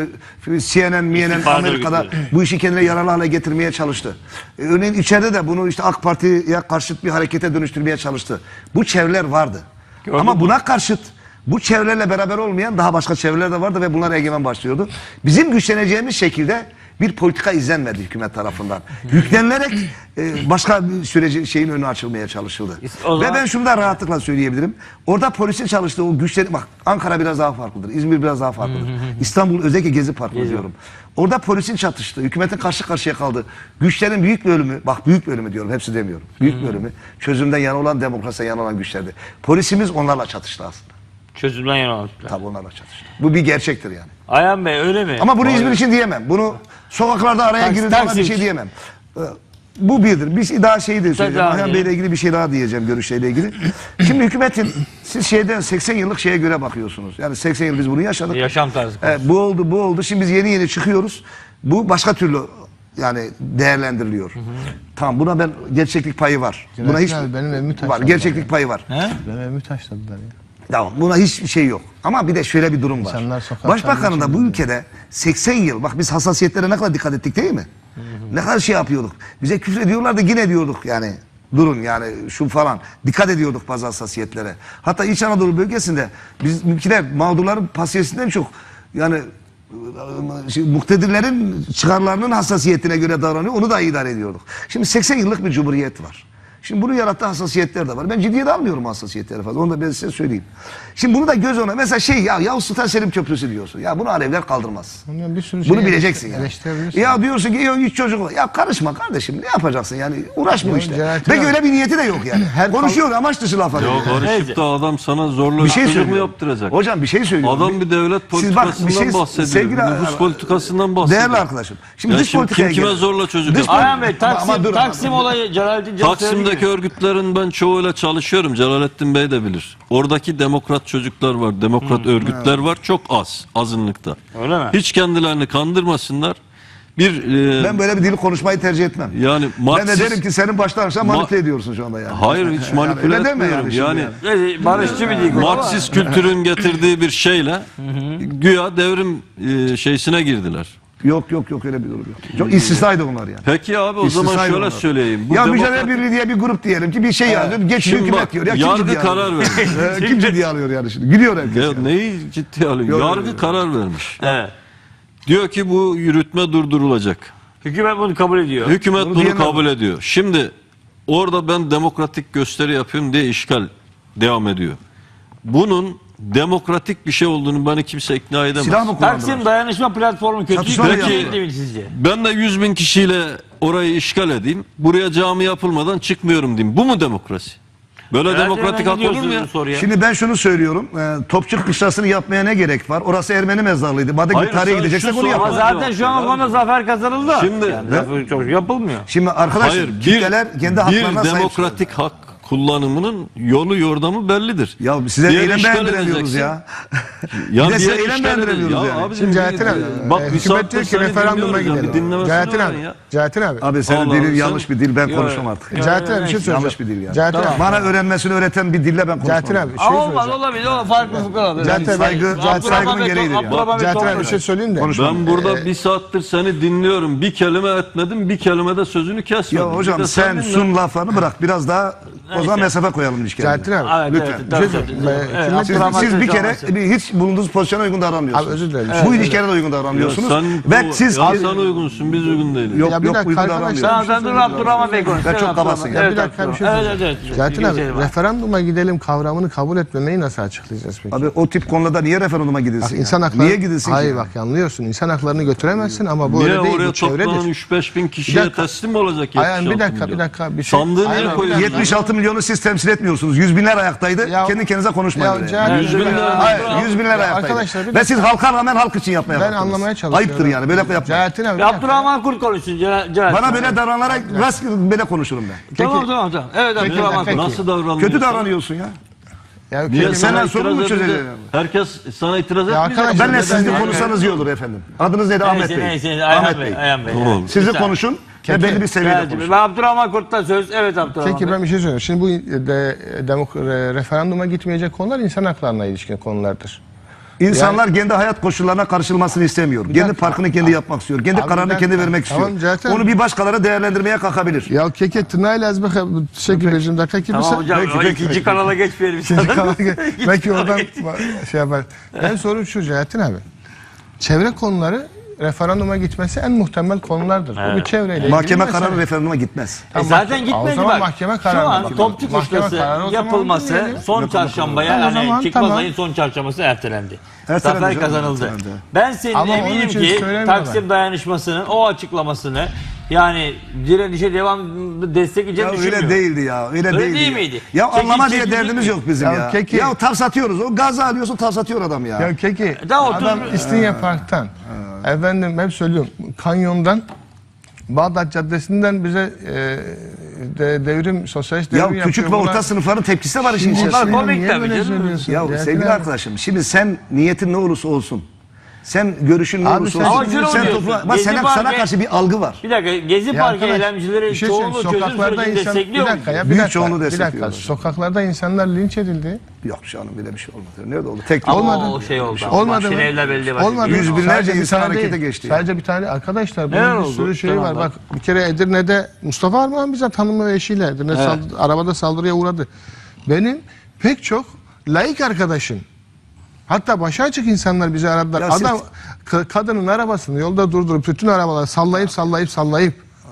C N N, M N N İstihbarat Amerika'da örgütleri. bu işi kendine yararlı hale getirmeye çalıştı. Ee, Örneğin içeride de bunu işte AK Parti'ye karşıt bir harekete dönüştürmeye çalıştı. Bu çevreler vardı. Gördün Ama mü? buna karşıt bu çevrelerle beraber olmayan daha başka çevreler de vardı ve bunlar egemen başlıyordu. Bizim güçleneceğimiz şekilde bir politika izlenmedi hükümet tarafından. Yüklenilerek e, başka bir süreci şeyin önü açılmaya çalışıldı. O zaman- Ve ben şunu da rahatlıkla söyleyebilirim. Orada polisin çalıştığı o güçleri bak Ankara biraz daha farklıdır. İzmir biraz daha farklıdır. İstanbul özellikle Gezi Parkı diyorum. Orada polisin çatıştığı, hükümetin karşı karşıya kaldığı güçlerin büyük bölümü, bak büyük bölümü diyorum, hepsi demiyorum. Büyük bölümü çözümden yana olan, demokrasiden yana olan güçlerdi. Polisimiz onlarla çatıştı aslında. Çözümden yana olan. Tabii onlarla çatıştı. Bu bir gerçektir yani. Ayhan Bey öyle mi? Ama bunu Vallahi- İzmir için diyemem. Bunu sokaklarda araya Taksim- girildi ona Taksim bir şey için. diyemem. Ee, Bu birdir. Bir şey daha şeyi de söyleyeceğim. devam Ayhan edelim. Bey'le ilgili bir şey daha diyeceğim görüşleriyle ilgili. Şimdi hükümetin siz şeyden seksen yıllık şeye göre bakıyorsunuz. Yani seksen yıl biz bunu yaşadık. Yaşam tarzı. Evet, bu oldu, bu oldu. Şimdi biz yeni yeni çıkıyoruz. Bu başka türlü yani değerlendiriliyor. Tamam buna ben gerçeklik payı var. Buna Cüneyt hiç abi, benim evimi var. taşladılar Gerçeklik ya. payı var. Benim evimi taşladılar ya. Tamam buna hiçbir şey yok. Ama bir de şöyle bir durum var. İnsanlar sokakta Başbakanın da bu geçiyor. ülkede seksen yıl bak biz hassasiyetlere ne kadar dikkat ettik değil mi? Ne kadar şey yapıyorduk. Bize küfür ediyorlardı yine diyorduk yani. Durun yani şu falan. Dikkat ediyorduk bazı hassasiyetlere. Hatta İç Anadolu bölgesinde biz mülkiler mağdurların pasiyesinden çok yani şey, muktedirlerin çıkarlarının hassasiyetine göre davranıyor. Onu da idare ediyorduk. Şimdi seksen yıllık bir cumhuriyet var. Şimdi bunu yarattığı hassasiyetler de var. Ben ciddiye de almıyorum hassasiyetleri fazla. Onu da ben size söyleyeyim. Şimdi bunu da göz önüne. Mesela şey ya Yavuz Sultan Selim Köprüsü diyorsun. Ya bunu Alevler kaldırmaz. Ondan bir sürü Bunu şey bileceksin yani. eleştirebilirsin. Ya diyorsun ki üç çocuk var. Ya karışma kardeşim. Ne yapacaksın yani? Uğraşma Ya işte. Celalettin Peki abi- öyle bir niyeti de yok yani. Her Konuşuyor amaç dışı laf Ya arıyor. karışıp da adam sana zorla Bir şey çocuk mu söylüyorum. yaptıracak? Hocam bir şey söylüyorum. Adam bir devlet Siz bak, bir politikasından şey- bahsediyor. sevgili- bir nüfus politikasından bahsediyor. Değerli arkadaşım. Şimdi Ya dış şimdi politikaya kim kime gelelim. zorla çocuk Dış yapıyor? Ayhan Bey, Taksim, Ama dur ama- Taksim olayı Celalettin Can Taksim'deki söyledi. örgütlerin ben çoğuyla çalışıyorum. Celalettin Bey de bilir. Oradaki demokrat çocuklar var, demokrat örgütler var. Çok az, azınlıkta. Öyle mi? Hiç kendilerini kandırmasınlar. Bir e, Ben böyle bir dil konuşmayı tercih etmem. yani Ben de Marksist, derim ki senin baştan aşağı manipüle ediyorsun şu anda yani. hayır hiç manipüle öyle deme etmiyorum. yani Yani, şimdi Yani barışçı bir değil. Marksist kültürün getirdiği bir şeyle güya devrim e, şeysine girdiler. Yok yok yok öyle bir durum yok. Çok istisnaydı onlar yani. Peki abi o zaman İstisnaydı şöyle onlar. söyleyeyim. Bu ya demokrat- Mücadele Birliği diye bir grup diyelim ki bir şey yazıyor. Geç Şimdi hükümet bak, diyor. Ya kim yargı ciddiye karar alıyor? vermiş. Ee, kim ciddiye alıyor yani şimdi? Gülüyor herkes. Ya yani. neyi ciddiye alıyor? Yok, Yargı yok, yok. karar vermiş. Evet. Diyor ki bu yürütme durdurulacak. Hükümet bunu kabul ediyor. Hükümet Bunu bunu diyemem. kabul ediyor. Şimdi orada ben demokratik gösteri yapıyorum diye işgal devam ediyor. Bunun demokratik bir şey olduğunu bana kimse ikna edemez. Silah mı kullandılar? Taksim dayanışma platformu kötü Çatışma kötü mı değil yaptılar? mi sizce? Ben de yüz bin kişiyle orayı işgal edeyim. Buraya cami yapılmadan çıkmıyorum diyeyim. Bu mu demokrasi? Böyle Herhalde demokratik hemen hak olur mu gidiyorsunuz ya? bu soruya. Şimdi ben şunu söylüyorum. E, Topçu kışlasını yapmaya ne gerek var? Orası Ermeni mezarlığıydı. Madem Hayır, ki tarihe sen gideceksek şu onu soru- Ama yapalım. zaten şu an o konuda zafer kazanıldı. Şimdi- yani zafer çok yapılmıyor. Şimdi arkadaşlar Hayır, bir, kitleler kendi haklarına bir sahip. demokratik hak kullanımının yolu yordamı bellidir. Ya size Bir yeri eylem işgal beğendiremiyoruz edeceksin. ya. Ya Bir de bir size yere eylem işgal beğendiremiyoruz edin. yani. Ya abicim, Şimdi Celalettin bir- abi, bak e, bir hükümet saattir diyor ki seni referanduma dinliyoruz ya, bir gidelim. dinlemesini Celalettin öğren abi, ya. Celalettin abi. Abi senin Allah dilin Allah, yanlış sen- bir dil. Ben Yok, konuşmam artık. yok. Celalettin abi bir şey söyleyeceğim. Yanlış bir dil yani. Celalettin abi. Bana öğrenmesini öğreten bir dille ben konuşmam. Celalettin abi bir şey Ama olmaz söyleyeceğim. olabilir. O farklı fıkralar. Zaten ben- saygı- zaten saygının gereğidir yani. Celalettin abi bir şey söyleyeyim de. Konuşmam. Ben burada bir saattir seni dinliyorum. Bir kelime etmedim, bir kelime de sözünü kesmedim. Ya Bir hocam de sen dinle. sun laflarını bırak. Biraz daha o zaman Neyse. mesafe koyalım ilişkiye. Celalettin abi. Evet, Lütfen. evet, Bir tabii, şey tabii. söyleyeyim. Evet, Ben- Abdurrahman Siz, siz bir Türkan kere bahsediyor. bir hiç bulunduğunuz pozisyona uygun davranmıyorsunuz. Abi özür dilerim. Bu ilişkilere de uygun davranmıyorsunuz. Ya sen, Ve bu- siz ya sen uygunsun, biz uygun değiliz. yok Ya bir yok dakika uygun arkadaşlar. davranmıyorsunuz. Tamam sen dur Abdurrahman Bey konuş. Ben Sen çok Abdurrahman. kabasın ya. Evet, Bir dakika, bir şey Abdurrahman. söyleyeceğim. Evet evet. Celalettin Bir abi şey var. referanduma gidelim kavramını kabul etmemeyi nasıl açıklayacağız peki? Abi o tip konularda niye referanduma gidilsin? Bak, ya? insan hakları, Niye gidilsin hayır ki? bak yanılıyorsun. İnsan haklarını götüremezsin ama bu Niye öyle değil. oraya Bu toplanan çevredir. üç beş bin Bir kişiye dakika. teslim mi olacak? Aynen yetmiş bir altı dakika milyon? bir dakika bir şey. Sandığı niye Aynen, bir koyuyorsun? dakika. yetmiş altı milyonu siz temsil etmiyorsunuz. Yüz binler ayaktaydı. Ya- Kendi kendinize konuşmayın. Ya öyle. Celalettin Yüz abi, binler- Hayır, yüz binler Ya ayaktaydı. arkadaşlar bir Ve siz halka rağmen halk için yapmaya Ben baktınız. anlamaya çalışıyorum. Ayıptır yani böyle yapmayın. Celalettin abi. bir Ya dakika. Abdurrahman Kurt konuşsun. Celal- Celalettin. Bana böyle davrananlara rast böyle konuşurum ben. Tamam tamam tamam. Evet Abdurrahman peki. Kurt. Nasıl davranıyorsun? Kötü davranıyorsun ya. Ya, Niye peki, Sen- sana Senden sorun itiraz mu edince çözeceksin? herkes sana itiraz Ya etmeyecek. arkadaşlar, Benle neden siz de yani? konuşsanız iyi olur efendim. Adınız neydi? Ahmet Neyse Bey. neyse. Ayhan Ahmet Bey. Bey. Ayhan Bey. Tamam. Evet. Siz de Bir saniye. konuşun ve belli bir seviyede Celalettin Bey, konuşun. Ben Abdurrahman Kurt'tan söz. Evet Abdurrahman Peki Bey. ben bir şey söyleyeyim. Şimdi bu de, demok, re- referanduma gitmeyecek konular insan haklarına ilişkin konulardır. İnsanlar kendi hayat koşullarına karışılmasını istemiyor. Kendi dakika. parkını kendi yapmak istiyor. Kendi Abi bir kararını dakika. kendi vermek istiyor. Tamam, zaten- Onu bir başkaları değerlendirmeye kalkabilir. Ya keke tınayla az bakı şekil rejim dakika gibi Tamam hocam. Peki, o peki, ikinci peki. kanala geçmeyelim. İkinci kanala geç- İkinci Belki kanala oradan geç. şey yapar. Ben sorum şu Celalettin abi. Çevre konuları referanduma gitmesi en muhtemel konulardır. Bu bir Evet. çevreyle ilgili Mahkeme mesele. kararı referanduma gitmez. E Tamam, zaten o gitmedi zaman bak. mahkeme Şu kararı an bakın. topçu Mahkeme kışlası kararı o zaman yapılması dinleyelim. son çarşambaya Tamam, o yani zaman çıkmaz tamam. ayın son çarşambası ertelendi. Ertelendi Zafer canım, kazanıldı. ertelendi. Ben senin Ama onun eminim için ki söylemiyorum Taksim ben. dayanışmasının o açıklamasını yani direnişe devam destekleyeceğini Ya düşünmüyorum. öyle değildi ya. Öyle, Öyle değildi değil ya. miydi? Ya Çekil, anlama diye çekil, derdimiz çekil. yok bizim Ya ya. keki- Ya taf satıyoruz. O gazı alıyorsun taf satıyor adam ya. Ya keki Daha otur- adam İstinye Park'tan efendim hep söylüyorum kanyondan Bağdat Caddesi'nden bize e, de, devrim sosyalist devrim Ya küçük ve yapıyor. orta Bunlar- sınıfların tepkisi de var işin Şimdi- içerisinde. Onlar komik niye tabii böyle canım. söylüyorsun? Ya Celalettin sevgili abi. arkadaşım şimdi sen niyetin ne olursa olsun. Sen görüşün ne Abi olursa sen- olsun. Ama şunu sen diyorsun, topla, bak Gezi sana, Parkı- sana karşı bir algı var. Bir dakika Gezi Ya Parkı arkadaş, eylemcileri bir şey çoğunluğu söyleyeyim, çözüm sokaklarda sürecini insan, destekliyor bir mu? dakika ya bir Büyük dakika, çoğunluğu bir dakika. destekliyorlar. Sokaklarda insanlar linç edildi. Yok canım böyle bir şey olmadı. Nerede oldu? Tek Ama Olmadı. o şey oldu. Olmadı Mahşer mı? Evler Belediye Başkanı. Olmadı. Yüz binlerce Sadece bir insan tane harekete değil. geçti Sadece bir tane arkadaşlar bunun Neler bir oldu? sürü şeyi Tamam, var. bak. Bak bir kere Edirne'de Mustafa Armağan bizzat hanımı ve eşiyle Edirne Evet. saldı- arabada saldırıya uğradı. Benim pek çok laik arkadaşım hatta başı açık insanlar bizi aradılar. Ya siz- Adam ka- kadının arabasını yolda durdurup bütün arabaları sallayıp sallayıp sallayıp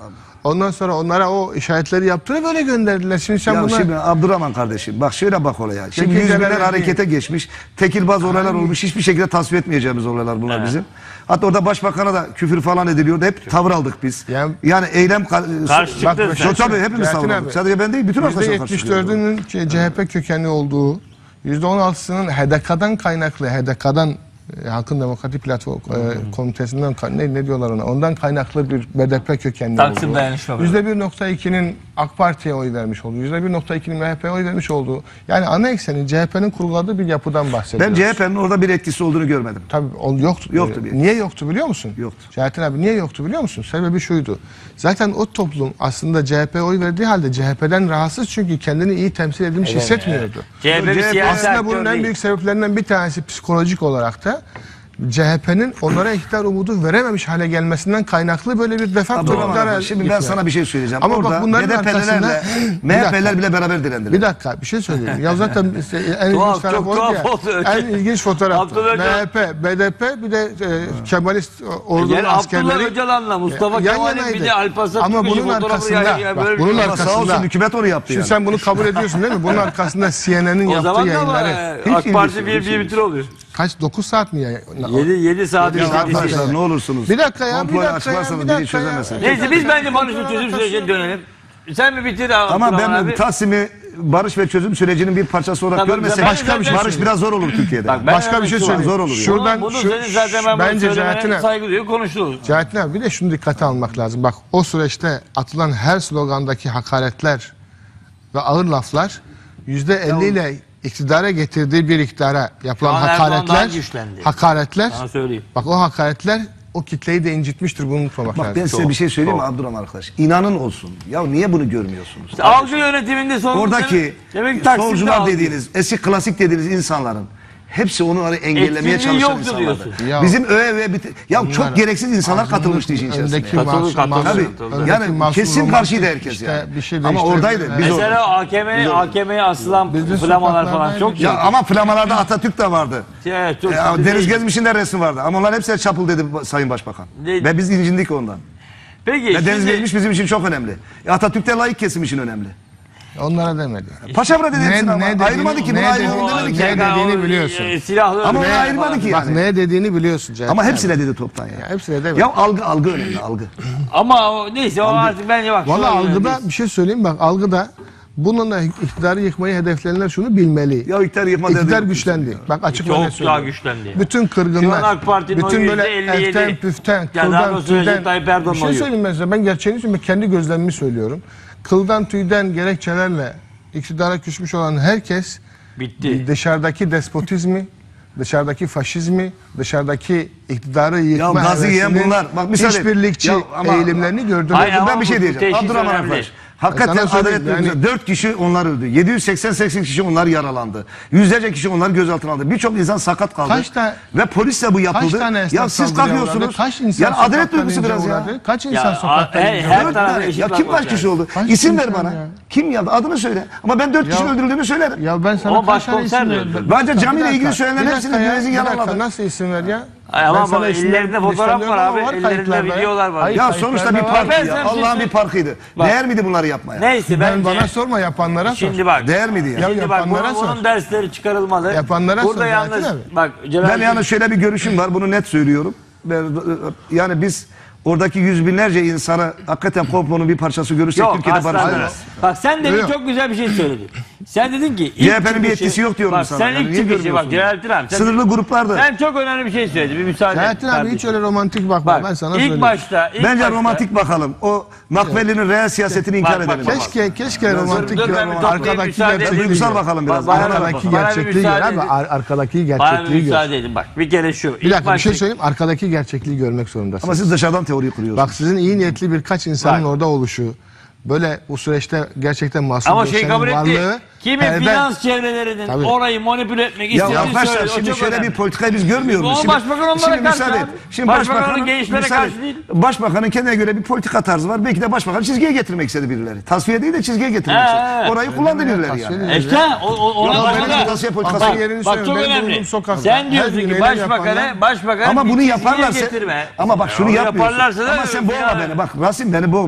Ondan sonra onlara o işaretleri yaptırıp böyle gönderdiler. Şimdi sen Ya bunlar... şimdi Abdurrahman kardeşim bak şöyle bak olaya. Şimdi Peki, yüz binler genel- harekete geçmiş. Tekilbaz olaylar olmuş. Hiçbir şekilde tasvip etmeyeceğimiz olaylar bunlar bizim. Hatta orada başbakana da küfür falan ediliyordu. Hep tavır aldık biz. Yani- Yani eylem ka- Karşı bak, çıktın sen. tabii hepimiz Celalettin tavır abi, aldık. Sadece ben değil bütün yüzde arkadaşlar karşı yetmiş çıkıyordu. dördünün C H P kökenli olduğu, yüzde on altısının H D K'dan kaynaklı, H D K'dan e, Halkın Demokratik Platform e, Komitesi'nden ka- ne, ne diyorlar ona? Ondan kaynaklı bir B D P kökenli Taksim olduğu. Dayanışma yüzde bir nokta ikinin AK Parti'ye oy vermiş olduğu, yüzde bir nokta ikinin M H P'ye oy vermiş olduğu. Yani ana ekseni C H P'nin kurguladığı bir yapıdan bahsediyoruz. Ben C H P'nin orada bir etkisi olduğunu görmedim. Tabii o yoktu. Yoktu bir. Niye yoktu biliyor musun? Yoktu. Celalettin abi niye yoktu biliyor musun? Sebebi şuydu. Zaten o toplum aslında C H P'ye oy verdiği halde C H P'den rahatsız çünkü kendini iyi temsil edilmiş hissetmiyordu. C H P bir C H P siyasi Aslında bunun aktör en değil. büyük sebeplerinden bir tanesi psikolojik olarak da C H P'nin onlara iktidar umudu verememiş hale gelmesinden kaynaklı böyle bir defakto Abdurrahman iktidara abi, şimdi ben gittiler. sana bir şey söyleyeceğim. Ama Orada bak bunların B D P'lilerle arkasında- M H P'liler Bir dakika. bile beraber direndiler. Bir dakika bir şey söyleyeyim. Ya zaten işte en Tuhaf, ilginç taraf çok oydu tuhaf ya. oldu. En ilginç fotoğraf. Abdullah M Öcalan- H P, B D P bir de e, Kemalist ordunun Yani Abdullah askerleri. Öcalan'la Mustafa yan Kemal'in yanaydı. bir de Alparslan Ama Türk'ün bunun fotoğrafı arkasında, ya- ya bak, böyle bir bunun şey. Ama sağ arkasında- olsun hükümet onu yaptı Şimdi yani. sen bunu kabul ediyorsun değil mi? Bunun arkasında C N N'in O yaptığı zaman da yayınları. ama Hiç AK Parti ilgisi- bir hiç bir bitir oluyor. Kaç? dokuz saat mi yayın? yedi yedi saat Yedi Ya saat izlediği başladı. şey. arkadaşlar ne olursunuz. Bir dakika ya, bir komployu dakika ya, açıklarsanız bir biri dakika ya. çözemezsiniz. Neyse biz bence barış ve çözüm sürecine dönelim. Sen mi bitir Ama Abdurrahman ben abi? Tassim'i barış ve çözüm sürecinin bir parçası olarak Tabii, görmesek ben- başka bir şey barış söyleyeyim. biraz zor olur Türkiye'de. Bak, ben Başka bir hemen şey şu an- söyleyeyim. Zor oluyor. Şuradan bunu, bunu şu, senin zaten ben bence bunu söylemene Celalettin abi- saygı duyuyorum konuştuğumuz. Celalettin abi bir de şunu dikkate almak lazım. Bak o süreçte atılan her slogandaki hakaretler ve ağır laflar yüzde elli ile iktidara getirdiği bir iktidara yapılan Şu an Erdoğan daha hakaretler, güçlendi. hakaretler, Sana söyleyeyim. bak o hakaretler o kitleyi de incitmiştir, bunu unutmamak Bak lazım. ben size bir şey söyleyeyim mi Abdurrahman arkadaş? İnanın olsun. Ya niye bunu görmüyorsunuz? İşte algı yönetiminde son Oradaki demek ki Taksim'de solcular algı. dediğiniz, eski klasik dediğiniz insanların hepsi onu hani engellemeye Etkinliği çalışan yoktu insanlardı. diyorsun. Ya- Bizim öve öve bit ya Onlar- çok gereksiz insanlar katılmıştı işin içerisine. Öndeki Katıldı, masum- katıldı. masum- Tabii. öndeki Yani masum kesin romantik karşıydı herkes işte yani. bir şey Ama değiştirebilir. oradaydı. Biz orada. Mesela A K M'ye A K M'ye asılan Bizim flamalar falan sokaklardaydı. çok Ya ya, ama flamalarda Atatürk de vardı. evet, çok Ya, ciddi Deniz değil. Gezmiş'in de resmi vardı. Ama onlar hepsi çapul dedi Sayın Başbakan. Değil. Ve biz incindik ondan. Peki Ve Deniz şimdi, Gezmiş bizim için çok önemli. E, Atatürk de layık kesim için önemli. Onlara demedi. Paşavra dedi hepsini ama. dediğini- Ayırmadı ki. Bunu ne ayırmadı dediğini- demedi ki. ne dediğini biliyorsun. E, silahlı Ama onu öldürme ayırmadı falan. ki Bak yani. ne dediğini biliyorsun Celalettin Ama abi. hepsine dedi toptan ya. Ya hepsine demedi. Ya algı algı önemli algı. Ama o, neyse o artık bence bak. Valla şöyle algıda yönetiyoruz. bir şey söyleyeyim bak algıda bununla iktidarı yıkmayı hedefleyenler şunu bilmeli. Ya iktidar yıkma İktidar derdi yok. güçlendi. Bak açık ve net Çok daha söylüyorum. güçlendi. Bütün Şu an kırgınlar, AK Parti'nin bütün oyu böyle yüzde elli yedi. elften püften, Ya daha kıldan doğrusu Recep tüyden. Tayyip Erdoğan'ın Bir şey oyu. söyleyeyim ben size. Ben gerçeğini söyleyeyim. Kendi gözlemimi söylüyorum. Kıldan tüyden gerekçelerle iktidara küsmüş olan herkes Bitti. dışarıdaki despotizmi, dışarıdaki faşizmi, dışarıdaki iktidarı Ya yıkma gazı yiyen hevesini, bunlar. Bak müsaade et. işbirlikçi Ya ama- eğilimlerini gördüler. Hayır, ama Ben bir şey bu diyeceğim. teşhis Abdurrahman önemli. arkadaş. Hakikaten Sana söyleyeyim, adaletli yani- yani... dört kişi onlar öldü. yedi yüz seksen seksen kişi onlar yaralandı. Yüzlerce kişi onlar gözaltına aldı. Birçok insan sakat kaldı. Kaç tane- Ve polisle bu yapıldı. Kaç tane esnaf ya siz saldırıya kalkıyorsunuz. uğradı? Kaç insan yani adalet sokaktan duygusu ince biraz ya. uğradı? Kaç insan Ya, sokaktan her- ince her uğradı? taraf- Dört tane. eşit Ya kim bakmak kaç kişi yani. oldu? Kaç İsim ver insan bana. ya? Kim yaptı? Adını söyle. Ama ben dört kişinin Ya- öldürüldüğünü söylerim. Ya ben sana O kaç tane başkomiser isim de verdim? öldürdü. Bence Bir camiyle dakika, ilgili söylenenlerin bir hepsini dakika ya, Güveniz'in bir dakika, yalanladı. nasıl isim ver ya? Ay, Ben ama sana bak, isimleri ellerinde fotoğraf var listeliyorum abi, ama ellerinde kayıtlarda ya. videolar var. Hayır, Ya sonuçta bir kayıtlarda park var. Ben ya. sana bir şey Allah'ın bir söyleyeyim. parkıydı. Bak. Değer miydi bunları yapmaya? Neyse Ben bence. bana sorma, yapanlara sor. Şimdi bak. Değer miydi ya? Ya Şimdi bak yapanlara bunun, sor. bunun dersleri çıkarılmalı. Yapanlara Burada sor, yalnız Celalettin abi. bak Ben Celalettin- yani şöyle bir görüşüm var. Bunu net söylüyorum. Ben, yani biz oradaki yüz binlerce insanı hakikaten komplonun bir parçası görürsek Yok, Türkiye'de barış asla olmaz. demez. Bak sen demin Yok. çok güzel bir şey söyledin. Sen dedin ki C H P'nin bir çıkışı- etkisi yok diyorum bak, sana. Sen Yani ilk niye çıkışı bak görmüyorsun? Celalettin abi. Sen, Sınırlı gruplarda. sen çok önemli bir şey söyledin. Bir müsaade et Celalettin abi kardeşim. hiç öyle romantik bakma, Bak ben sana ilk söyleyeyim. başta. Ilk Bence başta, romantik bakalım. O Makveli'nin real siyasetini inkar Bak, bak, edelim. bak. Keşke keşke romantik dur, bir ben bir toplayayım, arkadaki müsaade edin. gerçekliği Duygusal gör. bakalım biraz. Bana bir Arkadaki bak, bana bir gerçekliği gör müsaade abi. edin. ar- Arkadaki Bana bir gerçekliği gör. müsaade edin bak. Bir kere şu. Bir dakika bir şey başta- söyleyeyim. Arkadaki gerçekliği görmek zorundasın. Ama siz dışarıdan teori kuruyorsunuz. Bak sizin iyi niyetli birkaç insanın Bak. orada oluşu, böyle bu süreçte gerçekten masum Ama gençlerin şey kabul etti. varlığı, Kimin perde- finans çevrelerinin Tabii. orayı manipüle etmek Ya istediğini arkadaşlar söyledi. O şimdi çok şöyle önemli. bir politikayı biz görmüyor muyuz? O Şimdi- başbakan onlara şimdi karşı müsaade et. abi. Şimdi Başbakanın başbakanın gençlere müsaade karşı et. değil. Başbakanın kendine göre bir politika tarzı var. Belki de başbakan çizgiye getirmek istedi birileri. Tasfiye değil de çizgiye getirmek He, istedi. he. Orayı kullandı birileri tasfiye yani. değil. İşte o, o, ona Ya bak- benim bak- tasfiye politikası bak, yerini bak söylüyorum. çok Benim önemli. bulunduğum sokakta Sen her diyorsun gün ki eylem başbakana, yapanlar- başbakana Ama bir bunu çizgiye yaparlarsa getirme. ama bak şunu Onu yapmıyorsun. yaparlarsa da Ama sen boğma ya- beni. Bak Rasim beni boğma.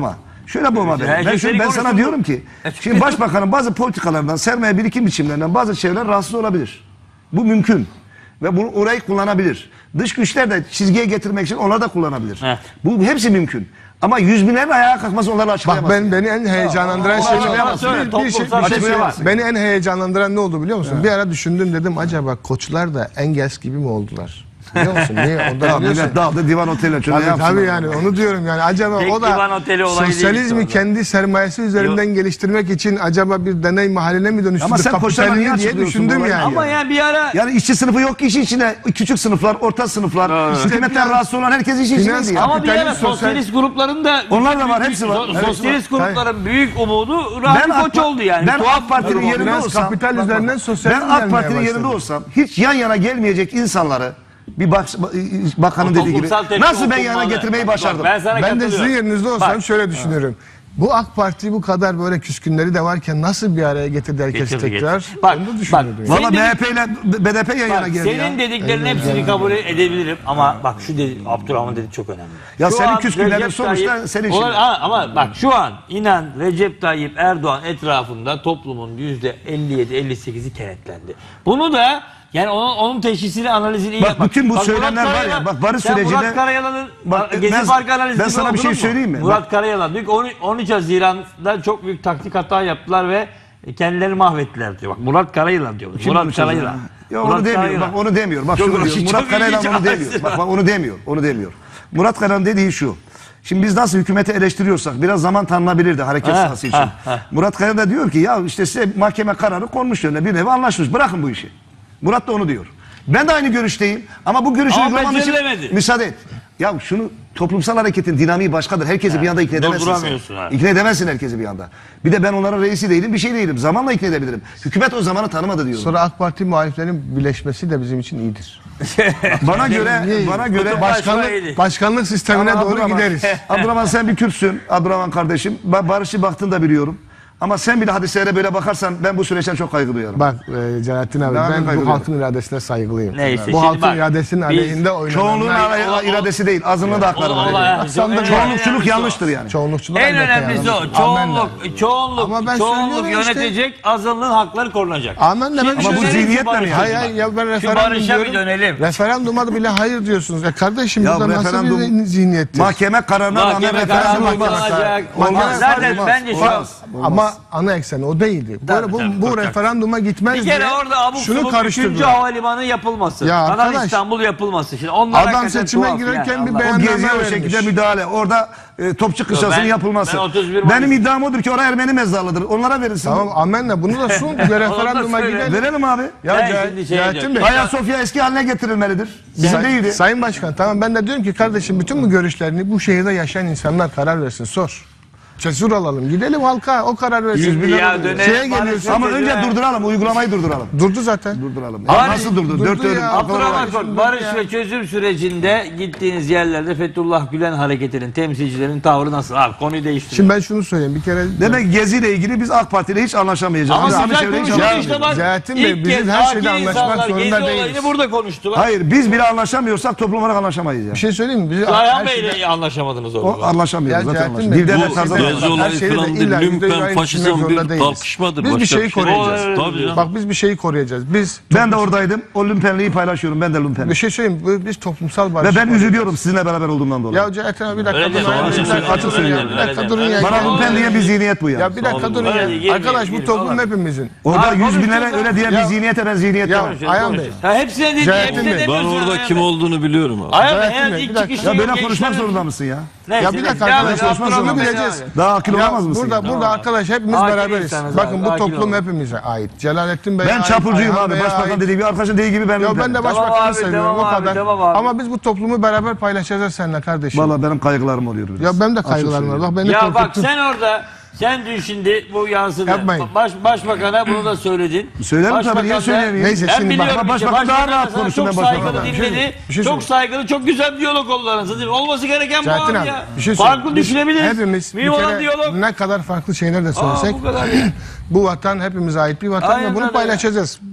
Şöyle bu abi. Herkes Ben, seni şöyle, ben konuşsun sana bu. diyorum ki şimdi başbakanın bazı politikalarından, sermaye birikim biçimlerinden bazı çevreler rahatsız olabilir. Bu mümkün. Ve bunu orayı kullanabilir. Dış güçler de çizgiye getirmek için onları da kullanabilir. Heh. Bu hepsi mümkün. Ama yüz binlerin ayağa kalkması onları Bak açıklayamaz. ben beni en heyecanlandıran Aa, şey açıklayamazsın. bir, bir şey, Toplumsal bir şey açıklayamazsın. beni en heyecanlandıran ne oldu biliyor musun? Bir ara düşündüm dedim acaba koçlar da Engels gibi mi oldular? Biliyor musun? Niye? Ondan Tamam, biliyorsun. millet dağıldı divan oteline. Şöyle Tabii, yapsın. tabii yani onu diyorum yani acaba Tek o da divan oteli olayı değil sosyalizmi işte kendi sermayesi üzerinden geliştirmek için acaba bir deney mahalline mi Ama dönüştürdü sen koçlarla niye kapitalini diye açıklıyorsun düşündüm bu olayı? yani. Ama ya bir ara Yani işçi sınıfı yok ki işin içine. Küçük sınıflar, orta sınıflar, hükümetten rahatsız olan herkes işin Finans içindeydi. ama bir ara Kapitalist, sosyal- sosyalist grupların da Onlar da var, hepsi var. So- Evet, sosyalist var. grupların büyük umudu Rahmi AK Koç Pa- oldu yani. Ben Tuhaf AK Parti'nin bir durum. yerinde Biraz olsam, kapital bak, bak, üzerinden bak. sosyalizm ben AK gelmeye Parti'nin başladı. yerinde olsam hiç yan yana gelmeyecek insanları bir bak, bakanın O dediği gibi toplumsal tepki nasıl ben yana okunmalı. getirmeyi Bak, başardım. Ben sana Ben de katılıyorum. sizin yerinizde olsam Bak, şöyle düşünüyorum. Bu AK Parti bu kadar böyle küskünleri de varken nasıl bir araya getirdi herkesi Getirdi, tekrar? getirdi. Bak, Onu da bak, düşünüyordum. yani. Senin Valla dediğin- M H P ile B D P yan yana Bak, geldi senin ya. dediklerinin hepsini kabul edebilirim ama bak şu dedi, Abdurrahman dedi çok önemli. Ya Şu senin an küskünlerin Recep sonuçta Tayyip- senin Olan- için. Ha, ama bak şu an inan Recep Tayyip Erdoğan etrafında toplumun yüzde elli yedi elli sekizi kenetlendi. Bunu da yani onun, onun teşhisini analizini iyi Bak, yapmak. bütün bu Bak, söylemler Murat var ya, Karayalan- bak, barış sen sürecinde- Murat Karayalan'ın Bak, Gezi ben- Parkı analizini ben sana bir şey okudun mu? söyleyeyim mi? Murat Bak- Karayalan diyor ki on- on üç Haziran'da çok büyük taktik hata yaptılar ve kendilerini mahvettiler diyor. Bak Murat Karayalan diyor. Kim Murat konuşuyor Karayalan. ya? Ya Murat onu demiyor. Karayalan. Bak onu demiyor. Bak Çok şunu diyor. ilginç, Murat çok Karayalan ilginç onu demiyor. hadise. Bak, bak onu demiyor. Onu demiyor. Murat Karayalan dediği şu. Şimdi biz nasıl hükümeti eleştiriyorsak biraz zaman tanınabilirdi hareket Ha, sahası için. ha, ha. Murat Karayalan da diyor ki ya işte size mahkeme kararı konmuş yönde bir nevi anlaşmış. Bırakın bu işi. Murat da onu diyor. Ben de aynı görüşteyim ama bu görüşü Ama uygulamam için beceremedi. müsaade et. Ya şunu toplumsal hareketin dinamiği başkadır. Herkesi bir anda ikna edemezsin durduramıyorsun sen. abi. İkna edemezsin herkesi bir anda. Bir de ben onların reisi değilim, bir şey değilim. Zamanla ikna edebilirim. Hükümet o zamanı tanımadı diyorum. Sonra AK Parti muhaliflerin birleşmesi de bizim için iyidir. Bana göre Niye? bana göre Başkanlık, başkanlık sistemine Ama doğru Abdurrahman- gideriz. Abdurrahman sen bir Türksün. Abdurrahman kardeşim. Ben Barış'ı baktığını da biliyorum. Ama sen bile hadiselere böyle bakarsan ben bu süreçten çok kaygı duyuyorum. Bak e, Celalettin abi Ben ben, kaygılıyorum. bu halkın iradesine saygılıyım. Neyse, bu şimdi halkın bak, iradesinin biz- aleyhinde oynanan. Çoğunluğun Olay- ara- iradesi değil. Azınlığı da hakları Olay- var. olay- Sandık- en Çoğunlukçuluk önemlisi o. yanlıştır yani. Çoğunlukçuluk En elbette önemlisi yanlış. o. Amenna. Çoğunluk, çoğunluk, Ama ben çoğunluk söylüyorum işte. yönetecek, azınlığın hakları korunacak. Amenna ben bir Şimdi şey bu dönelim söyleyeyim. şu zihniyetle mi barışa. yani? Hayır hayır ya ben Şu referandum barışa bir diyorum. dönelim. Referanduma bile hayır diyorsunuz. Ya kardeşim Ya burada nasıl referandum- bir zihniyettir? Mahkeme kararına rağmen Mahkeme referandum kararı olmaz. uygulanacak. Olmaz. Olmaz. Zaten Olmaz. bence şu Olmaz. Ama ana ekseni o değildi. Tabii, Böyle bu, tabii, bu çok referanduma gitmez bir kere diye orada abuk şunu sabuk üçüncü karıştırdılar. havalimanı yapılması. Ya Kanal arkadaş, İstanbul yapılması. Şimdi onlar adam hakikaten seçime tuhaf girerken yani, bir Allah- beyan- O Beyanlar geziye o vermiş. şekilde müdahale. Orada e, topçu kışlasının ben- yapılması. ben otuz bir Benim Mayıs- iddiam odur ki oraya Ermeni mezarlıdır. Onlara verirsin. Tamam amenna bunu da sun. Bir referanduma söyle. gidelim. Verelim abi. Ya Ben Ce- şimdi şey Celalettin diyorum. Bey. Ayasofya eski haline getirilmelidir. Bizim Say- değildi. Sayın Başkan tamam ben de diyorum ki kardeşim bütün bu görüşlerini bu şehirde yaşayan insanlar karar versin sor. Cesur alalım gidelim halka o karar versin. Şimdi ya dönelim. Şeye Barış geliyorsun. Ama Çocuğu önce ya. durduralım, uygulamayı durduralım. Durdu zaten. Durduralım. Abi, Ya nasıl durdu? durdu Dört ya. ölüm. Abdurrahman Koç, barış ya. ve çözüm sürecinde gittiğiniz yerlerde Fethullah Gülen hareketinin temsilcilerinin tavrı nasıl? Abi konuyu değiştirin. Şimdi ben şunu söyleyeyim bir kere. Demek ki Gezi ile ilgili biz AK Parti ile hiç anlaşamayacağız. Ama Biz güzel Ahmet Çevre'yle hiç konuşuldu anlaşamayacağız. işte bak. Celalettin Bey, İlk bizim kez her şeyde akil anlaşmak insanlar zorunda Gezi değiliz. olayını burada konuştular. Hayır biz bile anlaşamıyorsak toplum olarak anlaşamayız yani. Bir şey söyleyeyim mi? Biz Ayhan her Bey şeyde- ile anlaşamadınız O orada. anlaşamıyoruz Ya zaten. Celalettin anlaşamıyoruz. Bey, Dilde Bu ve tarzda Gezi Gezi Her olayı şeyde de falan illa değil. yüzde yüz Lümpen aynı faşizm düşünmek bir zorunda değiliz. kalkışmadır. Biz bir Başka şeyi bir şey koruyacağız. değil. Tabii canım. Bak biz bir şeyi koruyacağız. Biz Ben de oradaydım. O lümpenliği paylaşıyorum. Ben de bir lümpenliyim. şey söyleyeyim. bu- Biz toplumsal Ve barışı ben koruyacağız. üzülüyorum sizinle beraber olduğumdan dolayı. Ya Celalettin abi bir dakika Öyle durun deme, ya. öyle Bir deme, dakika öyle durun deme, ya. öyle Bir dakika deme. durun ya. Bana Ya, lümpen diye bir zihniyet bu ya. Ya bir dakika durun ya. Öyle girmeyin, Arkadaş bu girmeyin, toplum vallahi. hepimizin. Orada Abi, yüz binlere konuşuyoruz öyle diyen ya. bir zihniyete ben zihniyet Ya var. Ayhan Bey. Ha, hepsine değil. Celalettin hepsine Bey. Ben demiyorsun orada Ayhan kim Bey. olduğunu biliyorum abi. Ayhan Bey Celalettin her Bey, ilk bir dakika. çıkışı Ya böyle gençlerin- konuşmak zorunda mısın ya? Neyse, Ya bir dakika neyse. arkadaş Devam et, konuşmak Abdurrahman zorunda Bey, bileceğiz. devam et. Daha akil Ya olamaz mısın? burada ya? burada arkadaş hepimiz Akil beraberiz. insanız Bakın abi, bu akil toplum olun. hepimize ait. Celalettin Bey'e Ben ait, çapulcuyum Ayhan abi. Bey'e Başbakan ait. dediği gibi, arkadaşın dediği gibi ben Ya ben lümpenim. de Tamam başbakanı abi, seviyorum tamam o abi, kadar. tamam abi. Ama biz bu toplumu beraber paylaşacağız seninle kardeşim. Valla benim kaygılarım oluyor biraz. Ya benim de Açık kaygılarım var. söyleyeyim. Bak beni Ya bak korkuttun. sen orada sen dün şimdi bu yansıdı. Yapmayın. Baş, başbakana bunu da söyledin. Söylerim tabii, Başbakan niye da- söyleyemeyeyim? Neyse, Ben şimdi bak, biliyorum ama işte, başbakan daha başbakan rahat sana konuştu, çok ben saygılı başbakanım. Bir şey- dinledi. bir şey çok söyleyeyim. saygılı, çok güzel bir diyalog oldu aranızda değil mi? Olması gereken bu Celalettin abi abi ya. bir şey söyleyeyim. Farklı Biz düşünebiliriz. Hepimiz Mühim bir olan kere diyalog. ne kadar farklı şeyler de söylesek bu kadar ya. bu vatan hepimize ait bir vatan Aynen ve bunu öyle. paylaşacağız.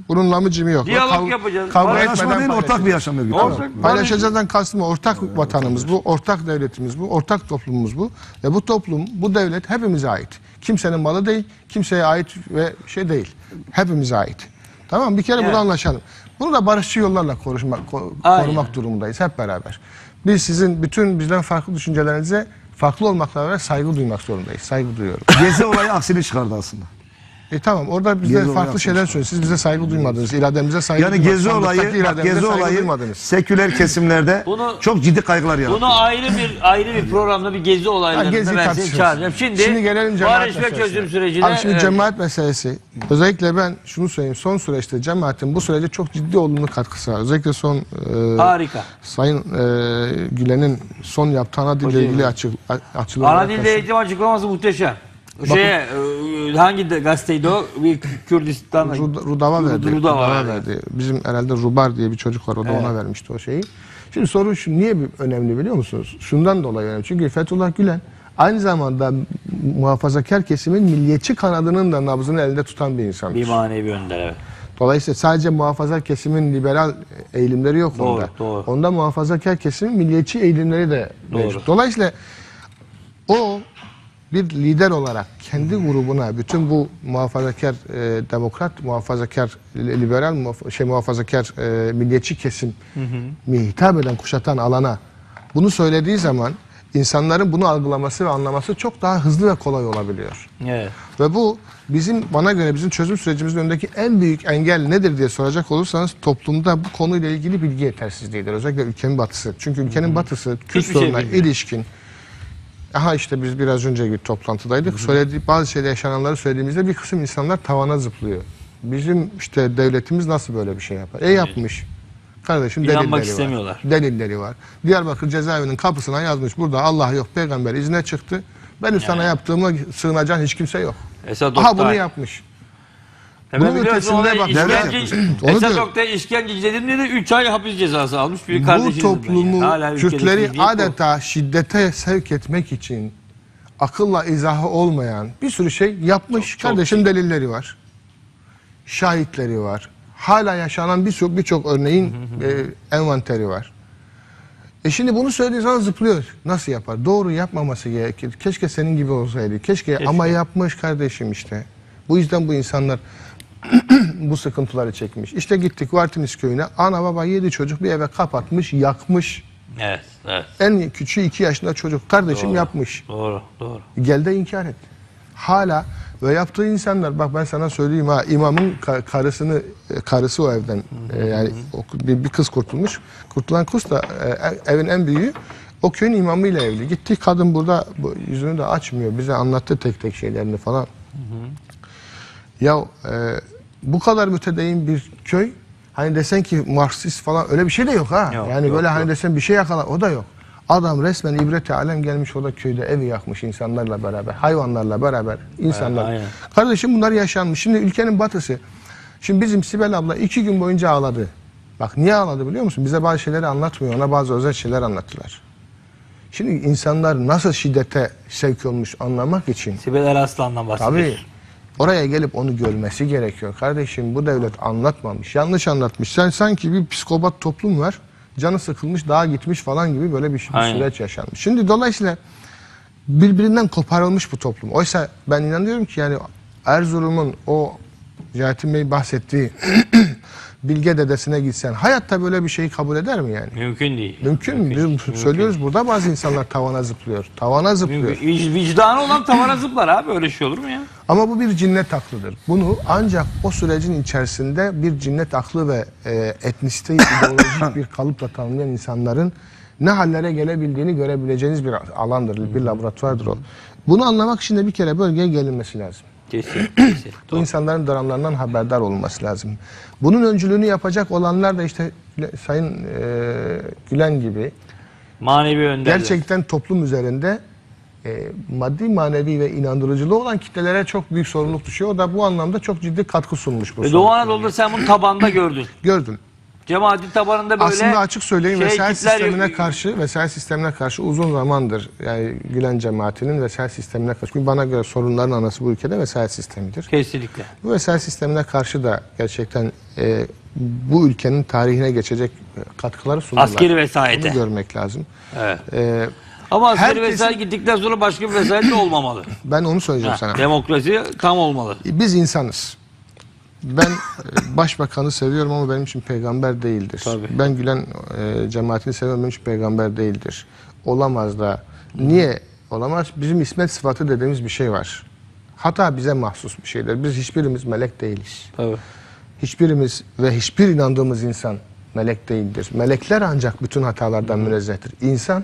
Bunun lamıcımı yok. Diyalog Kav- yapacağız. Kavga Paylaşma Paylaşma etmeden değil, ortak bir yaşam örgütü. Ortak- Paylaşacağızdan kastım ortak vatanımız bu, ortak devletimiz bu, ortak toplumumuz bu. Ve bu toplum, bu devlet hepimize ait. Kimsenin malı değil, kimseye ait ve şey değil. Hepimize ait. Tamam, bir kere Evet. bunu anlaşalım. Bunu da barışçı yollarla konuşmak, ko- Aynen. korumak durumundayız hep beraber. Biz sizin bütün bizden farklı düşüncelerinize farklı olmakla beraber saygı duymak zorundayız. Saygı duyuyorum. Gezi olayı aksini çıkardı aslında. E tamam, orada bize Gezi farklı olayı şeyler yapmış. söylüyorsunuz. Siz bize saygı duymadınız. İrademize saygı Yani duymadınız. gezi Sandıktaki olayı, bak, irademize gezi saygı olayı duymadınız. seküler kesimlerde Bunu- çok ciddi kaygılar yarattı. Bunu ayrı bir ayrı bir programda bir gezi Ha, olaylarında gezi ben seni tartışıyoruz. çağıracağım. Şimdi, Şimdi gelelim cemaat barış ve meselesine. çözüm sürecine. Abi şimdi evet. cemaat meselesi. Özellikle ben şunu söyleyeyim. Son süreçte cemaatin bu sürece çok ciddi olumlu katkısı var. Özellikle son e, Harika. Sayın e, Gülen'in son yaptığı ana dille Hocam. ilgili açı, a- açılımına Ana dilde yaklaşım. eğitim açıklaması muhteşem. Şeye, e, hangi de, gazeteydi o? Bir Kürdistan. Rud- Rudava Rud- verdi. Rudava Rudava verdi. verdi. Bizim herhalde Rubar diye bir çocuk var. O da Evet. ona vermişti o şeyi. Şimdi soru şu, niye bir- önemli biliyor musunuz? Şundan dolayı önemli. Çünkü Fethullah Gülen aynı zamanda muhafazakar kesimin milliyetçi kanadının da nabzını elde tutan bir insandır. Bir manevi önder, evet. Dolayısıyla sadece muhafazakar kesimin liberal eğilimleri yok Doğru, onda. doğru. Onda muhafazakar kesimin milliyetçi eğilimleri de Doğru. mevcut. Dolayısıyla o bir lider olarak kendi grubuna bütün bu muhafazakar e, demokrat, muhafazakar liberal, muhaf- şey muhafazakar e, milliyetçi kesim mi hitap eden, kuşatan alana bunu söylediği zaman insanların bunu algılaması ve anlaması çok daha hızlı ve kolay olabiliyor. Evet. Ve bu bizim, bana göre bizim çözüm sürecimizin önündeki en büyük engel nedir diye soracak olursanız toplumda bu konuyla ilgili bilgi yetersizliğidir. Özellikle ülkenin batısı. Çünkü ülkenin batısı Kürt Hiçbir şey sorununa bilmiyor. ilişkin, aha işte biz biraz önce bir toplantıdaydık. Söylediği bazı şeyde yaşananları söylediğimizde bir kısım insanlar tavana zıplıyor. Bizim işte devletimiz nasıl böyle bir şey yapar? E yapmış. Kardeşim İnanmak delilleri istemiyorlar. var. Delilleri var. Diyarbakır cezaevinin kapısına yazmış. Burada Allah yok, peygamber izne çıktı. Benim sana yaptığıma sığınacağın hiç kimse yok. Esad Aha Oktay. bunu yapmış. Hemen Bunun biliyorsun ötesinde ona bak, işkence, devlet- Onu Esad diyorum. Oktay işkence dediğinde de üç ay hapis cezası almış bir Bu kardeşimiz. toplumu, Hala ülkedeki Kürtleri zihniyet bu. adeta şiddete sevk etmek için akılla izahı olmayan bir sürü şey yapmış. Çok, çok Kardeşim delilleri var. Şahitleri var. Hala yaşanan birçok birçok örneğin e, envanteri var. E şimdi bunu söylediği zaman zıplıyor. Nasıl yapar? Doğru, yapmaması gerekir. Keşke senin gibi olsaydı. Keşke, Keşke. ama yapmış kardeşim işte. Bu yüzden bu insanlar bu sıkıntıları çekmiş. İşte gittik Vartinis köyüne. Ana baba yedi çocuk bir eve kapatmış, yakmış. Evet, evet. En küçüğü iki yaşında çocuk. Kardeşim Doğru. yapmış. Doğru, doğru. Gel de inkar et. Hala ve yaptığı insanlar, bak ben sana söyleyeyim ha, imamın ka- karısını e, karısı o evden e, yani o, bir, bir kız kurtulmuş. Kurtulan kız da e, evin en büyüğü. O köyün imamıyla evli. Gitti kadın burada bu, yüzünü de açmıyor. Bize anlattı tek tek şeylerini falan. Ya e, bu kadar mütedeyyin bir köy, hani desen ki Marksist falan öyle bir şey de yok ha. Yok, yani yok, böyle hani yok. desen bir şey yakala, o da yok. Adam resmen ibret-i alem gelmiş, o da köyde evi yakmış insanlarla beraber, hayvanlarla beraber insanlar. aynen. Kardeşim bunlar yaşanmış. Şimdi ülkenin batısı. Şimdi bizim Sibel abla iki gün boyunca ağladı. Bak niye ağladı biliyor musun? Bize bazı şeyleri anlatmıyor. Ona bazı özel şeyler anlattılar. Şimdi insanlar nasıl şiddete sevk olmuş anlamak için Sibel Eraslan'dan bahsediyor. tabii oraya gelip onu görmesi gerekiyor. Kardeşim bu devlet anlatmamış. Yanlış anlatmış. Sen sanki bir psikopat toplum var. Canı sıkılmış, dağa gitmiş falan gibi böyle bir, bir Aynen. süreç yaşanmış. Şimdi dolayısıyla birbirinden koparılmış bu toplum. Oysa ben inanıyorum ki yani Erzurum'un o Cahit'in Bey bahsettiği Bilge dedesine gitsen hayatta böyle bir şeyi kabul eder mi yani? Mümkün değil. Mümkün mü? Biz söylüyoruz burada bazı insanlar tavana zıplıyor. Tavana zıplıyor. Mümkün. Vic- Vicdanı olan tavana zıplar abi. Öyle şey olur mu ya? Ama bu bir cinnet aklıdır. Bunu ancak o sürecin içerisinde bir cinnet aklı ve e, etnisite ideolojik bir kalıpla tanımlayan insanların ne hallere gelebildiğini görebileceğiniz bir alandır, bir laboratuvardır o. Bunu anlamak için de bir kere bölgeye gelinmesi lazım. Kesin. kesin. Bu insanların dramlarından haberdar olunması lazım. Bunun öncülüğünü yapacak olanlar da işte Sayın e, Gülen gibi Manevi önderler. gerçekten toplum üzerinde e, maddi, manevi ve inandırıcılığı olan kitlelere çok büyük sorumluluk düşüyor. O da bu anlamda çok ciddi katkı sunmuş bu Ve Doğu sorumluluğa. Anadolu'da sen bunu tabanda gördün. Gördüm. Cemaatin tabanında böyle Aslında açık söyleyeyim şey vesayet kitler- sistemine karşı vesayet sistemine karşı uzun zamandır yani Gülen cemaatinin vesayet sistemine karşı. Çünkü bana göre sorunların anası bu ülkede vesayet sistemidir. Kesinlikle. Bu vesayet sistemine karşı da gerçekten e, bu ülkenin tarihine geçecek katkıları sundular. Askeri vesayete. Bunu görmek lazım. Evet. E, Ama askeri Herkesin- vesayet gittikten sonra başka bir vesayet de olmamalı. ben onu söyleyeceğim Ha, sana. Demokrasi tam olmalı. Biz insanız. Ben e, başbakanı seviyorum ama benim için peygamber değildir. Tabii. Ben Gülen e, cemaatini seviyorum, benim için peygamber değildir. Olamaz da. Niye olamaz? Bizim ismet sıfatı dediğimiz bir şey var. Hata bize mahsus bir şeydir. Biz hiçbirimiz melek değiliz. Tabii. Hiçbirimiz ve hiçbir inandığımız insan melek değildir. Melekler ancak bütün hatalardan münezzehtir. İnsan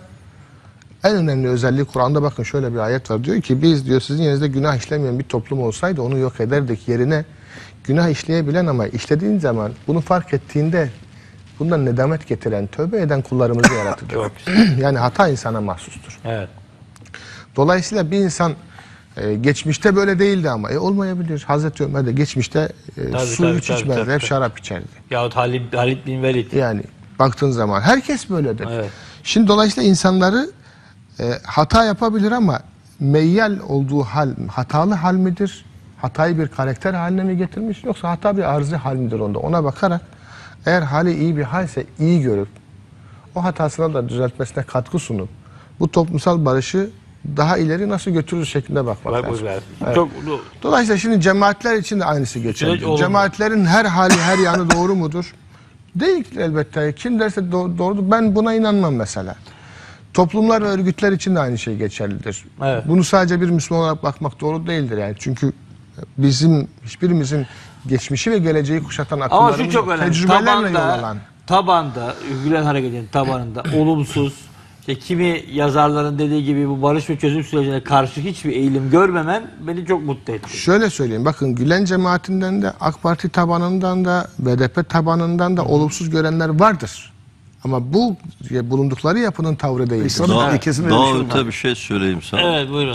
en önemli özelliği Kur'an'da bakın şöyle bir ayet var. Diyor ki biz diyor sizin yerinizde günah işlemeyen bir toplum olsaydı onu yok ederdik. Yerine günah işleyebilen ama işlediğin zaman bunu fark ettiğinde bundan nedamet getiren, tövbe eden kullarımızı yaratır. Çok Yani hata insana mahsustur. Evet. Dolayısıyla bir insan e, geçmişte böyle değildi ama e, olmayabilir. Hazreti Ömer de geçmişte e, Tabii, su tabii, hiç tabii, içmezdi, tabii, hep tabii. şarap içerdi. Yahut Halid, Halid bin Velid. Yani baktığın zaman herkes böyledir. Evet. Şimdi dolayısıyla insanları e, hata yapabilir ama meyyal olduğu hal hatalı hal midir? Hatayı bir karakter haline mi getirmiş yoksa hata bir arzi hal midir onda? Ona bakarak eğer hali iyi bir halse iyi görüp o hatasına da düzeltmesine katkı sunup bu toplumsal barışı daha ileri nasıl götürür şeklinde bakmak Bak, lazım. bak, Evet. Çok Dolayısıyla şimdi cemaatler için de aynısı Süreç geçerli. olumlu. Cemaatlerin her hali her yanı doğru mudur? Değil elbette. Kim derse do- doğrudur. Ben buna inanmam mesela. Toplumlar ve örgütler için de aynı şey geçerlidir. Evet. Bunu sadece bir Müslüman olarak bakmak doğru değildir yani. Çünkü bizim hiçbirimizin geçmişi ve geleceği kuşatan Ama akıllarımız şu çok yok. önemli. Tecrübelerle yol Tabanda, alan. tabanda, Gülen Hareketi'nin tabanında olumsuz, işte kimi yazarların dediği gibi bu barış ve çözüm sürecine karşı hiçbir eğilim görmemen beni çok mutlu etti. Şöyle söyleyeyim. Bakın Gülen cemaatinden de AK Parti tabanından da B D P tabanından da olumsuz görenler vardır. Ama bu bulundukları yapının tavrı değildir. Tabii, Daha, kesin öyle daha bir şey öte var. bir şey söyleyeyim sana. Evet buyurun.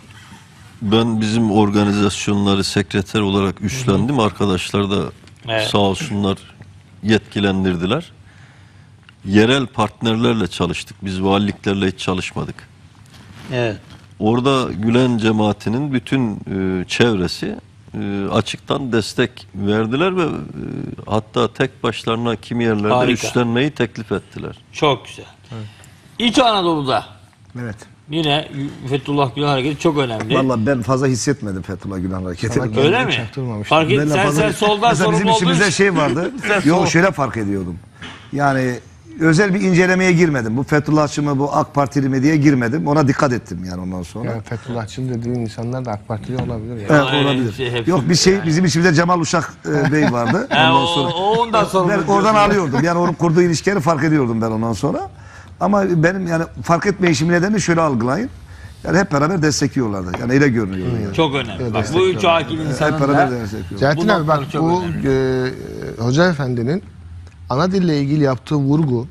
Ben bizim organizasyonları sekreter olarak üstlendim. Arkadaşlar da Evet. sağ olsunlar yetkilendirdiler. Yerel partnerlerle çalıştık. Biz valiliklerle hiç çalışmadık. Evet. Orada Gülen cemaatinin bütün e, çevresi e, açıktan destek verdiler ve e, hatta tek başlarına kimi yerlerde Harika. üstlenmeyi teklif ettiler. Çok güzel. İç Anadolu'da Evet. yine Fethullah Gülen Hareketi çok önemli. Vallahi ben fazla hissetmedim Fethullah Gülen hareketi. Sana Öyle kendini mi? çaktırmamış. Fark et, Ben de sen, fazla- sen soldan Mesela sorumlu bizim olduğun içimizde için- şey vardı. Sen sol. Yok şöyle fark ediyordum. Yani özel bir incelemeye girmedim. Bu Fethullahçı mı, bu AK Partili mi diye girmedim. Ona dikkat ettim yani ondan sonra. Yani Fethullahçı dediğin insanlar da AK Partili olabilir. Yani. Evet, Aynen, olabilir. şey, hepsi Yok bir şey yani. bizim içimizde Cemal Uşak e, Bey vardı. Ha, Ondan o, sonra o ondan sorumlu. ben oradan diyorsun. alıyordum. Yani onun kurduğu ilişkileri fark ediyordum ben ondan sonra. Ama benim yani fark etmeyişimin nedeni şöyle algılayın. Yani hep beraber destekliyorlardı. Yani öyle görünüyordu yani. Çok önemli. Evet, Bak, bu üç akil insanın Hep beraber da destekliyorlar. Celalettin Bu abi bak noktalar çok bu e, Hoca Efendi'nin ana dille ilgili yaptığı vurgu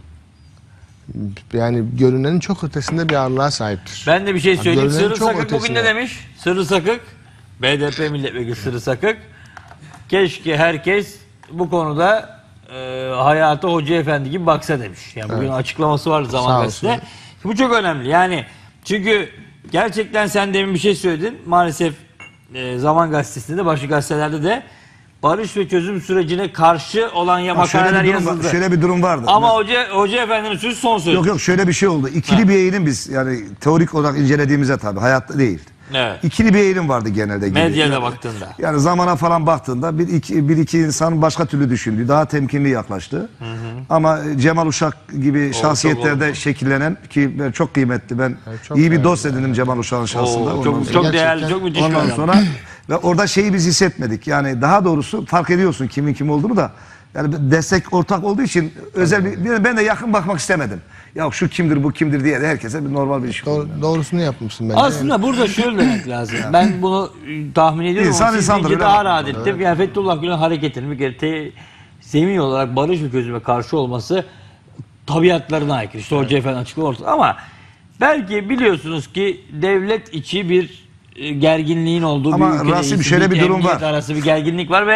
yani görünenin çok ötesinde bir ağırlığa sahiptir. ben de bir şey söyleyeyim. görünenin Sırrı çok Sakık bugün ötesinde. ne demiş? Sırrı Sakık, B D P milletvekili Sırrı Sakık. Keşke herkes bu konuda e, hayata Hoca Efendi gibi baksa demiş. Yani bugün açıklaması var Sağ Zaman olsun. Gazete'de. Bu çok önemli. Yani çünkü gerçekten sen demin bir şey söyledin. Maalesef e, Zaman Gazetesi'nde de başka gazetelerde de barış ve çözüm sürecine karşı olan ya Ha, şöyle makaleler bir durum, yazıldı. var- şöyle bir durum vardı. Ama Hoca, Hoca Efendi'nin sözü son söz. Yok yok şöyle bir şey oldu. İkili Ha. bir eğilim biz yani teorik olarak incelediğimizde tabii hayatta değil. Evet. İkili bir eğilim vardı genelde. gibi. Medyada yani, baktığında. Yani zamana falan baktığında bir iki, bir iki insan başka türlü düşündü. Daha temkinli yaklaştı. Ama Cemal Uşak gibi şahsiyetlerde olumlu. şekillenen ki ben çok kıymetli. Ben çok iyi bir değerli. dost edindim Cemal Uşak'ın şahsında. Oo, Ondan çok sonra- çok Gerçekten değerli, çok müthiş bir Ondan adam. sonra ve orada şeyi biz hissetmedik. Yani daha doğrusu fark ediyorsun kimin kim olduğunu da. Yani destek ortak olduğu için özel bir ben de yakın bakmak istemedim. Ya şu kimdir bu kimdir diye de herkese bir normal bir iş oldu. Doğru- doğrusunu yapmışsın bence. Aslında burada şöyle demek lazım. Ben bunu e, tahmin ediyorum İnsan ama siz insandır, deyince öyle daha bakmak rahat ettim. Yani Fethullah Gülen hareketinin bir kere te, zemin olarak barış ve çözüme karşı olması tabiatlarına aykırı. İşte Hoca Efendi açıklama ortada. Ama belki biliyorsunuz ki devlet içi bir e, gerginliğin olduğu Ama bir ülkede Rasim, ise şöyle bir durum emniyet var. arası bir gerginlik var ve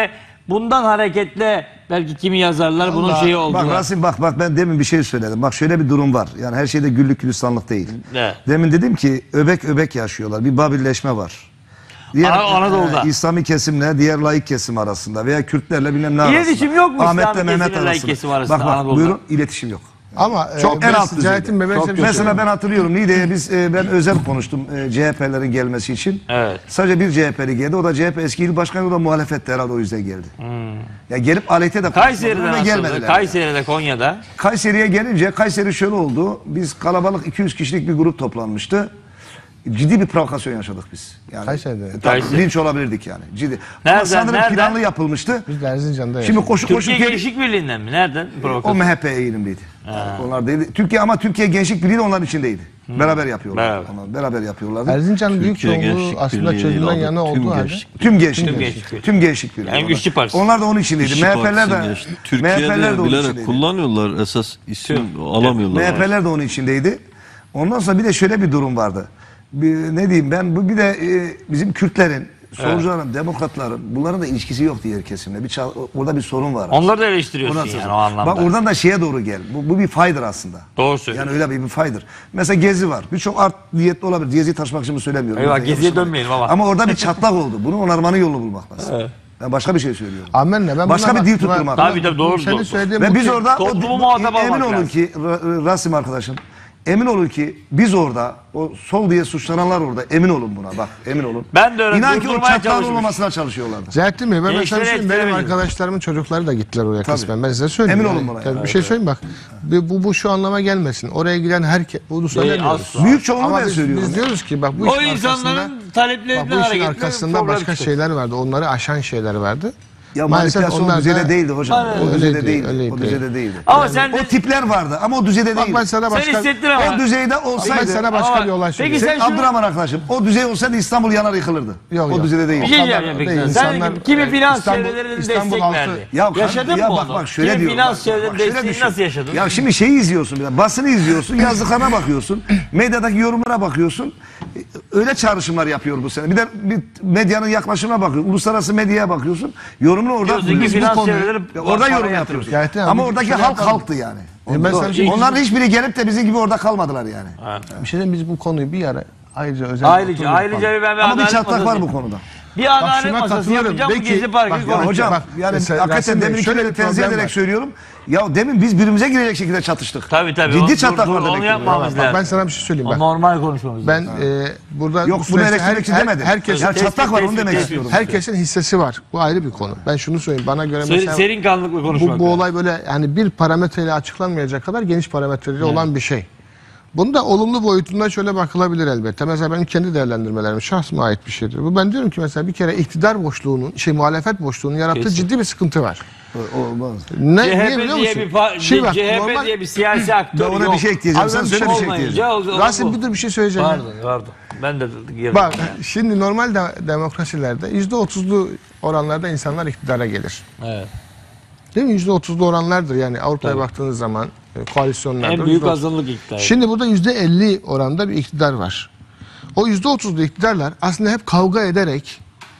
bundan hareketle belki kimi yazarlar bunun Allah- şeyi oldu. Bak Rasim bak bak ben demin bir şey söyledim. Bak şöyle bir durum var. Yani her şeyde güllük gülistanlık değil. Evet. Demin dedim ki öbek öbek yaşıyorlar. Bir Babilleşme var. Diğer Ana- Anadolu'da. e, İslami kesimle diğer laik kesim arasında veya Kürtlerle bilmem ne arasında. İletişim yok mu Ahmet'le İslami Mehmet kesimle laik arasında. kesim arasında Bak bak Anadolu'da? buyurun iletişim yok. Ama Çok e, en ben alt düzeyde. Cahit'in Bey, ben size bir şey Mesela söyleyeyim. ben hatırlıyorum Niğde'ye biz e, ben özel konuştum e, C H P'lerin gelmesi için. Evet. Sadece bir C H P'li geldi. O da C H P eski il başkanı, o da muhalefetti herhalde, o yüzden geldi. Ya gelip aleyhte de Hmm. Kayseri'de konuşmadılar ve nasıldı? gelmediler. Kayseri'de, Konya'da. Kayseri'ye gelince Kayseri şöyle oldu. Biz kalabalık iki yüz kişilik bir grup toplanmıştı. Ciddi bir provokasyon yaşadık biz. Yani, Kayseri'de. Tabii, Kayseri. linç olabilirdik yani. Ciddi. Nereden, Ama sanırım nereden? planlı yapılmıştı. Biz de Erzincan'da Şimdi yaşadık. koşu koşu Türkiye gel- Gençlik Birliği'nden mi? Nereden? o Provokasyon. M H P eğilimliydi. Onlar değil. Türkiye ama Türkiye Gençlik Birliği de onların içindeydi. Beraber yapıyorlar. Beraber. Onlar beraber yapıyorlardı. Erzincan'ın büyük Türkiye çoğunluğu Gençlik aslında Birliği çözümden adı yana tüm olduğu halde. gençlik. Tüm gençlik. Tüm Birliği. Gençlik Birliği. Tüm gençlik birliği. Yani onlar. güçlü partisi. Onlar da onun içindeydi. İşçi M H P'ler Partisi'nin de geçti. M H Türkiye'de P'ler de onun bilerek içindeydi. kullanıyorlar, esas isim alamıyorlar. M H P'ler de onun içindeydi. Ondan sonra bir de şöyle bir durum vardı. Bir, ne diyeyim ben, bu bir de e, bizim Kürtlerin, solcuların, demokratların, bunların da ilişkisi yok diğer kesimle. Bir çal- orada bir sorun var. Onları da eleştiriyorsun Ondan sonra- yani o anlamda. Bak oradan da şeye doğru gel. Bu, bu bir faydır aslında. Doğru söylüyorsun. Yani öyle bir, bir faydır. Mesela Gezi var. Birçok art niyetli olabilir. Gezi'yi taşımak için söylemiyorum. Eyvah, Orada Gezi'ye yanlış olabilir. dönmeyelim ama. Ama orada bir çatlak oldu. Bunun onarmanın yolunu bulmak lazım. Ben başka bir şey söylüyorum. Amenna. Ben Başka buna bir dil bak- buna- tutturmak. Tabii tabii doğru. Senin doğru. söylediğin Ve bu biz ki- orada toplumu o, muhatap emin almak olun lazım. ki Ra- Rasim arkadaşım, emin olun ki biz orada o sol diye suçlananlar orada, emin olun buna, bak emin olun. Ben de öyle İnan ki o durdurmaya çatlağın çalışmış. olmamasına çalışıyorlardı. Cahittin Bey, ben mesela Gençleri söyleyeyim, benim etkilemedim. arkadaşlarımın çocukları da gittiler oraya Tabii. kısmen. Ben size söyleyeyim. Emin yani. olun buna Tabii yani. bir şey söyleyeyim bak. Bu, bu, bu şu anlama gelmesin. Oraya giden herkes, bunu söylemiyoruz. asla. Büyük çoğunluğu Ama ben biz, söylüyorum. biz diyoruz ki bak bu O işin insanların arkasında, bak, taleplerinden bu işin hareketle arkasında problem başka çıkıyor. şeyler vardı. Onları aşan şeyler vardı. Ya Maalesef manipülasyon onlar o düzeyde da- değildi hocam. Aynen. O düzeyde Öyleydi, değildi. öyleydi. O düzeyde değildi. Ama sen de O tipler vardı ama o düzeyde Bak değildi. ben sana sen başka, hissettin ama. O düzeyde ben olsaydı, sana başka Ama- bir olay Peki söyleyeyim. sen şunu- Abdurrahman arkadaşım, o düzey olsaydı İstanbul yanar yıkılırdı. Yok, o yok. düzeyde değil. Bir şey kadar diyeceğim peki. değil. Sen İnsanlar, kimi e, finans İstanbul- çevrelerinin İstanbul destek halkı- verdi? Ya, Yaşadın ya mı bak onu? bak şöyle kimi diyorum. finans bak, çevrelerinin bak, şöyle desteğini düşün. nasıl yaşadın? Ya şimdi şeyi izliyorsun, bir de, basını izliyorsun, yazdıklarına bakıyorsun, medyadaki yorumlara bakıyorsun. Öyle çağrışımlar yapıyor bu sene. Bir de bir medyanın yaklaşımına bakıyorsun. Uluslararası medyaya bakıyorsun. Yorumunu orada Diyorsun ki biz bu finans konuyu- çevreleri Ya orada para yorum yatırıyor. yapıyorsun. Gayet iyi abi, Ama bir oradaki şey halk yapalım. halktı yani. E ben sana bir şey- Onların hiçbiri gelip de bizim gibi orada kalmadılar yani. bir şey diyeyim, biz bu konuyu bir ara ayrıca özel Ayrıca oturup ayrıca yapalım. ben bir Ama bir adalet çatlak var masası- bu konuda. Bir Bak adalet şuna masası katılıyorum. yapacağım bu Belki- Gezi Parkı bak ya konuşacağım. Hocam Bak, yani mesela hakikaten Rasim Bey, demin şöyle şöyle bir tenzih problem ederek var. söylüyorum. Ya demin biz birbirimize girecek şekilde çatıştık. Tabii tabii. Ciddi Onu- çatlak dur- var dur, demek Onu ki. yapmamamız Bak ben lazım. sana bir şey söyleyeyim O bak. normal konuşmamız Ben lazım. e, burada Yok, bu bunu süreçte eleştirmek için demedim. herkesin, Ya çatlak var onu tespit- demek tespit- istiyorum. herkesin hissesi var. Bu ayrı bir konu. Ben şunu söyleyeyim. Bana göre Serin, mesela serin kanlılıkla konuşmak bu, bu lazım. olay böyle yani bir parametreyle açıklanmayacak kadar geniş parametreleri olan bir şey. Bunda olumlu boyutundan şöyle bakılabilir elbette. Mesela benim kendi değerlendirmelerim şahsıma ait bir şeydir. Bu ben diyorum ki mesela bir kere iktidar boşluğunun, şey muhalefet boşluğunun yarattığı Kesin. ciddi bir sıkıntı var. Olmaz. Ne, C H niye P biliyor diye musun? bir, fa- Şimdi bak, C H P normal- diye bir siyasi aktör Ben ona yok. bir şey ekleyeceğim. Abi Sen ben söyle bir bir şey şey ekleyeceğim. Olmayınca o- o- Rasim bir dur bir şey söyleyeceğim. ya. Pardon pardon. Ben de girdim. Bak şimdi normal de, demokrasilerde yüzde otuzlu oranlarda insanlar iktidara gelir. Evet. Değil mi? Yüzde otuzlu oranlardır yani Avrupa'ya Tabii. baktığınız zaman e, koalisyonlarda. En büyük yüzde otuz. azınlık iktidar. Şimdi burada yüzde elli oranda bir iktidar var. O yüzde otuzlu iktidarlar aslında hep kavga ederek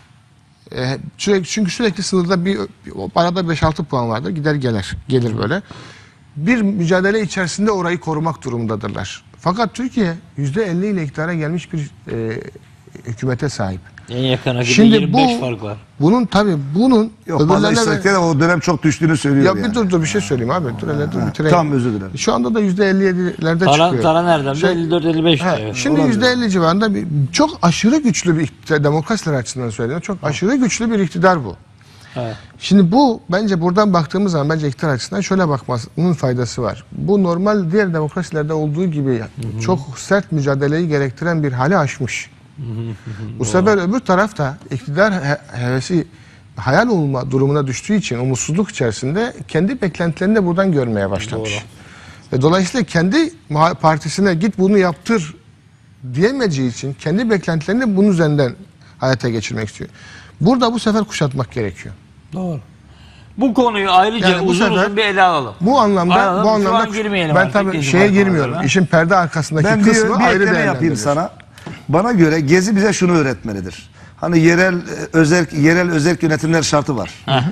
e, sürekli, çünkü sürekli sınırda bir, bir arada beş altı puan vardır gider gelir gelir böyle. Bir mücadele içerisinde orayı korumak durumundadırlar. Fakat Türkiye yüzde elli ile iktidara gelmiş bir e, hükümete sahip. En yakın rakibi Şimdi yirmi beş bu fark var. bunun tabii bunun Yok fazla öbürlerine istatistikte de o dönem çok düştüğünü söylüyor ya yani. bir dur dur bir şey söyleyeyim abi. Dur hele dur bitireyim. Tamam, özür dilerim. Şu anda da yüzde elli yedilerde Tara, çıkıyor. Tara nereden? Şey- elli dört elli beş Ha, diyor. şimdi yüzde elli civarında bir, çok aşırı güçlü bir iktidar, demokrasiler açısından söylüyorum. Çok aşırı güçlü bir iktidar bu. Evet. Şimdi bu bence buradan baktığımız zaman bence iktidar açısından şöyle bakmasının faydası var. Bu normal diğer demokrasilerde olduğu gibi çok sert mücadeleyi gerektiren bir hale aşmış. Bu sefer öbür tarafta iktidar he- hevesi hayal olma durumuna düştüğü için umutsuzluk içerisinde kendi beklentilerini de buradan görmeye başlamış. Ve dolayısıyla kendi muha- partisine git bunu yaptır diyemeyeceği için kendi beklentilerini bunun üzerinden hayata geçirmek istiyor. Burada bu sefer kuşatmak gerekiyor. Doğru. Bu konuyu ayrıca Yani bu uzun sefer- uzun bir ele alalım. Bu anlamda Alalım, bu şu anlamda an girmeyelim ben artık tabii gezi şeye parklarına. girmiyorum. İşin perde arkasındaki Ben bir, kısmı bir ayrı ekleme yapayım değerlendiriyoruz. sana. Bana göre Gezi bize şunu öğretmelidir. Hani yerel e, özerk yerel özerk yönetimler şartı var.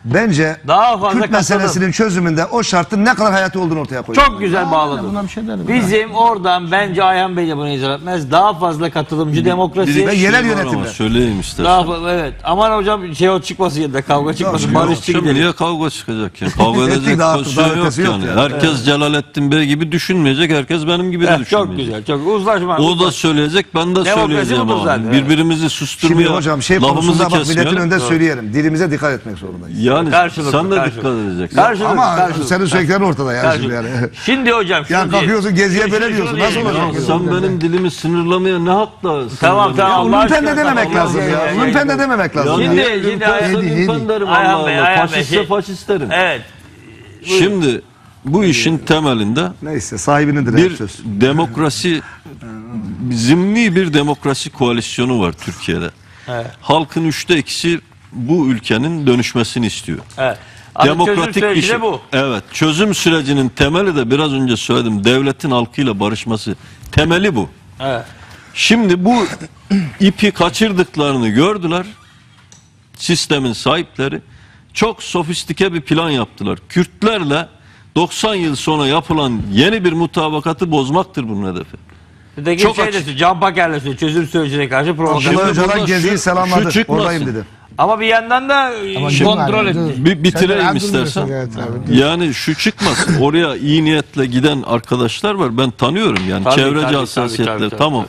bence Daha fazla Kürt meselesinin çözümünde o şartın ne kadar hayati olduğunu ortaya koyuyor. Çok güzel bağladın. Buna bir şey derim. Bizim oradan bence Ayhan Bey de bunu izah etmez. Daha fazla katılımcı demokrasi. Ve yerel Var ama yönetimler. söyleyeyim istersen. Daha fa- evet. Aman hocam şey o çıkmasın ya da kavga çıkmasın. Yok, Barışçı Akşam gidelim. niye kavga çıkacak ya? Kavga Ettik edecek daha- pozisyon daha yok ötesi yok yani. yani. Herkes Celalettin Bey gibi düşünmeyecek. Herkes benim gibi de Evet, düşünmeyecek. çok güzel. Çok uzlaşma. O da söyleyecek, ben de Demokrasi söyleyeceğim budur abi. zaten, evet. Birbirimizi Şimdi susturmuyor. hocam şey lafımızı konusunda bak milletin kesmeyelim. önünde söyleyelim. Dilimize dikkat etmek zorundayız. Yani Karşılıklı, sen de karşılıklı. dikkat edeceksin. Karşılıklı, Ama karşılıklı. senin söylediklerin ortada yani şimdi yani. Şimdi hocam şunu Ya diyelim. kalkıyorsun geziye Şunu- böyle şunu diyorsun. diyelim. Nasıl olacak? Ya sen benim dilimi sınırlamaya ne hakla Tamam, sınırlamaya- tamam. Ya Allah Lumpen de aşkına, dememek tamam, lazım ya, ya. ya, ya, Lumpen ya. de dememek lazım. Ya Şimdi- niye şimdi lümpen Ayhan- sen lümpen derim Ayhan Allah Bey, Allah. Ayhan Bey, Faşiste şey- faşist derim. Evet. Şimdi bu işin temelinde Neyse sahibinindir bir her söz. demokrasi, zimni bir demokrasi koalisyonu var Türkiye'de. Evet. Halkın üçte ikisi bu ülkenin dönüşmesini istiyor. Evet. Adı çözüm Demokratik süreci bir şey. de bu. Evet, çözüm sürecinin temeli de biraz önce söyledim. Devletin halkıyla barışması. Temeli bu. Evet. Şimdi bu ipi kaçırdıklarını gördüler. Sistemin sahipleri çok sofistike bir plan yaptılar. Kürtlerle doksan yıl sonra yapılan yeni bir mutabakatı bozmaktır bunun hedefi. Öteki Çok şey açık. de söylüyor, Can Paker'le söylüyor. Çözüm sürecine karşı provokasyon. Şimdi Abdullah Öcalan burada geziyi şu- selamladı. şu çıkmasın. Oradayım dedi. Ama bir yandan da Ama kontrol kim var? etti. Dur. Bir bitireyim Sen de istersen. öldürmüyorsun Gayet abi. Yani şu çıkmasın. Oraya iyi niyetle giden arkadaşlar var. Ben tanıyorum yani. Tabii, Çevreci tabii, hassasiyetler. tabii, tabii, tamam.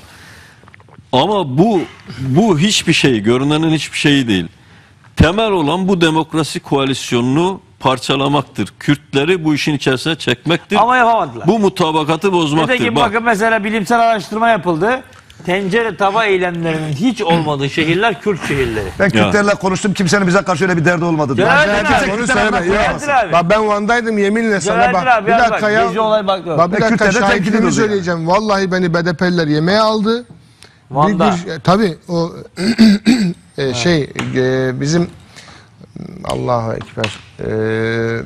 Ama bu bu hiçbir şey, görünenin hiçbir şeyi değil. Temel olan bu demokrasi koalisyonunu parçalamaktır. Kürtleri bu işin içerisine çekmektir. Ama yapamadılar. Bu mutabakatı bozmaktır. Nitekim Bak, bakın mesela bilimsel araştırma yapıldı. Tencere tava eylemlerinin hiç olmadığı şehirler Kürt şehirleri. Ben Kürtlerle konuştum. Kimsenin bize karşı öyle bir derdi olmadı. Celalettin Ben- abi, kimse Onu Kürtlerle söyleme. laf Yok. koyamaz. Celalettin abi. Bak ben Van'daydım yeminle sana Celalettin bak. abi, Bir yaz dakika bak, ya. gezi olay bak. Bak bir Ben dakika Kürtler'de temkinli şahitliğimi duruyor söyleyeceğim. Vallahi beni B D P'liler yemeğe aldı. Van'da. Bir, bir, tabii o e, şey e, bizim Allahu Ekber e,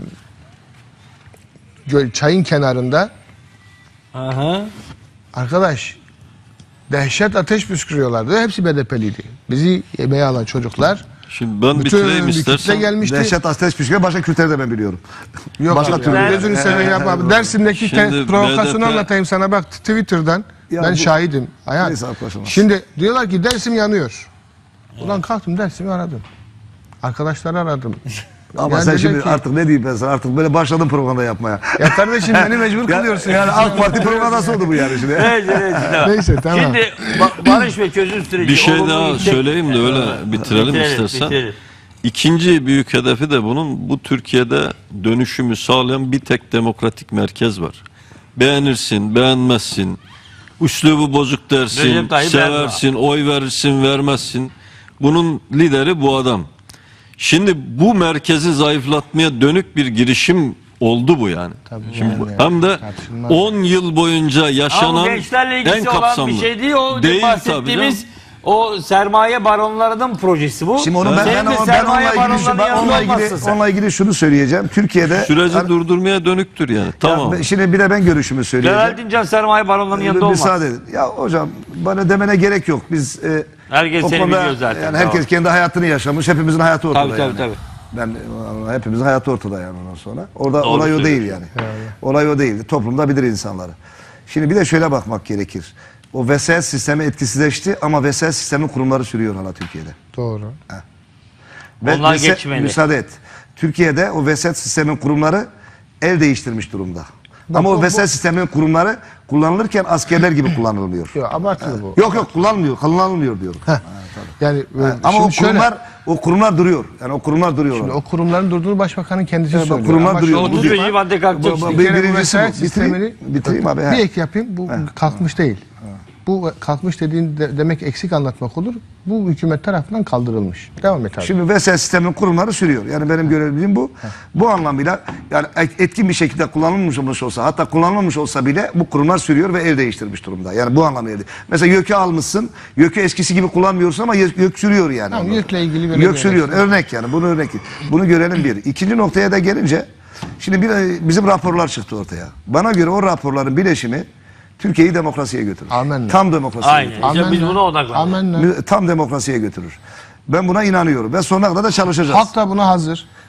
göl, çayın kenarında Aha. arkadaş dehşet ateş püskürüyorlardı. Hepsi B D P'liydi. Bizi yemeğe alan çocuklar. şimdi ben Bütün bitireyim bir kitle istersen. gelmişti. Dehşet ateş püskürüyor. Başka Kürtleri de ben biliyorum. Yok Başka abi, türlü. ya, gözünü seveyim yapma abi. Dersim'deki Şimdi te- provokasyonu B D P anlatayım sana bak Twitter'dan. Ya ben bu- şahidim. Ayhan. Neyse, arkadaşlar. Şimdi diyorlar ki Dersim yanıyor. Ulan kalktım Dersim'i aradım. Arkadaşları aradım. Ama Yani sen dediler şimdi ki, artık ne diyeyim ben sana artık böyle başladın propaganda yapmaya. ya kardeşim beni mecbur Ya- kılıyorsun. Yani AK Parti propagandası oldu bu yani şimdi. Evet, evet, tamam. Neyse tamam. Şimdi ba- barış ve çözüm süreci. Bir şey olumlu daha gidecek. söyleyeyim de öyle bitirelim, Bitirelim, istersen. bitirelim. İkinci büyük hedefi de bunun, bu Türkiye'de dönüşümü sağlayan bir tek demokratik merkez var. Beğenirsin, beğenmezsin, üslubu bozuk dersin, Recep Tayyip seversin, oy verirsin, vermezsin. Bunun lideri bu adam. Şimdi bu merkezi zayıflatmaya dönük bir girişim oldu bu yani. Tabii Şimdi yani bu- yani, hem de tartışılmaz. on yıl boyunca Ama yaşanan bu gençlerle en ilgisi olan kapsamlı. bir şey değil. O Değil bahsettiğimiz tabii o sermaye baronlarının projesi bu. Şimdi onu ben, Senin ben, de ben, sermaye onunla ilgili, şu- baronlarının ben yanında onunla olmazsın ilgili, sen. onunla ilgili şunu söyleyeceğim. Türkiye'de Süreci hani- durdurmaya dönüktür yani. Tamam. Ya, şimdi bir de ben görüşümü söyleyeceğim. Celalettin Can sermaye baronlarının yanında Bir olmaz. müsaade edin. Ya hocam bana demene gerek yok. Biz e, Herkes o seni konuda- biliyor zaten, Yani herkes tamam. kendi hayatını yaşamış. Hepimizin hayatı ortada Tabii, tabii, yani. tabii. Ben e, hepimizin hayatı ortada yani ondan sonra. Orada Doğru olay o değil söylüyorsun. yani. Olay o değil. Toplumda bilir insanları. Şimdi bir de şöyle bakmak gerekir. O vesayet sistemi etkisizleşti ama vesayet sistemin kurumları sürüyor hala Türkiye'de. Doğru. Ve Onlar vese- geçmeli. Müsaade et. Türkiye'de o vesayet sistemin kurumları el değiştirmiş durumda. Bak, ama bu- o vesayet sisteminin kurumları kullanılırken askerler gibi kullanılmıyor. Yok abartılı bu. Yok yok kullanılmıyor, kullanılmıyor diyorum. Yani e, Ama şimdi o şöyle, kurumlar o kurumlar duruyor. Yani o kurumlar duruyor. şimdi orada. o kurumların durduğunu başbakanın kendisi Evet, bak, söylüyor. kurumlar Ama duruyor. şu- otuz beşinci madde kalkacak. Bu- bu- Bir bir- kere bu birincisi vesayet bu. Bitireyim- sistemini bitireyim abi, he. bir ek yapayım. Bu kalkmış değil. Bu kalkmış dediğin de, demek eksik anlatmak olur. Bu hükümet tarafından kaldırılmış. Devam et abi. Şimdi vesayet sisteminin kurumları sürüyor. Yani benim görevim bu. Bu anlamıyla yani etkin bir şekilde kullanılmış olsa hatta kullanılmamış olsa bile bu kurumlar sürüyor ve el değiştirmiş durumda. Yani bu anlamıyla. Mesela YÖK'ü almışsın. YÖK'ü eskisi gibi kullanmıyorsun ama YÖK YÖK sürüyor yani. Tamam, ondan YÖK'le sonra. ilgili böyle YÖK bir sürüyor. örnek. Örnek yani. Bunu örnek. Bunu görelim bir. İkinci noktaya da gelince şimdi bir, bizim raporlar çıktı ortaya. Bana göre o raporların bileşimi Türkiye'yi demokrasiye götürür. Amenna. Tam demokrasiye Aynen. götürür. İşte biz buna odaklanıyoruz. Amenna. Mü- Tam demokrasiye götürür. Ben buna inanıyorum ve sonuna kadar da çalışacağız. Halk da buna hazır.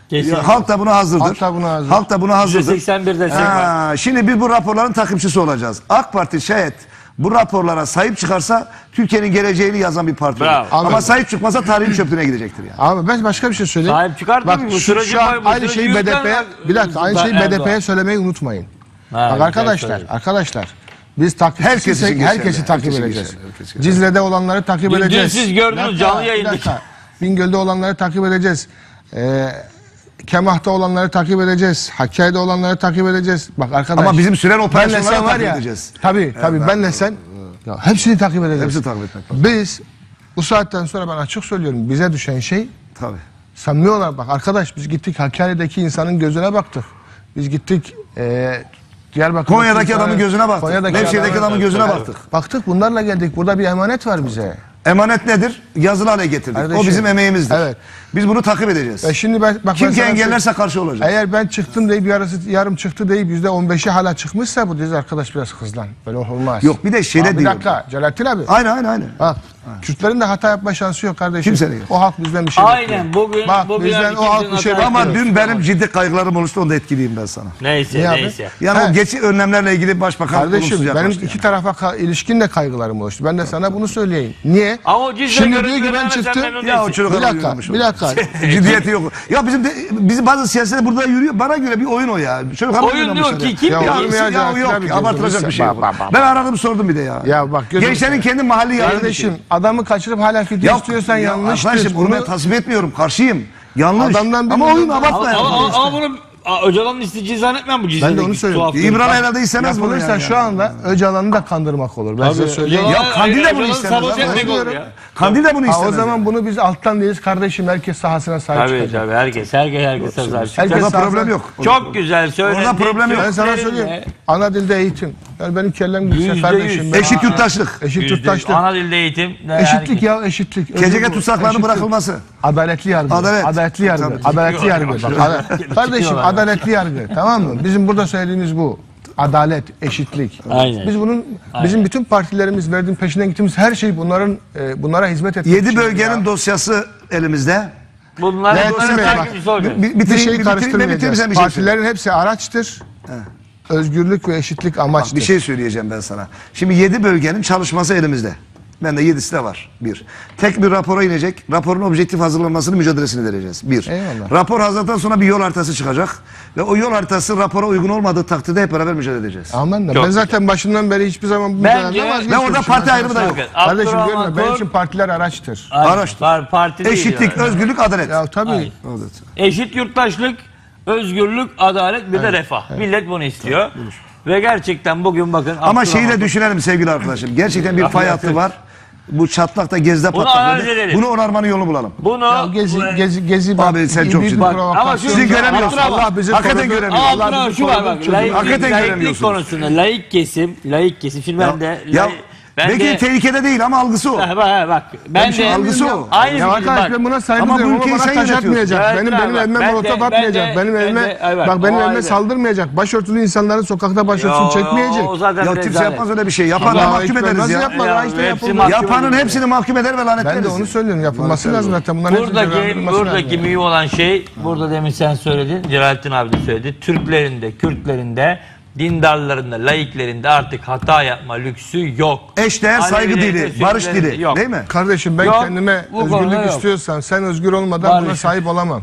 Kesinlikle. Ya, halk da buna hazırdır. Halk da buna hazır. Halk da buna hazırdır. yüzde seksen bir destek Ha, şimdi biz bu raporların takipçisi olacağız. AK Parti şayet bu raporlara sahip çıkarsa Türkiye'nin geleceğini yazan bir parti olur. Bravo. Ama Amin. sahip çıkmasa tarihin çöplüğüne gidecektir yani. Ama ben başka bir şey söyleyeyim. Sahip çıkardı Bak, mı? Bu şu, süreci şu an var, bu aynı süreci şeyi yürüten B D P'ye var. bir dakika aynı şeyi Erdoğan. B D P'ye söylemeyi unutmayın. Ha, Bak güzel arkadaşlar, söyledin. arkadaşlar biz takip Herkes için herkesi, geçerli, herkesi takip herkes için edeceğiz. geçerli, herkes için. Cizre'de olanları takip Dün- dün edeceğiz. siz gördünüz, Bir dakika, canlı bir yayında. dakika. Bingöl'de olanları takip edeceğiz. Ee, Kemah'ta olanları takip edeceğiz. Hakkari'de olanları takip edeceğiz. Bak arkadaş. Ama bizim süren benle operasyonları sen var takip ya, edeceğiz. Tabii tabii benle sen ya, hepsini takip edeceğiz. Hepsini takip etmek lazım. Biz bu saatten sonra ben açık söylüyorum bize düşen şey Tabii. samimi olarak bak arkadaş biz gittik Hakkari'deki insanın gözüne baktık. Biz gittik e, Diyarbakır'daki Konya'daki insanın- adamın gözüne baktık. Konya'daki Nevşehir'deki adamın gözüne Evet. baktık. Baktık bunlarla geldik. Burada bir emanet var bize. Emanet nedir? Yazılı hale getirdik. Kardeşim, o bizim emeğimizdir. evet. Biz bunu takip edeceğiz. E şimdi ben, bak ben Kim ki sana engellerse karşı olacak. söyleyeyim. Eğer ben çıktım deyip yarısı yarım çıktı deyip yüzde on beşi hala çıkmışsa bu dizi arkadaş biraz hızlan. Böyle olmaz. Yok, bir de şeyle Aa, Bir diyorum. dakika Celalettin abi. Aynen aynen aynen. Bak Kürtlerin de hata yapma şansı yok kardeşim. Kimsenin yok. O halk bizden bir şey Aynen, bekliyor. bugün- Bak bugün bizden herkesin o halk bir şey hata- bekliyor. Ama dün benim ciddi kaygılarım oluştu, onu da etkileyeyim ben sana. Neyse Niye abi? neyse. Yani He. o geçici önlemlerle ilgili başbakan Kardeşim olumsuz benim yaklaştı iki yani. tarafa ka- ilişkin de kaygılarım oluştu. Ben de sana bunu söyleyeyim. Niye? Ama o Cizre Şimdi diyor ki görüntülerine ben sen çıktım. memnun Ya o değilsin. çocuk Bir adam dakika, yürüyormuş bir o. dakika. Ciddiyeti yok. Ya bizim de, bizim bazı siyasetler burada yürüyor. Bana göre bir oyun o ya. Çocuk adam Oyun oynamışlar diyor ya. ki kim Ya ya? oyun ya. Ya o yok. Tabii ki, Abartılacak gözünü bir şey se- yok. bak, bak, Ben aradım sordum bir de ya. Ya bak gözünü Gençlerin seveyim. kendi mahalli yarını Kardeşim adamı kaçırıp hala fidye istiyorsan ya yanlıştır. Arkadaşım bunu ben Bunu tasvip etmiyorum. Karşıyım. Yanlış. Adamdan bir Ama milyon oyun dolar- abartma Ama, yani. ama, ama bunu Aa, Öcalan'ın isteyeceği zannetmem bu Cizre'deki Ben de onu söylüyorum. tuhaf İmran durum. herhalde istemez bunu yapılırsa yani. şu anda Öcalan'ı da kandırmak olur. Ben size Tabii, söyleyeyim. Öcalan- Ya Kandil de bunu Öcalan'ı istemez sabote abi. etmek olur Diyorum. ya. Kandil de bunu Ha, istemez. o zaman bunu biz alttan değiliz kardeşim. Herkes sahasına sahip Tabii çıkacak. tabii herkes herkes herkes sahip Herkes çıkacak. Orada sahasına- problem yok. Çok güzel söyledin. Orada problem yok. Ben sana Türklerin söyleyeyim. de Ana dilde eğitim. Yani benim kellem gitse Yüzde kardeşim. yüz. ben- Eşit yurttaşlık. Eşit yüzde- yurttaşlık. Ana dilde eğitim. ne Eşitlik herkes- ya eşitlik. Gecege Özür bu. tutsaklarının Eşitlik. bırakılması. Adaletli yargı. Adalet. Adaletli yargı. Tabii. Adaletli yargı. Bak, ada- kardeşim Çıkıyorlar. adaletli yargı. Tamam mı? Bizim burada söylediğimiz bu. Adalet, eşitlik. Aynen. Biz bunun bizim bütün partilerimiz verdiğim peşinden gittiğimiz her şey bunların e, bunlara hizmet etmek Yedi için bölgenin ya. dosyası elimizde. Bunlar Ne bunların ettirmeyin bak. takipçisi olacak. Bir, bir, Bir bitireyim, şeyi bir bitireyim, ne bitireyim, karıştırmayacağız. sen bir şey söyle. Partilerin hepsi araçtır. Özgürlük ve eşitlik amaçtır. Bir şey söyleyeceğim ben sana. Şimdi yedi bölgenin çalışması elimizde. Bende yedisi de var. Bir. Tek bir rapora inecek. Raporun objektif hazırlanmasını mücadelesini vereceğiz. Bir. Eyvallah. Rapor hazırladıktan sonra bir yol haritası çıkacak. Ve o yol haritası rapora uygun olmadığı takdirde hep beraber mücadele edeceğiz. Aman da Çok ben zaten başından beri hiçbir zaman bu Bence- mücadeleden Ve vazgeçmemişim. orada parti Ben ayrımı da sana yok. söyleyeyim. Kardeşim Abdurrahman görme benim Kor- için partiler araçtır. Aynen. Araçtır. Var, parti değil Eşitlik, yani. özgürlük, adalet. Ya tabii. Aynen. Evet. Eşit yurttaşlık, özgürlük, adalet bir de refah. Millet bunu istiyor. Ve gerçekten bugün bakın Ama şeyi de Abdurrahman- düşünelim sevgili arkadaşım. Gerçekten bir fay hattı var. Bu çatlakta gezide Bunu patladı. analiz edelim. Bunu onarmanın yolunu bulalım. Bunu Ya gezi gezi gezi bak. Abi sen iyi çok bir ciddi. Bak, provokasyon. ama şu- Sizi göremiyorsun. Allah bizi Hakikaten korudu. göremiyorsun. Ama Allah Abdurrahman bizi şu var korudu. bak. Çocuğu- Layık, Hakikaten layıklık göremiyorsunuz. konusunda layık kesim, layık kesim. Şimdi ben de Ya, lay- ben belki de tehlikede değil ama algısı o. Ha, bak, bak, ben şey de algısı o. aynı Ya fikirde arkadaş bak. ben buna saygı Ama bu duyuyorum ama ülkeyi bana sen taş yönetiyorsun. atmayacak. Evet, Benim bravo. benim evime Ben de- molotof ben atmayacak. de- Benim ben evime de- evet, bak benim o evime ayrı. saldırmayacak. Başörtülü insanların sokakta başörtüsünü Yo, çekmeyecek. o zaten Ya bir kimse rezalet. yapmaz öyle bir şey. Yapanı Allah mahkum ekber, ederiz nasıl ya. yapmaz? Ya, Ha işte hepsi yapılmaz. mahkum Yapanın edilir. hepsini mahkum eder ve lanetleriz. Ben de onu söylüyorum. Yapılması lazım zaten. Bunların hepsinin Buradaki cezalandırılması buradaki lazım. mühim olan şey, burada demin sen söyledin, Celalettin abi de söyledi. Türklerin de, Kürtlerin de, dindarların da, laiklerin de artık hata yapma lüksü yok. Eşdeğer saygı Alevilerin de, dili, barış Sünnilerin de dili yok. değil mi? Kardeşim ben Yok, kendime bu konuda özgürlük yok. istiyorsan sen özgür olmadan Barış. buna sahip olamam.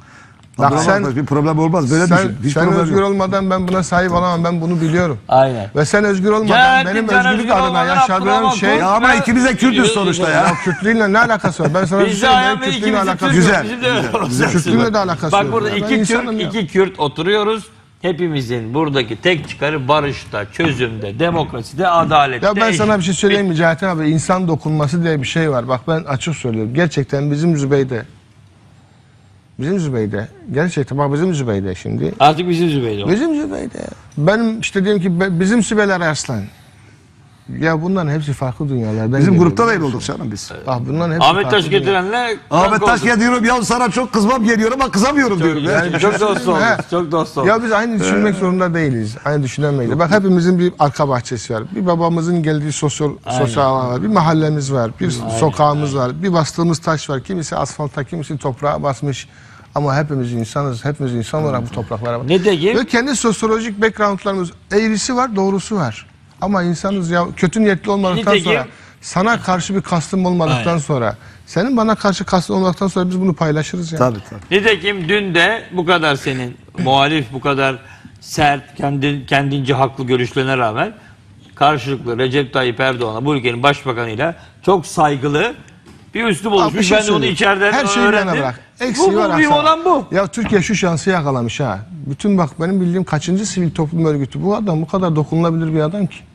Bak Bak sen bir problem olmaz. Böyle sen, düşün. Hiç sen problem özgür yok. olmadan ben buna sahip olamam. Ben bunu biliyorum. Aynen. Ve sen özgür olmadan Celalettin benim Can özgürlük özgür adına olmadan yaşadığım Abdurrahman şey... Kurt- Ya ama ikimiz de Kürt'üz sonuçta ya. Ya Kürtlüğünle ne alakası var? Ben sana bir Biz şey de söyleyeyim. ayağımda Kürtlüğünle ikimiz alakası Güzel. yok. Bizim de öyle olacak. Kürtlüğünle de alakası Bak yok. burada Ben iki Kürt, insanım ya. iki Kürt oturuyoruz. Hepimizin buradaki tek çıkarı barışta, çözümde, demokraside, adalette. Ya ben sana bir eşit- şey söyleyeyim mi Cahit abi? İnsan dokunması diye bir şey var. Bak ben açık söylüyorum. Gerçekten bizim Zübeyde. Bizim Zübeyde. Gerçekten bak bizim Zübeyde şimdi. Artık bizim Zübeyde oldu. Bizim Zübeyde. Benim işte diyelim ki be- bizim Sibel Arslan. Ya bunların hepsi farklı dünyalardan Bizim geliyor. grupta da öyle olduk canım biz. Bak bunların hepsi Ahmet farklı Taş dünya- getirenle Ahmet çok Taş olduk. diyorum ya sana çok kızmam geliyor ama kızamıyorum diyorum. ya. Yani çok dost olduk. He. Çok dost olduk. Ya biz aynı düşünmek zorunda değiliz. Aynı düşünemeyiz. Bak hepimizin bir arka bahçesi var. Bir babamızın geldiği sosyal sosyal alan var. Bir mahallemiz var. Bir sokağımız var. Bir bastığımız taş var. Kimisi asfalta, kimisi toprağa basmış. Ama hepimiz insanız. Hepimiz insan olarak bu topraklara bak. Nitekim Ve kendi sosyolojik backgroundlarımız, eğrisi var, doğrusu var. Ama insanız ya, kötü niyetli olmadıktan Nitekim- sonra, sana karşı bir kastım olmadıktan Aynen. sonra, senin bana karşı kastın olmadıktan sonra biz bunu paylaşırız yani. Tabii tabii. Nitekim dün de bu kadar senin muhalif, bu kadar sert, kendi, kendince haklı görüşlerine rağmen karşılıklı Recep Tayyip Erdoğan'a, bu ülkenin başbakanıyla çok saygılı bir üslup Abi bir oluşmuş. şey Ben de onu söyleyeyim. içeriden Her şeyi öğrendim. bana bırak. Bu, Eksiği bu, var mühim Hasan. olan bu. Ya Türkiye şu şansı yakalamış ha. Bütün bak benim bildiğim kaçıncı sivil toplum örgütü. Bu adam bu kadar dokunulabilir bir adam ki.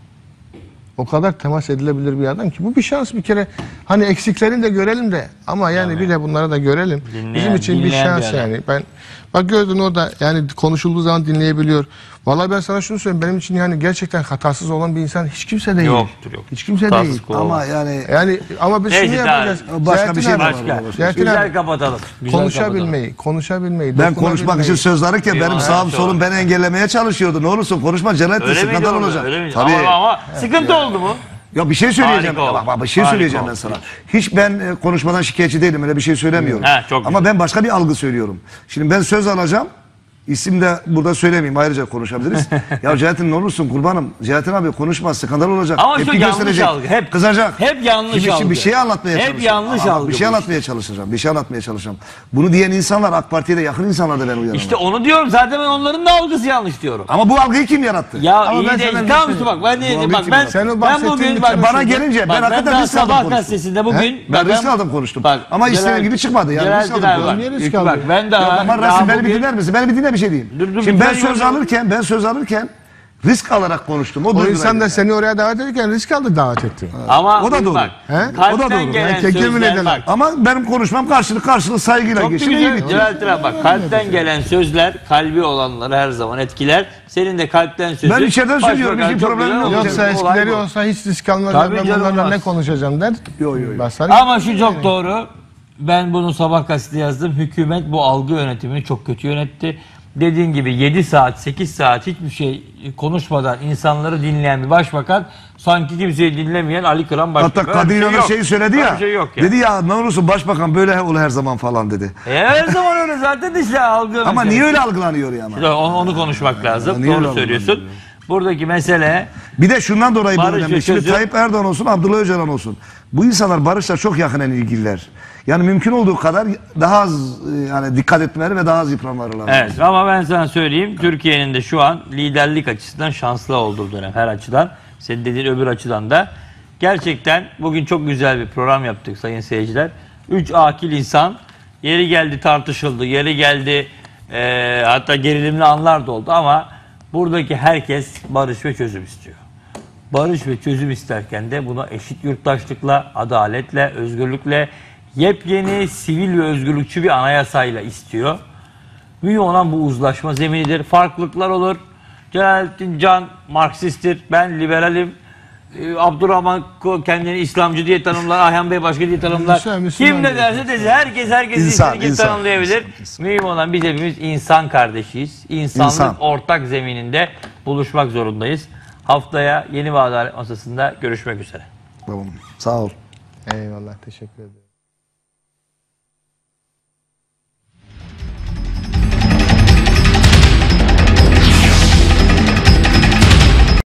O kadar temas edilebilir bir adam ki. Bu bir şans bir kere. Hani eksiklerini de görelim de. Ama yani bir de bunları da görelim. Dinleyen- Bizim için bir dinleyen şans bir adam. yani. Ben bak gördün o da yani konuşulduğu zaman dinleyebiliyor. Vallahi ben sana şunu söyleyeyim. Benim için yani gerçekten hatasız olan bir insan hiç kimse değil. Yoktur, yok. Hiç kimse Hatasız değil. kul Ama olmaz. yani Yani ama biz Neyse, şunu daha- yapacağız. başka bir şey Zeytin var. abi, Başka. Zeytin Güzel abi, kapatalım. Güzel konuşabilmeyi, konuşabilmeyi, ben konuşmak dokunabilmeyi. için söz alırken benim Eyvallah. sağım Evet, solum doğru. beni engellemeye çalışıyordu. Ne olursun konuşma Celalettin, Öyle miydi skandal orada? olacak. Öyle miydi? Tabii. Ama, ama sıkıntı oldu mu? Ya bir şey söyleyeceğim. Harika oldu. Bak, bak bir şey Harika söyleyeceğim ben oldu. sana. Hiç ben e, konuşmadan şikayetçi değilim. Öyle bir şey söylemiyorum. He, çok Ama güzel. ben başka bir algı söylüyorum. Şimdi ben söz alacağım. İsim de burada söylemeyeyim. Ayrıca konuşabiliriz. Ya Celalettin ne olursun kurbanım. Celalettin abi konuşma. Skandal olacak. Ama şu Tepki yanlış gösterecek. algı. Hep- Kızacak. hep yanlış Şimdi, şimdi algı. bir şey anlatmaya Hep çalışacağım. yanlış Ama algı Bir şey bu anlatmaya çalışacağım. Bir şey anlatmaya çalışacağım. Bunu diyen insanlar AK Parti'ye de yakın insanlar da ben uyanırım. İşte onu diyorum. Zaten ben onların da algısı yanlış diyorum. Ama bu algıyı kim yarattı? Ya Ama iyi ben de sana bir tamam şey işte bak ben söyleyeyim. de bak Bu ben algıyı Sen o ben bahsettiğin bugün bir bak tane bana şey- gelince ben bak, hakikaten daha risk aldım sabah konuştum. gazetesinde bugün He? Ben risk aldım konuştum. Ama istediğim gibi çıkmadı. Yani risk Celalettin aldım abi bak, Niye risk bak aldın? ben daha, Ya ama daha Rasim beni bir bugün- dinler misin? Beni bir dinle bir şey diyeyim. Dur, dur, Şimdi ben lütfen söz yorum- alırken, ben söz alırken risk alarak konuştum. O, O duyguyla insan da geldi. seni oraya davet ederken risk aldı davet etti. ama O da bugün doğru. bak, He? kalpten O da doğru. gelen Ben kekemin sözler ederim. bak. Ama benim konuşmam karşılık karşılık saygıyla Çok geçti. İyi güzel. bitti. Celalettin abi bak kalpten gelen sözler kalbi olanları her zaman etkiler. Senin de kalpten sözü. Ben içeriden söylüyorum, Başbakan hiç çok problem güzel yok. olacak. Yoksa Olay eskileri bu. olsa hiç risk almazlar. Tabii Ben canım, bunlarla olmaz. ne konuşacağım der. Yo, yo, yo. Ben sana- Ama şu çok doğru. Ben bunu sabah gazetede yazdım. Hükümet bu algı yönetimini çok kötü yönetti. Dediğin gibi yedi saat, sekiz saat hiçbir şey konuşmadan insanları dinleyen bir başbakan sanki kimseyi dinlemeyen Ali Kıran başbakan. Hatta Kadir Öyle bir şey İnanır yok. şeyi söyledi Öyle ya. bir şey yok ya. Dedi ya ne olursun başbakan böyle ol her zaman falan dedi. E, her zaman öyle zaten işte algı Ama meselesi. niye öyle algılanıyor ya? ama? Onu, onu konuşmak lazım. niye öyle Doğru söylüyorsun. Buradaki mesele Bir de şundan dolayı bu Barış önemli. ve Şimdi çözüm- Tayyip Erdoğan olsun, Abdullah Öcalan olsun. Bu insanlar barışla çok yakinen ilgililer. Yani mümkün olduğu kadar daha az e, yani dikkat etmeleri ve daha az yıpranmaları lazım. evet ama ben sana söyleyeyim Türkiye'nin de şu an liderlik açısından şanslı olduğu dönem her açıdan. Senin dediğin öbür açıdan da. Gerçekten bugün çok güzel bir program yaptık sayın seyirciler. Üç akil insan yeri geldi tartışıldı, yeri geldi e, hatta gerilimli anlar da oldu ama buradaki herkes barış ve çözüm istiyor. Barış ve çözüm isterken de buna eşit yurttaşlıkla, adaletle, özgürlükle, yepyeni sivil ve özgürlükçü bir anayasayla istiyor. Mühim olan bu uzlaşma zeminidir. Farklılıklar olur. Celalettin Can Marksisttir, ben liberalim. Ee, Abdurrahman Ko- kendini İslamcı diye tanımlar, Ayhan Bey başka diye tanımlar. Müslüman, Müslüman Kim ne diyor. derse desin, herkes herkesi İnsan, istediği gibi insan, tanımlayabilir. insan, insan. Mühim olan biz hepimiz insan kardeşiyiz. İnsanlık İnsan. ortak zemininde buluşmak zorundayız. Haftaya yeni bir adalet masasında görüşmek üzere. Tamam. Sağ ol. Eyvallah teşekkür ederim.